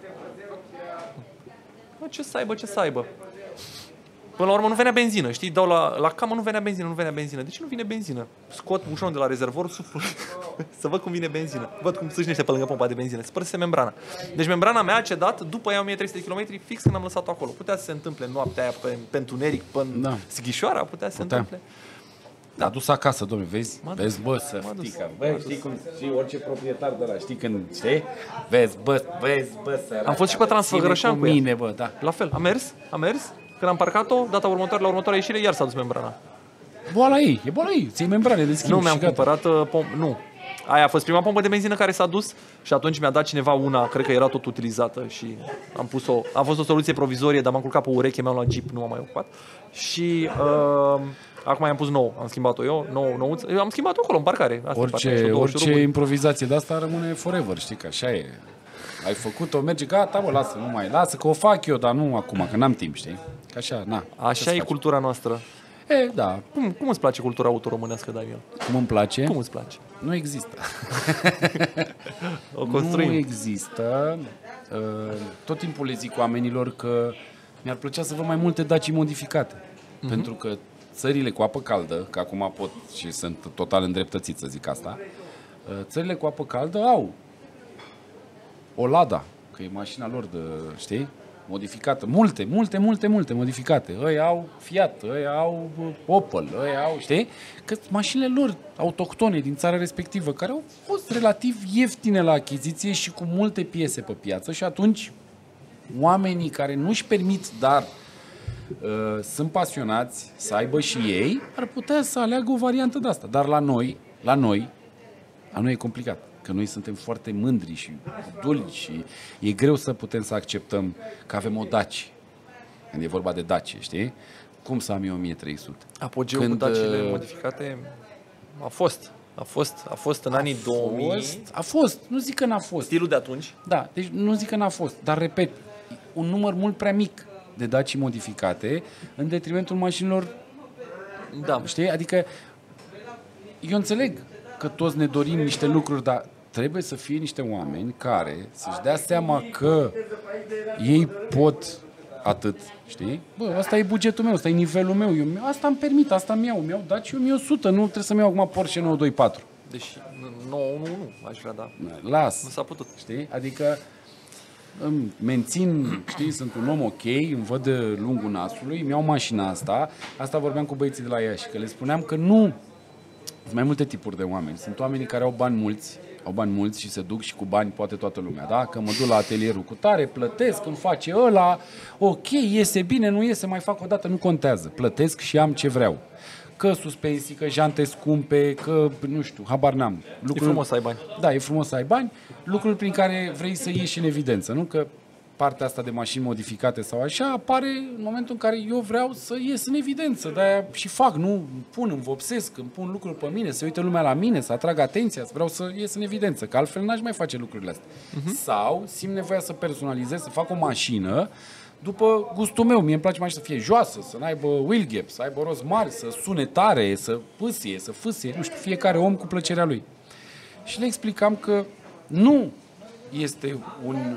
Bă, ce să aibă, ce să aibă. Până la urmă nu venea benzină, știi? Dau la, la camă, nu venea benzină, nu venea benzină. De ce nu vine benzină? Scot bușonul de la rezervor, suflu, să văd cum vine benzină. Văd cum sâșnește pe lângă pompa de benzină. Spărse membrana. Deci membrana mea a cedat după ea o mie trei sute de kilometri fix când am lăsat-o acolo. Putea să se întâmple noaptea aia pe, pe întuneric, pe da. Sighișoara, putea să se putea. întâmple. Da. A dus acasă, domnule, vezi? Vezi, bă, să ftica. Bă, știi cum, știi, orice proprietar de la, știi când, știi? Vezi, bă, vezi, bă, săraca. Am fost și pe Transfăgărășan cu mine, bă, da. La fel, a mers, a mers. Când am parcat-o, data următoare, la următoarea ieșire, iar s-a dus membrana. Boala ei, e boala ei, ții membrane de schimb. Nu, mi-am cumpărat uh, pom- nu. Aia a fost prima pompă de benzină care s-a dus și atunci mi-a dat cineva una, cred că era tot utilizată și am pus-o, a fost o soluție provizorie, dar m-am culcat pe ureche, mi-am luat Jeep, nu m-am mai ocupat. Și uh, acum i-am pus nou, am schimbat-o eu, nou, nouț, am schimbat-o acolo în parcare. Asta orice parcare, orice improvizație de asta rămâne forever, știi că așa e. Ai făcut-o, merge, gata, bă, lasă, nu mai, lasă că o fac eu, dar nu acum, că n-am timp, știi? Că așa, na. Așa e cultura noastră. E, da. Cum, cum îți place cultura autoromânească, Daniel? Cum îmi place? Cum îți place? Nu există. O construim. Nu există. Tot timpul le zic oamenilor că mi-ar plăcea să văd mai multe Daci modificate. Uh-huh. Pentru că țările cu apă caldă, că acum pot și sunt total îndreptățit să zic asta, țările cu apă caldă au o Lada, că e mașina lor de, știi, modificată. Multe, multe, multe, multe modificate. Ei au Fiat, ei au Opel, ei au, știi? Că mașinile lor autohtone din țara respectivă, care au fost relativ ieftine la achiziție și cu multe piese pe piață și atunci oamenii care nu-și permit, dar uh, sunt pasionați să aibă și ei, ar putea să aleagă o variantă de asta. Dar la noi, la noi, la noi e complicat. Că noi suntem foarte mândri și dulci și e greu să putem să acceptăm că avem o Daci. Când e vorba de Daci, știi? Cum să am eu o mie trei sute? Apogeul cu Dacile modificate a fost. A fost, a fost în a anii două mii. Fost, a fost, nu zic că n-a fost. Stilul de atunci? Da, deci nu zic că n-a fost. Dar, repet, un număr mult prea mic de Daci modificate în detrimentul mașinilor. Da. Știi? Adică eu înțeleg că toți ne dorim niște lucruri, dar trebuie să fie niște oameni care să-și dea seama că ei pot atât, știi? Bă, asta e bugetul meu, asta e nivelul meu, eu, asta îmi permit, asta îmi iau, îmi iau Dacia o mie o sută, nu trebuie să-mi iau acum Porsche nouă doi patru. Deci nouă unu unu aș vrea, da. Las. Nu s-a putut. Știi? Adică îmi mențin, știi, sunt un om ok, îmi văd de lungul nasului, îmi iau mașina asta, asta vorbeam cu băieții de la Iași, că le spuneam că nu sunt mai multe tipuri de oameni. Sunt oamenii care au bani mulți, au bani mulți și se duc și cu bani poate toată lumea, da? Că mă duc la atelierul cu tare, plătesc, îmi face ăla, ok, iese bine, nu iese, mai fac o dată, nu contează. Plătesc și am ce vreau. Că suspensii, că jante scumpe, că, nu știu, habar n-am. Lucruri... E frumos să ai bani. Da, e frumos să ai bani. Lucruri prin care vrei să ieși în evidență, nu? Că partea asta de mașini modificate sau așa apare în momentul în care eu vreau să ies în evidență. De-aia și fac, nu? Pun, îmi vopsesc, îmi pun lucruri pe mine, să uite lumea la mine, să atrag atenția, să vreau să ies în evidență, că altfel n-aș mai face lucrurile astea. Uh-huh. Sau simt nevoia să personalizez, să fac o mașină după gustul meu. Mie îmi place mașina să fie joasă, să n-aibă wheel gap, să aibă roți mari, să sune tare, să pâsie, să fâsie, nu știu, fiecare om cu plăcerea lui. Și le explicam că nu este un,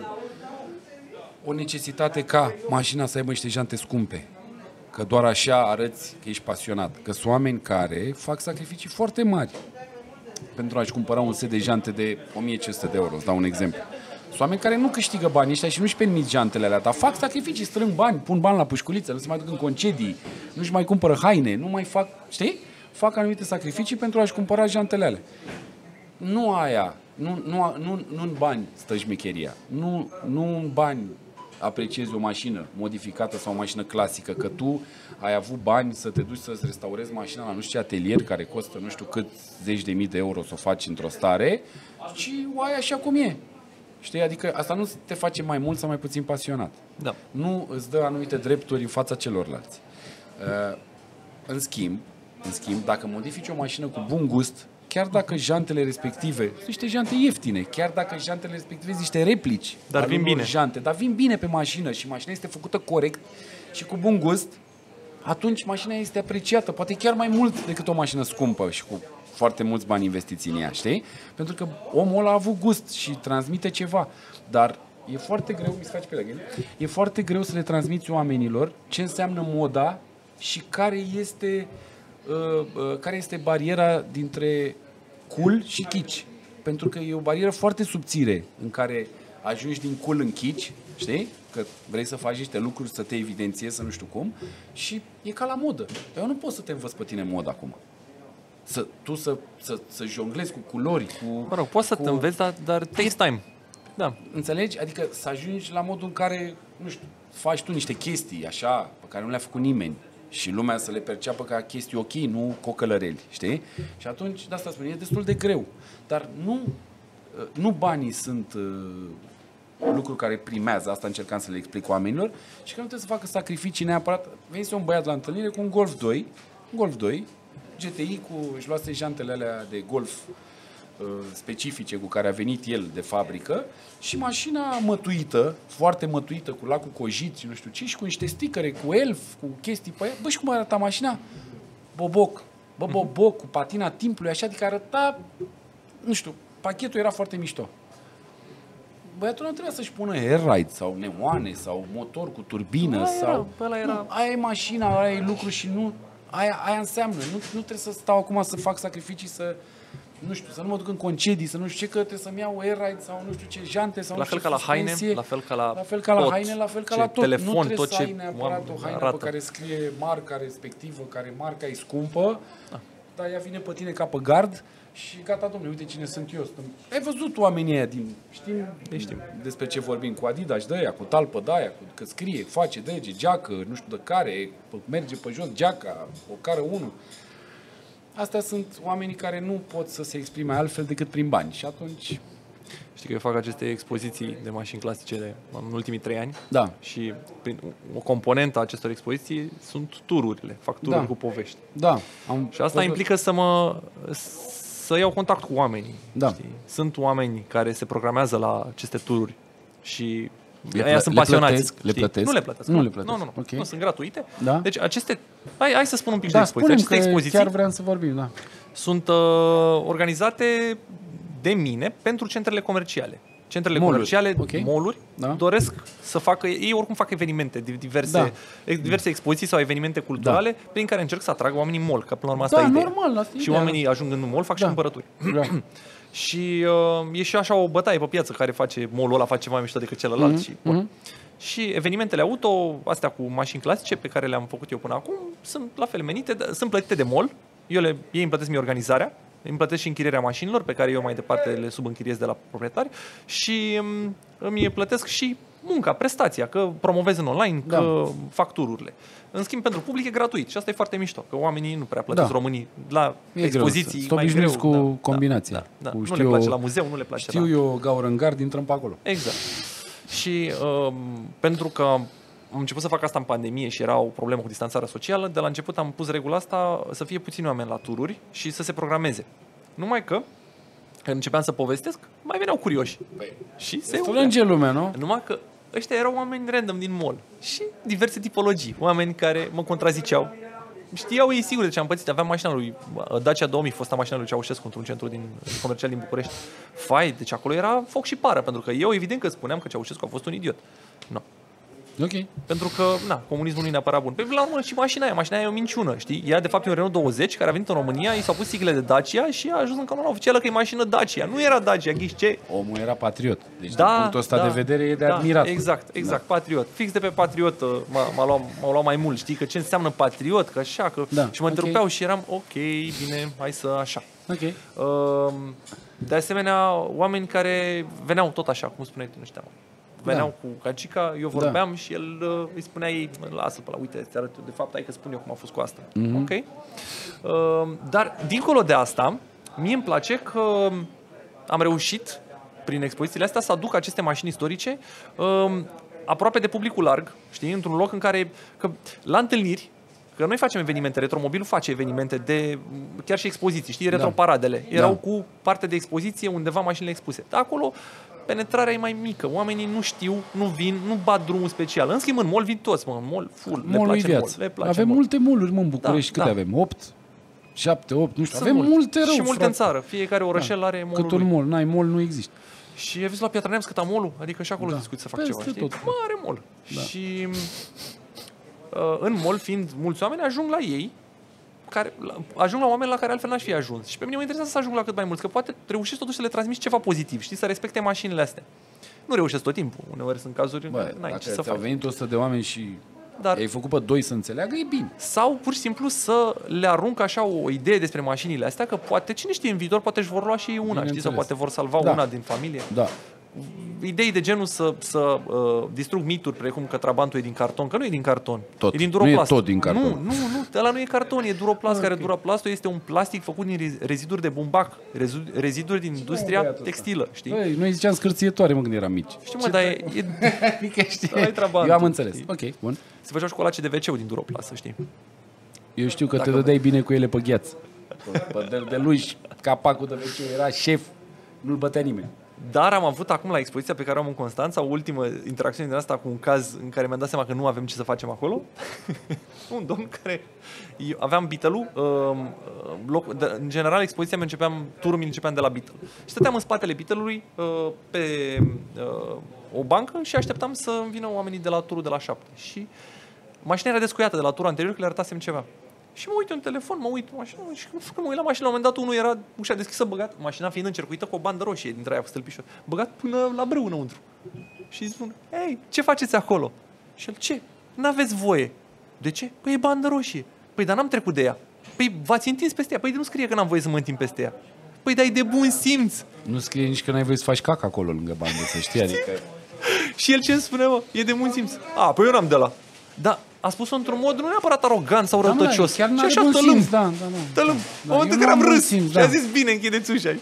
o necesitate ca mașina să aibă niște jante scumpe, că doar așa arăți că ești pasionat, că sunt oameni care fac sacrificii foarte mari pentru a-și cumpăra un set de jante de o mie cinci sute de euro, îți dau un exemplu. Sunt oameni care nu câștigă banii ăștia și nu-și permit jantele alea, dar fac sacrificii, strâng bani, pun bani la pușculiță, nu se mai duc în concedii, nu-și mai cumpără haine, nu mai fac, știi? Fac anumite sacrificii pentru a-și cumpăra jantele alea. Nu aia, nu, nu, nu, nu în bani stă șmecheria, nu, nu în bani apreciezi o mașină modificată sau o mașină clasică, că tu ai avut bani să te duci să-ți restaurezi mașina la nu știu ce atelier care costă nu știu cât zeci de mii de euro să o faci într-o stare, ci o ai așa cum e. Știi? Adică asta nu te face mai mult sau mai puțin pasionat. Da. Nu îți dă anumite drepturi în fața celorlalți. Uh, în schimb, în schimb, dacă modifici o mașină cu bun gust, chiar dacă jantele respective sunt niște jante ieftine, chiar dacă jantele respective sunt niște replici, dar vin bine. Jante, dar vin bine pe mașină și mașina este făcută corect și cu bun gust, atunci mașina este apreciată, poate chiar mai mult decât o mașină scumpă și cu foarte mulți bani investiți în ea, știi? Pentru că omul ăla a avut gust și transmite ceva, dar e foarte greu, mi se face pe legă, e foarte greu să le transmiți oamenilor ce înseamnă moda și care este, uh, uh, care este bariera dintre cool și kitsch. Pentru că e o barieră foarte subțire în care ajungi din cool în kitsch, știi? Că vrei să faci niște lucruri, să te evidențiezi, să nu știu cum, și e ca la modă. Eu nu pot să te învăț pe tine modă acum. Să, tu să, să, să jonglezi cu culori, cu... Mă rog, poți să cu... te înveți, dar, dar takes time. Da. Înțelegi? Adică să ajungi la modul în care, nu știu, faci tu niște chestii așa, pe care nu le-a făcut nimeni și lumea să le perceapă ca chestii ok, nu cocălăreli, știi? Și atunci, de asta spun, e destul de greu. Dar nu, nu banii sunt uh, lucruri care primează, asta încercam să le explic oamenilor, și că nu trebuie să facă sacrificii neapărat. Veni un băiat la întâlnire cu un Golf doi, un Golf doi, G T I cu, își luase jantele alea de golf uh, specifice cu care a venit el de fabrică și mașina mătuită, foarte mătuită, cu lacul cojiți, nu știu ce, și cu niște sticăre, cu elf, cu chestii pe ea. Bă, și cum arăta mașina? Boboc. Bă, boboc, cu patina timpului, așa, adică arăta, nu știu, pachetul era foarte mișto. Băiatul nu trebuia să-și pună air ride sau neoane sau motor cu turbină Ăla sau... Era, ăla era... Nu, aia e mașina, aia e lucru și nu... Aia, aia înseamnă. Nu, nu trebuie să stau acum să fac sacrificii, să, nu știu, să nu mă duc în concedii, să nu știu ce, că trebuie să-mi iau air ride sau nu știu ce, jante sau la nu fel știu ca ce la haine, suspensie. la fel ca la La fel ca la tot, haine, la fel ca ce la tot. telefon, nu trebuie tot să ce ai neapărat o haină arată. pe care scrie marca respectivă, care marca e scumpă, ah. dar ea vine pe tine ca pe gard și gata, domnule, uite cine sunt eu. Ai văzut oamenii ăia din... Știm, știm despre ce vorbim, cu Adidas de aia, cu talpă de aia, cu, că scrie, face dege, geacă, nu știu de care, merge pe jos geaca, o cară unul. Astea sunt oamenii care nu pot să se exprime altfel decât prin bani. Și atunci... Știi că eu fac aceste expoziții de mașini clasice de, în ultimii trei ani. Da. Și prin, o componentă a acestor expoziții sunt tururile. Fac tururi Da. cu povești. Da. Am Și asta văzut. implică să mă... să iau contact cu oamenii. Da. Știi? Sunt oameni care se programează la aceste tururi și Le aia plă- sunt le pasionați. plătesc? Le știi? plătesc? Nu le plătesc. Nu le plătesc. Nu, nu, nu. Ok. Nu sunt gratuite. Da. Deci aceste... Hai, hai să spun un pic Da, de expoziții. spunem Aceste că expoziții chiar vreau să vorbim, da. sunt uh, organizate de mine pentru centrele comerciale. Centrele Mall-uri. comerciale, Ok. mall-uri, Da. doresc să facă, ei oricum fac evenimente, diverse, Da. diverse expoziții sau evenimente culturale Da. prin care încerc să atragă oamenii în mall, că până la urmă asta Da, e ideea. normal, asta e Și ideea. oamenii ajung în mall, fac și Da. cumpărături. Da. Și uh, e și așa o bătaie pe piață care face mall-ul ăla face mai mișto decât celălalt. Mhm, Și, bun. mhm. Și evenimentele auto, astea cu mașini clasice pe care le-am făcut eu până acum, sunt la fel menite, sunt plătite de mall, eu le, ei îmi plătesc mie organizarea, îmi plătesc și închirierea mașinilor, pe care eu mai departe le subînchiriez de la proprietari și um, îmi plătesc și munca, prestația, că promovez în online, da. că fac tururile. În schimb, pentru public e gratuit și asta e foarte mișto, că oamenii nu prea plătesc, da. românii la e expoziții greu, mai greu. cu da, combinația. Da, da. Cu, nu le place la muzeu, nu le place știu la... eu, gaură în gard, intrăm pe acolo. Exact. Și um, pentru că am început să fac asta în pandemie și era o problemă cu distanțarea socială, de la început am pus regula asta să fie puțini oameni la tururi și să se programeze. Numai că, când începeam să povestesc, mai veneau curioși. Păi, și se strânge lumea, nu? Numai că ăștia erau oameni random din mall și diverse tipologii. Oameni care mă contraziceau. Știau ei sigur de ce am pățit. Aveam mașina lui Dacia două mii, fosta mașina lui Ceaușescu într-un centru din, comercial din București. Fai, deci acolo era foc și pară, pentru că eu evident că spuneam că Ceaușescu a fost un idiot. Nu. Ok. Pentru că, na, comunismul nu e neapărat bun. Pe la urmă și mașina aia, mașina aia e o minciună, știi? Ea de fapt e un Renault douăzeci care a venit în România, i s-au pus sigle de Dacia și a ajuns în canonul oficială că e mașină Dacia. Nu era Dacia, ghiși ce? Omul era patriot. Deci da, din punctul ăsta da, de vedere e de da, admirat. Exact, exact, da. Patriot. Fix de pe patriot m-a, m-a luat, m-au luat mai mult, știi? Că ce înseamnă patriot, că așa, că... Da, și mă okay. întrerupeau și eram, ok, bine, hai să așa. Ok. Uh, de asemenea, oameni care veneau tot așa, cum spuneai tu, nu știam. Veneau da. cu cacica, eu vorbeam da. și el uh, îi spunea ei, lasă pe la, uite, îți arăt, de fapt, hai că spun eu cum a fost cu asta. Mm-hmm. Ok? Uh, dar, dincolo de asta, mie îmi place că am reușit, prin expozițiile astea, să aduc aceste mașini istorice uh, aproape de publicul larg, știi? Într-un loc în care, că la întâlniri, că noi facem evenimente, Retromobilul face evenimente de, chiar și expoziții, știi? Retroparadele. Erau da. cu parte de expoziție undeva mașinile expuse. Dar acolo penetrarea e mai mică, oamenii nu știu, nu vin, nu bat drumul special. În schimb, în mall vin toți, mă, în mall full, le place mall, le place Avem mall. multe mall-uri, mă, în București, da, câte da. avem? opt? șapte, opt, nu știu, Sunt avem multe. multe rău, și multe frate. în țară, fiecare orășel da. are mall-ul Cât un lui. mall, n-ai mall, nu există. Și ai văzut la Piatra Neamț cât am mall-ul? Adică și acolo da. discut să fac Peste ceva, știi? tot. Mare mall. Da. Și uh, în mall, fiind mulți oameni, ajung la ei, care, ajung la oameni la care altfel n-aș fi ajuns. Și pe mine mă interesează să ajung la cât mai mulți, că poate reușesc totuși să le transmiți ceva pozitiv, știi, să respecte mașinile astea. Nu reușesc tot timpul, uneori sunt cazuri Bă, în care n-ai ce să faci. Dacă venit o sută de oameni și dar, ai făcut pe doi să înțeleagă, e bine. Sau pur și simplu să le arunc așa o idee despre mașinile astea, că poate, cine știe, în viitor poate își vor lua și ei una, știi, sau poate vor salva da. una din familie. Da. Idei de genul să, să uh, distrug mituri precum că trabantul e din carton, că nu e din carton, tot. e din duroplast. Nu e tot din carton. Nu, nu, nu, ăla nu e carton, e duroplast, okay. care duroplastul este un plastic făcut din reziduri de bumbac, reziduri din industria textilă, știi? Băi, noi ziceam scârțietoare, mă, când eram mici. Știi, mă, dar e... e Eu am înțeles. Ok, bun. Se făceau școlace de ve ce-ul din duroplast, să știi? Eu știu că Dacă te dădeai bine cu ele pe gheață. Pe de, de luși, capacul de ve ce era șef, nu-l bătea nimeni. Dar am avut acum la expoziția pe care o am în Constanța o ultimă interacțiune din asta cu un caz în care mi-am dat seama că nu avem ce să facem acolo. Un domn care... Eu aveam Beatle-ul, uh, loc, de, în general expoziția mea începeam, turul mi începeam de la Beatle. Și stăteam în spatele Beatle-ului uh, pe uh, o bancă și așteptam să vină oamenii de la turul de la șapte. Și mașina era descuiată de la turul anterior, că le arătasem ceva. Și mă uit în telefon, mă uit în mașină și când mă uit la mașină, la un moment dat unul era ușa deschisă, băgat, mașina fiind încercuită cu o bandă roșie dintre aia cu stâlpișor, băgat până la brâu înăuntru. Și îi spun, ei, ce faceți acolo? Și el, ce? N-aveți voie. De ce? Păi e bandă roșie. Păi dar n-am trecut de ea. Păi v-ați întins peste ea. Păi de nu scrie că n-am voie să mă întind peste ea. Păi dar e de bun simț. Nu scrie nici că n-ai voie să faci caca acolo lângă bandă, să știi, adică... Și el ce îmi spune, mă? E de bun simț. A, păi eu n-am de la. Da, a spus-o într-un mod nu neapărat arogant sau răutăcios. Da, mă, și așa tălâm. Da, da, da. Tălâm. Da, În momentul în care am râs simț, și da. a zis, bine, închideți ușa.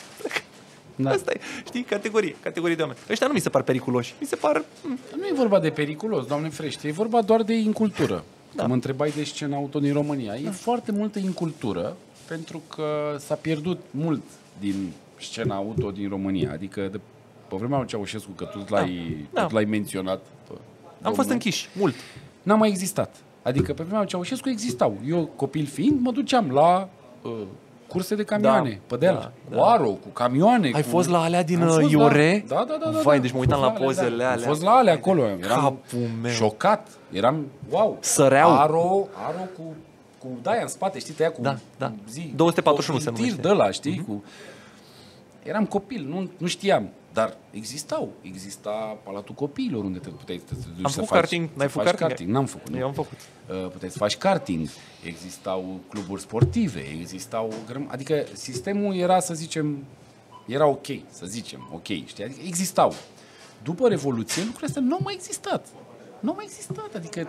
Da. Asta e, știi, categorie, categorie de oameni. Ăștia nu mi se par periculoși, mi se par... Nu e vorba de periculos, Doamne ferește, e vorba doar de incultură. Da. Mă întrebai de scena auto din România. E da. foarte multă incultură, pentru că s-a pierdut mult din scena auto din România. Adică, de, pe vremea lui Ceaușescu, că tu l-ai, da. da. l-ai menționat. Pe, Am domnul, fost închiși, mult. N-a mai existat. Adică, pe vremea lui Ceaușescu existau. Eu, copil fiind, mă duceam la... Uh, curse de camioane, da, pe deal, da, cu da. aro, cu camioane. Ai cu... fost la alea din fost, Iore? Da, da, da. da Vai, da, deci mă uitam la pozele alea. Am fost la alea acolo. Eram șocat. Eram, wow. Săreau. Aro, aro cu, cu daia în spate, știi, tăia cu da, da. zi. două sute patruzeci și unu se numește. De ăla, știi, mm-hmm. cu... Eram copil, nu, nu știam. Dar existau. Exista Palatul Copiilor, unde te puteai să te duci Am să făcut faci, karting. N-ai să făcut faci karting? karting. N-am făcut. Eu am făcut. Uh, puteai să faci karting. Existau cluburi sportive. Existau... Adică sistemul era, să zicem, era ok, să zicem, ok, știi? Adică existau. După Revoluție, lucrurile astea nu au mai existat. Nu au mai existat. Adică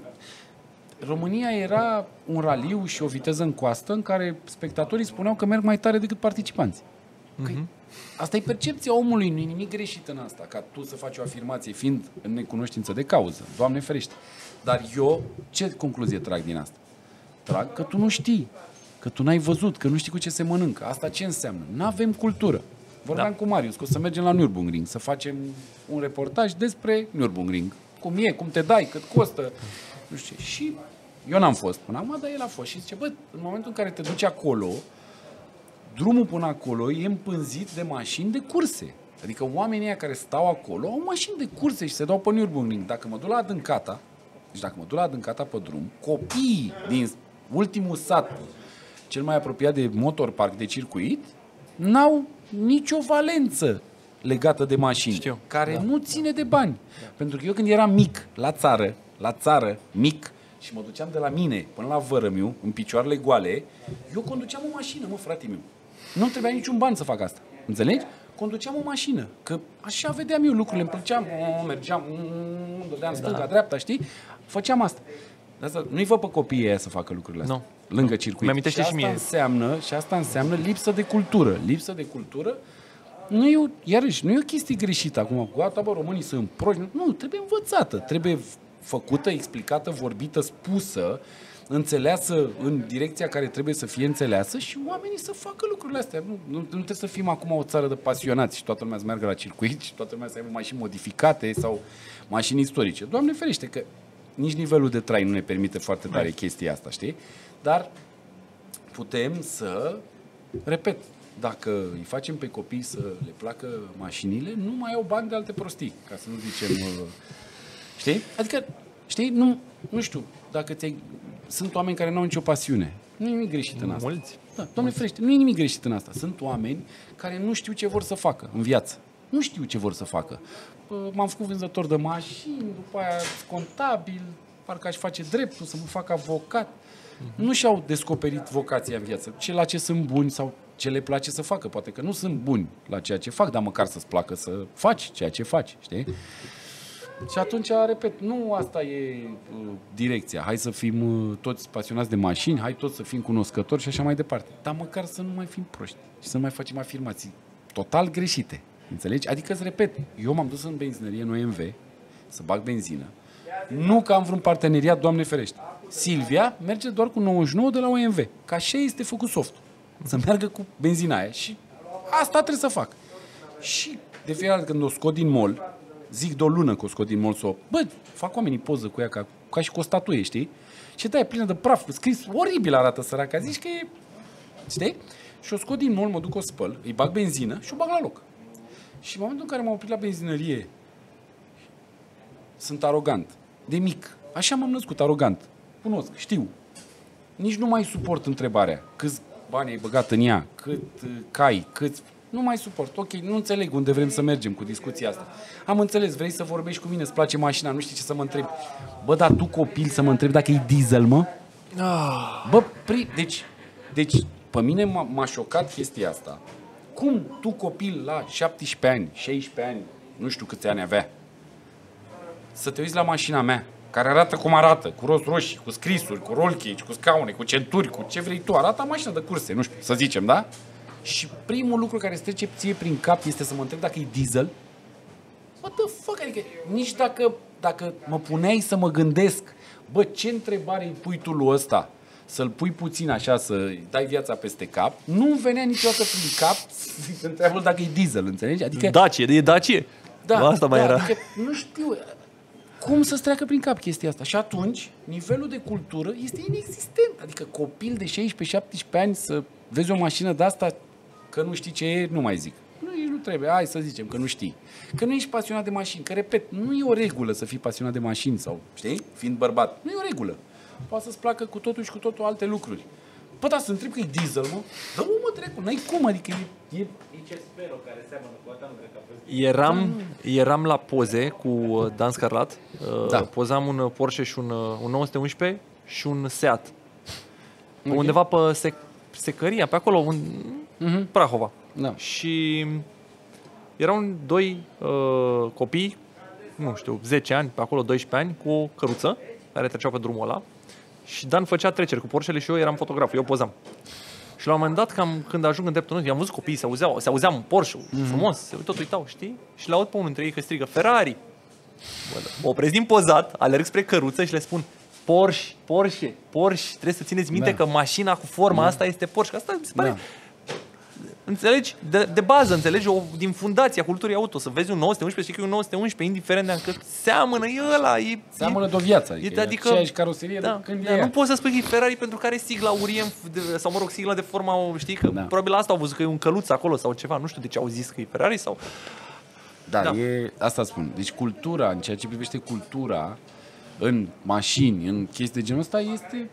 România era un raliu și o viteză în coastă în care spectatorii spuneau că merg mai tare decât participanți. Mm-hmm. Asta e percepția omului, nu e nimic greșit în asta, ca tu să faci o afirmație fiind în necunoștință de cauză. Doamne ferește. Dar eu, ce concluzie trag din asta? Trag că tu nu știi, că tu n-ai văzut, că nu știi cu ce se mănâncă. Asta ce înseamnă? N-avem cultură. Vorbeam da. cu Marius că o să mergem la Nürburgring, să facem un reportaj despre Nürburgring. Cum e, cum te dai, cât costă, nu știu ce. Și eu n-am fost până acum, dar el a fost. Și zice, bă, în momentul în care te duci acolo, drumul până acolo e împânzit de mașini de curse. Adică oamenii ăia care stau acolo au mașini de curse și se dau pe Nürburgring. Dacă mă duc la Adâncata, deci dacă mă duc la Adâncata pe drum, copiii din ultimul sat, cel mai apropiat de motorpark, de circuit, n-au nicio valență legată de mașini, Știu. care da. nu ține de bani. Da. Pentru că eu când eram mic, la țară, la țară, mic, și mă duceam de la mine până la Vărămiu, în picioarele goale, eu conduceam o mașină, mă, frate meu. Nu trebuia niciun ban să fac asta. Înțelegi? Conduceam o mașină. Că așa vedeam eu lucrurile. Îmi plăceam, mergeam, dădeam stânga, da. dreapta, știi? Făceam asta. De asta nu-i văd pe copiii aia să facă lucrurile astea. No. Lângă circuit. Și asta, înseamnă, și asta înseamnă lipsă de cultură. Lipsă de cultură nu e o, iarăși, nu e o chestie greșită acum. Gata, bă, românii sunt proști. Nu, trebuie învățată. Trebuie făcută, explicată, vorbită, spusă, înțeleasă în direcția care trebuie să fie înțeleasă și oamenii să facă lucrurile astea. Nu, nu, nu trebuie să fim acum o țară de pasionați și toată lumea să meargă la circuit și toată lumea să aibă mașini modificate sau mașini istorice. Doamne ferește că nici nivelul de trai nu ne permite foarte tare chestia asta, știi? Dar putem să, repet, dacă îi facem pe copii să le placă mașinile, nu mai au bani de alte prostii, ca să nu zicem... Știi? Adică, știi, nu, nu știu, dacă ți-ai... Sunt oameni care nu au nicio pasiune. Nu e nimic greșit în asta. Mulți. Da, Doamne ferește, nu e nimic greșit în asta. Sunt oameni care nu știu ce vor să facă în viață. Nu știu ce vor să facă. M-am făcut vânzător de mașini, după aia contabil, parcă aș face dreptul, să mă fac avocat. Mm-hmm. Nu și-au descoperit vocația în viață. Ce la ce sunt buni sau ce le place să facă. Poate că nu sunt buni la ceea ce fac, dar măcar să-ți placă să faci ceea ce faci, știi? Și atunci, repet, nu asta e uh, direcția. Hai să fim uh, toți pasionați de mașini, hai toți să fim cunoscători și așa mai departe. Dar măcar să nu mai fim proști și să nu mai facem afirmații total greșite. Înțelegi? Adică, îți repet, eu m-am dus în benzinărie în O M V să bag benzină. Nu că am vreun parteneriat, Doamne ferește. Silvia merge doar cu nouăzeci și nouă de la O M V. Că așa este făcut softul. Să meargă cu benzina aia. Și asta trebuie să fac. Și de fiecare dată când o scot din mall, zic de o lună că o scot din mall să o... Bă, fac oamenii poză cu ea ca, ca și cu o statuie, știi? Și da, e plină de praf, scris oribil arată săraca, zici că e... Știi? Și o scot din mall, mă duc, o spăl, îi bag benzină și o bag la loc. Și în momentul în care m-am oprit la benzinărie, sunt arogant. De mic. Așa m-am născut, arogant. Cunosc, știu. Nici nu mai suport întrebarea. Câți bani ai băgat în ea? Cât uh, cai? Cât... Nu mai suport. Ok, nu înțeleg unde vrem să mergem cu discuția asta. Am înțeles, vrei să vorbești cu mine, îți place mașina, nu știi ce să mă întrebi. Bă, dar tu copil să mă întrebi dacă e diesel, mă? Bă, pri... deci, deci, pe mine m-a, m-a șocat chestia asta. Cum tu copil la șaptesprezece ani, șaisprezece ani, nu știu câți ani avea, să te uiți la mașina mea, care arată cum arată, cu roți roșii, cu scrisuri, cu roll cage, cu scaune, cu centuri, cu ce vrei tu, arată mașina de curse, nu știu, să zicem, da? Și primul lucru care îți trece ție prin cap este să mă întreb dacă e diesel. What the fuck? Adică nici dacă, dacă mă puneai să mă gândesc, bă, ce întrebare îi pui tu lui ăsta? Să-l pui puțin așa, să dai viața peste cap, nu venea niciodată prin cap să întreabă dacă e diesel, înțelegi? Adică, Dacie, e Dacie. Da, asta mai da, era. Adică, nu știu cum să-ți treacă prin cap chestia asta. Și atunci, nivelul de cultură este inexistent. Adică copil de șaisprezece șaptesprezece ani să vezi o mașină de asta, că nu știi ce e, nu mai zic. Nu, nu trebuie, hai să zicem că nu știi. Că nu ești pasionat de mașini. Că, repet, nu e o regulă să fii pasionat de mașini sau, știi, fiind bărbat. Nu e o regulă. Poate să-ți placă cu totul și cu totul alte lucruri. Bă, da, să întreb că e diesel, mă. Dă-mă, mă, trecu, n-ai cum, adică e... e... E Cespero care seamănă cu ăsta, nu cred că a fost. Eram, eram la poze cu Dan Scarlat. Da. Pozam un Porsche și un, un nouă sute unsprezece și un Seat. Okay. Undeva pe sec, Secăria, pe acolo, în Mhm. Prahova. Da. Și erau doi uh, copii, nu știu, zece ani, pe acolo doisprezece ani, cu o căruță care treceau pe drumul ăla. Și Dan făcea treceri cu Porsche-le și eu eram fotograf, eu pozam. Și la un moment dat, cam, când ajung în dreptul nostru, i-am văzut copiii, se auzeau, se auzea un Porsche mm-hmm. frumos, se tot uitau, știi? Și le aud pe unul dintre ei că strigă Ferrari. Bă, mă opresc din pozat, alerg spre căruță și le spun Porsche, Porsche, Porsche. Trebuie să țineți minte Da. că mașina cu forma Da. asta este Porsche. Asta mi se pare... Da. Înțelegi? De, de bază, înțelegi? O, din fundația culturii auto. Să vezi un nouă sute unsprezece și că e un nouă sute unsprezece, indiferent de că seamănă, e ăla. E, Seamănă de o viață, adică, e, adică aceeași caroserie da, de când da, e ea. nu poți să spui că e Ferrari pentru că are sigla urie, de, sau mă rog, sigla de forma, știi, că Da. probabil asta au văzut că e un căluț acolo sau ceva. Nu știu de ce au zis că e Ferrari sau... Da, Da. e, asta spun. Deci cultura, în ceea ce privește cultura, în mașini, în chestii de genul ăsta, este...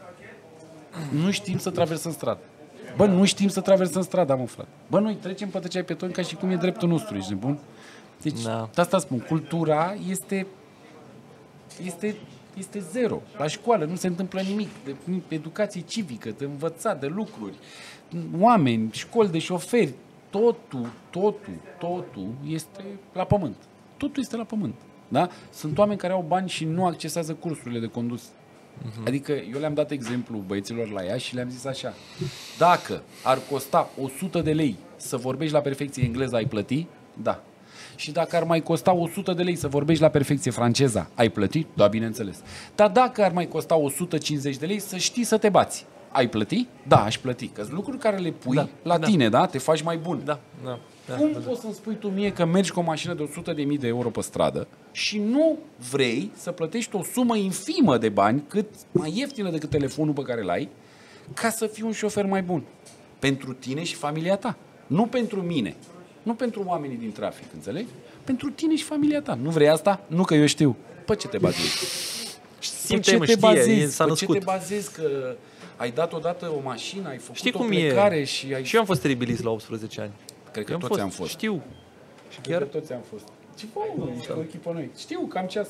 Nu știm să traversăm strada. Bă, nu știm să traversăm strada, mă, frate. Bă, noi trecem pe tăcea pe ton ca și cum e dreptul nostru, ești nebun? Deci, Da. de asta spun, cultura este... Este... Este zero. La școală nu se întâmplă nimic. De educație civică, de învățat, de lucruri, oameni, școli de șoferi, totul, totul, totul este la pământ. Totul este la pământ. Da? Sunt oameni care au bani și nu accesează cursurile de condus. Uh-huh. Adică eu le-am dat exemplu băieților la ea și le-am zis așa: dacă ar costa o sută de lei să vorbești la perfecție engleză, ai plăti? Da. Și dacă ar mai costa o sută de lei să vorbești la perfecție franceza, ai plăti? Da, bineînțeles. Dar dacă ar mai costa o sută cincizeci de lei să știi să te bați, ai plăti? Da, aș plăti. Că sunt lucruri care le pui Da, la da. tine, da? Te faci mai bun. Da, da. da Cum da, da. poți să-mi spui tu mie că mergi cu o mașină de o sută de mii de euro pe stradă și nu vrei să plătești o sumă infimă de bani, cât mai ieftină decât telefonul pe care l-ai, ca să fii un șofer mai bun? Pentru tine și familia ta. Nu pentru mine. Nu pentru oamenii din trafic, înțelegi? Pentru tine și familia ta. Nu vrei asta? Nu că eu știu. Pe ce te bazezi? Simte, Pe mă, ce te știe, bazezi? s-a Pe ce născut. te bazezi că ai dat odată o mașină, ai făcut Știi o cum plecare e? și ai... Și eu am fost teribilist la optsprezece ani. Cred că Eu toți am fost. Știu. Și Chiar chiar toți am fost. Ce bă, mă, ești cu echipă noi. Știu, cam ceas.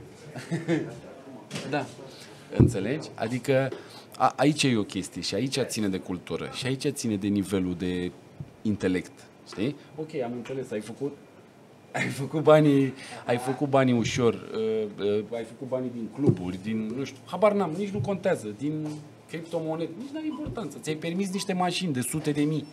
Da. Înțelegi? Adică a, aici e o chestie și aici ține de cultură și aici ține de nivelul de intelect. Știi? Ok, am înțeles, ai făcut ai făcut banii, ai făcut banii ușor, uh, uh, ai făcut banii din cluburi, din, nu știu, habar n-am, nici nu contează, din criptomonede, nici n-are importanță. Ți-ai permis niște mașini de sute de mii.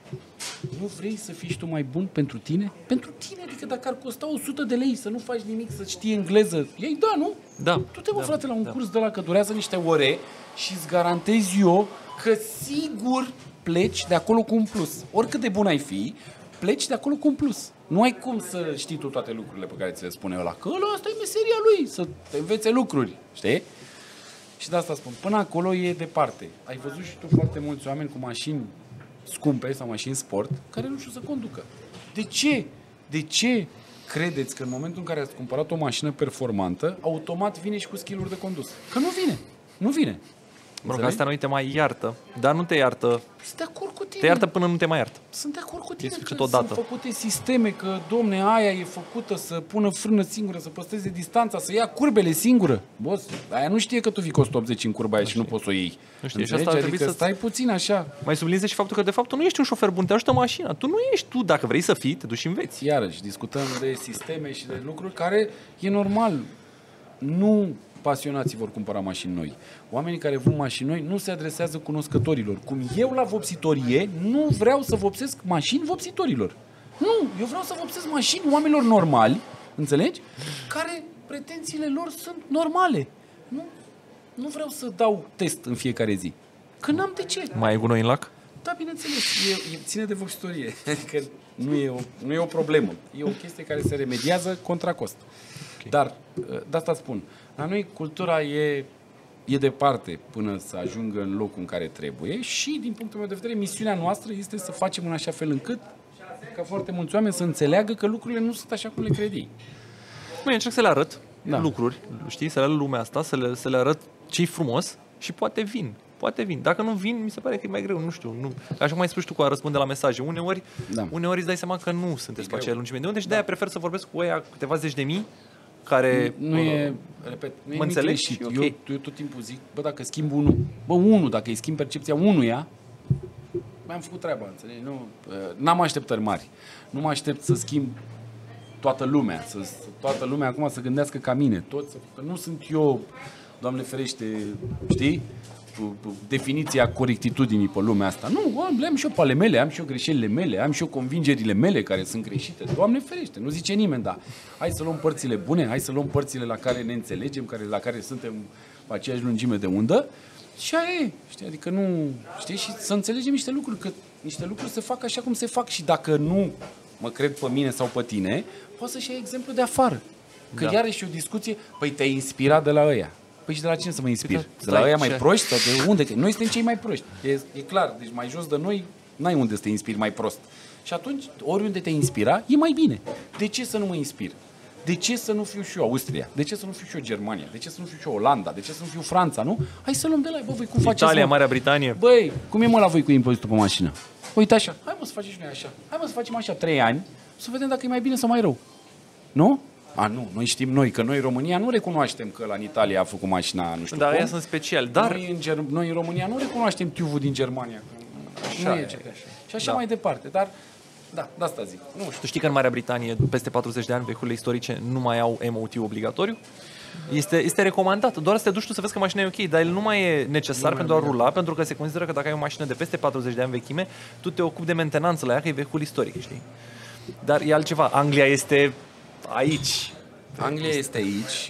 Nu vrei să fii și tu mai bun pentru tine? Pentru tine, adică dacă ar costa o sută de lei să nu faci nimic, să știi engleză, ei da, nu? Da. Tu te mă, Da, frate, la un da. curs de la că durează niște ore și îți garantez eu că sigur pleci de acolo cu un plus. Oricât de bun ai fi, pleci de acolo cu un plus. Nu ai cum să știi tu toate lucrurile pe care ți le spune ăla, că ăla, asta e meseria lui, să te învețe lucruri, știi? Și de asta spun, până acolo e departe. Ai văzut și tu foarte mulți oameni cu mașini scumpe sau mașini sport care nu știu să conducă. De ce? De ce credeți că în momentul în care ați cumpărat o mașină performantă, automat vine și cu skill-uri de condus? Că nu vine. Nu vine. Mă rog, asta noi te mai iartă, dar nu te iartă. Sunt de acord cu tine. Te iartă până nu te mai iartă. Sunt de acord cu tine Este că câteodată. sunt făcute sisteme, că, domne, aia e făcută să pună frână singură, să păstreze distanța, să ia curbele singură. Boss, aia nu știe că tu fii cu o sută optzeci în curba aia și nu poți să o iei. Nu știe, și Înțelegi? asta ar trebui Adică să- stai puțin așa. Mai sublinieze și faptul că de fapt tu nu ești un șofer bun, te ajută mașina. Tu nu ești tu, dacă vrei să fii, te duci și înveți. Iarăși, discutăm de sisteme și de lucruri care e normal. Nu pasionații vor cumpăra mașini noi. Oamenii care vând mașini noi nu se adresează cunoscătorilor. Cum eu la vopsitorie nu vreau să vopsesc mașini vopsitorilor. Nu, eu vreau să vopsesc mașini oamenilor normali, înțelegi? Care pretențiile lor sunt normale. Nu, nu vreau să dau test în fiecare zi. Că n-am de ce. Mai ai gunoi în lac? Da, bineînțeles, e, e, ține de vopsitorie. Adică nu e, o, nu e o problemă. E o chestie care se remediază contra cost. Okay. Dar, de asta spun, la noi cultura e, e departe până să ajungă în locul în care trebuie și, din punctul meu de vedere, misiunea noastră este să facem în așa fel încât ca foarte mulți oameni să înțeleagă că lucrurile nu sunt așa cum le crede ei. Măi, încerc să le arăt Da. lucruri, știi, să le arăt lumea asta, să le, să le arăt ce-i frumos și poate vin. poate vin. Dacă nu vin, mi se pare că e mai greu, nu știu. Nu. Așa cum ai spus tu cu a răspunde la mesaje. Uneori, da. uneori îți dai seama că nu sunteți pe aceea lungime de unde și de-aia da. prefer să vorbesc cu ăia câteva zeci de mii care... Nu, nu e, repet, nu e înțelegi? Okay. Eu, eu tot timpul zic, bă, dacă schimb unul, bă, unul, dacă îi schimb percepția unuia, mi-am făcut treaba, înțelegi? Nu, n-am așteptări mari. Nu mă aștept să schimb toată lumea, să, toată lumea acum să gândească ca mine. Toți, că nu sunt eu, Doamne ferește, știi? Definiția corectitudinii pe lumea asta. Nu, am și eu pe ale mele, am și eu greșelile mele, am și eu convingerile mele care sunt greșite. Doamne ferește, nu zice nimeni, dar hai să luăm părțile bune, hai să luăm părțile la care ne înțelegem, care, la care suntem pe aceeași lungime de undă și aia e, știi? Adică nu, știi? Și să înțelegem niște lucruri, că niște lucruri se fac așa cum se fac și dacă nu mă cred pe mine sau pe tine, poți să-și iei exemplu de afară. Că da. iarăși o discuție, păi te-ai inspirat de la ăia. Păi și de la cine să mă inspir? De la ăia mai proști sau de unde? Noi suntem cei mai proști. E, e clar, deci mai jos de noi n-ai unde să te inspiri mai prost. Și atunci, oriunde te inspira, e mai bine. De ce să nu mă inspir? De ce să nu fiu și eu Austria? De ce să nu fiu și eu Germania? De ce să nu fiu și eu Olanda? De ce să nu fiu Franța, nu? Hai să luăm de la ei. Bă, voi cum faceți? Italia, Marea Britanie. Băi, cum e mă la voi cu impozitul pe mașină? Uite așa. Hai mă să facem și noi așa. Hai mă să facem așa trei ani, să vedem dacă e mai bine sau mai rău. Nu? A, nu, noi știm noi, că noi în România nu recunoaștem că la în Italia a făcut mașina, nu știu da, cum. Dar sunt special, dar... Noi în, Ger- noi în România nu recunoaștem tiuvul din Germania. Așa nu e, e așa. Și așa da. mai departe, dar... Da, de asta zic. Nu știu. Tu știi că în Marea Britanie, peste patruzeci de ani, vehiculele istorice nu mai au M O T obligatoriu? Este, este recomandat. Doar să te duci tu să vezi că mașina e ok, dar el nu mai e necesar nu pentru a rula, pentru că se consideră că dacă ai o mașină de peste patruzeci de ani vechime, tu te ocupi de mentenanță la ea, că e vehicul istoric, știi? Dar e altceva. Anglia este aici. Anglia este aici și,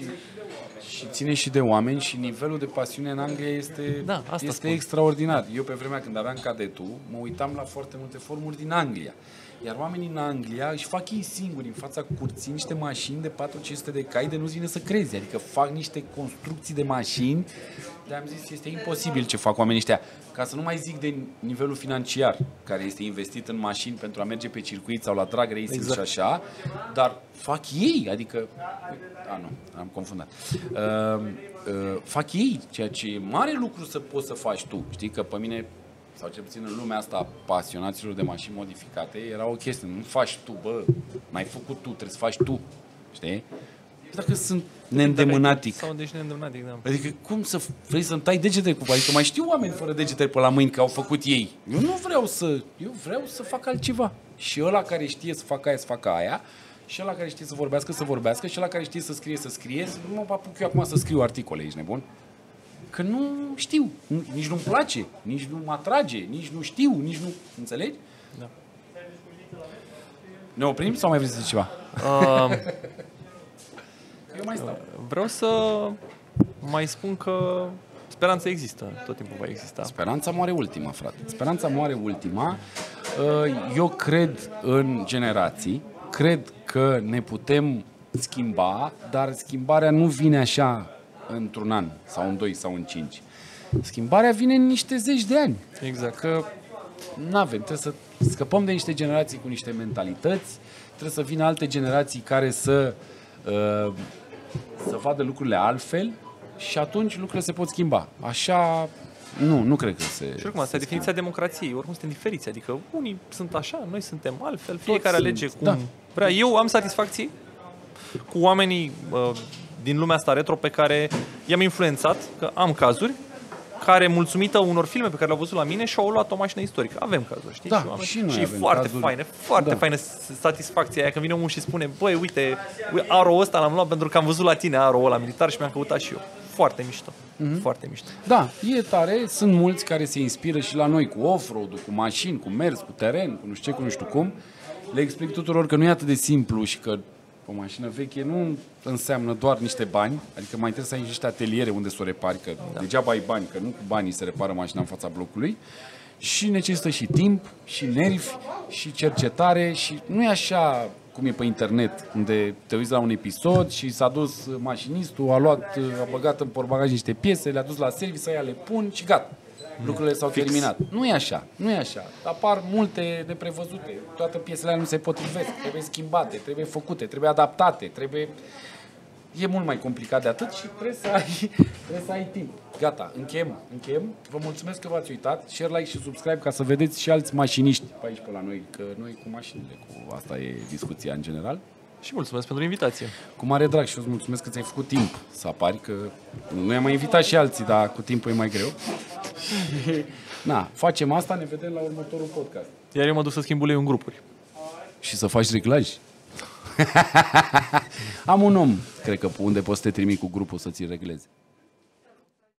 și ține și de oameni și nivelul de pasiune în Anglia este, da, asta este extraordinar. Eu pe vremea când aveam cadetul, mă uitam la foarte multe formuri din Anglia. Iar oamenii în Anglia își fac ei singuri în fața curții niște mașini de patru cinci sute de cai de nu-ți vine să crezi. Adică fac niște construcții de mașini de am zis este imposibil ce fac oamenii ăștia. Ca să nu mai zic de nivelul financiar care este investit în mașini pentru a merge pe circuit sau la drag racing exact. și așa, dar fac ei, adică... A, nu, am confundat. Uh, uh, fac ei, ceea ce e mare lucru să poți să faci tu. Știi că pe mine... sau cel puțin în lumea asta pasionaților de mașini modificate, era o chestie, nu faci tu, bă, n-ai făcut tu, trebuie să faci tu, știi? Dacă sunt neîndemânatic. Sau deci neîndemânatic, da. Adică cum să vrei să-mi tai degetele cu adică mai știu oameni fără degetele pe la mâini că au făcut ei. Eu nu vreau să, eu vreau să fac altceva. Și ăla care știe să facă aia, să facă aia, și ăla care știe să vorbească, să vorbească, și ăla care știe să scrie, să scrie. Nu mă apuc eu acum să scriu articole, ești nebun? Că nu știu, nici nu-mi place, nici nu mă atrage, nici nu știu, nici nu... Înțelegi? Da. Ne oprim sau mai vrei să zici ceva? Uh, Eu mai stau. Vreau să mai spun că speranța există, tot timpul va exista. Speranța moare ultima, frate. Speranța moare ultima. Eu cred în generații, cred că ne putem schimba, dar schimbarea nu vine așa într-un an, sau în doi, sau în cinci. Schimbarea vine în niște zeci de ani. Exact. Că n-avem, trebuie să scăpăm de niște generații cu niște mentalități, trebuie să vină alte generații care să uh, să vadă lucrurile altfel și atunci lucrurile se pot schimba. Așa, nu, nu cred că se... Și oricum, asta e definiția democrației. Oricum suntem diferiți. Adică unii sunt așa, noi suntem altfel, fiecare Toți alege sunt. cum da. vrea. Eu am satisfacții cu oamenii uh, din lumea asta retro pe care i-am influențat, că am cazuri, care, mulțumită unor filme pe care le-au văzut la mine, și-au luat o mașină istorică. Avem cazuri, știi? Da, și, oameni, și, noi și avem e foarte cazuri. faină, foarte da. faină satisfacția aia, când vine omul și spune, băi, uite, aro ăsta l-am luat pentru că am văzut la tine aro ăla militar și mi-am căutat și eu. Foarte mișto, mm-hmm. foarte mișto. Da, e tare, sunt mulți care se inspiră și la noi cu off-road, cu mașini, cu mers, cu teren, cu nu știu ce, cu nu știu cum. Le explic tuturor că nu e atât de simplu și că o mașină veche nu înseamnă doar niște bani, adică mai trebuie să ai niște ateliere unde să o repari, că da. degeaba ai bani, că nu cu banii se repară mașina în fața blocului, și necesită și timp, și nervi, și cercetare, și nu e așa cum e pe internet, unde te uiți la un episod și s-a dus mașinistul, a luat, a băgat în portbagaj niște piese, le-a dus la serviciu, să ia, le pun și gata. Lucrurile s-au Fix. terminat. Nu e așa, nu e așa. Apar multe neprevăzute. Toate piesele nu se potrivesc, trebuie schimbate, trebuie făcute, trebuie adaptate, trebuie... E mult mai complicat de atât și trebuie să ai, trebuie să ai timp. Gata, încheiem, încheiem. Vă mulțumesc că v-ați uitat. Share, like și subscribe ca să vedeți și alți mașiniști pe aici pe la noi, că noi cu mașinile, cu asta e discuția în general. Și mulțumesc pentru invitație. Cu mare drag și eu îți mulțumesc că ți-ai făcut timp să apari, că noi am mai invitat și alții, dar cu timpul e mai greu. Na, facem asta, ne vedem la următorul podcast. Iar eu mă duc să schimb ulei în grupuri. Și să faci reglaj. Am un om, cred că unde poți să te trimi cu grupul să ți regleze.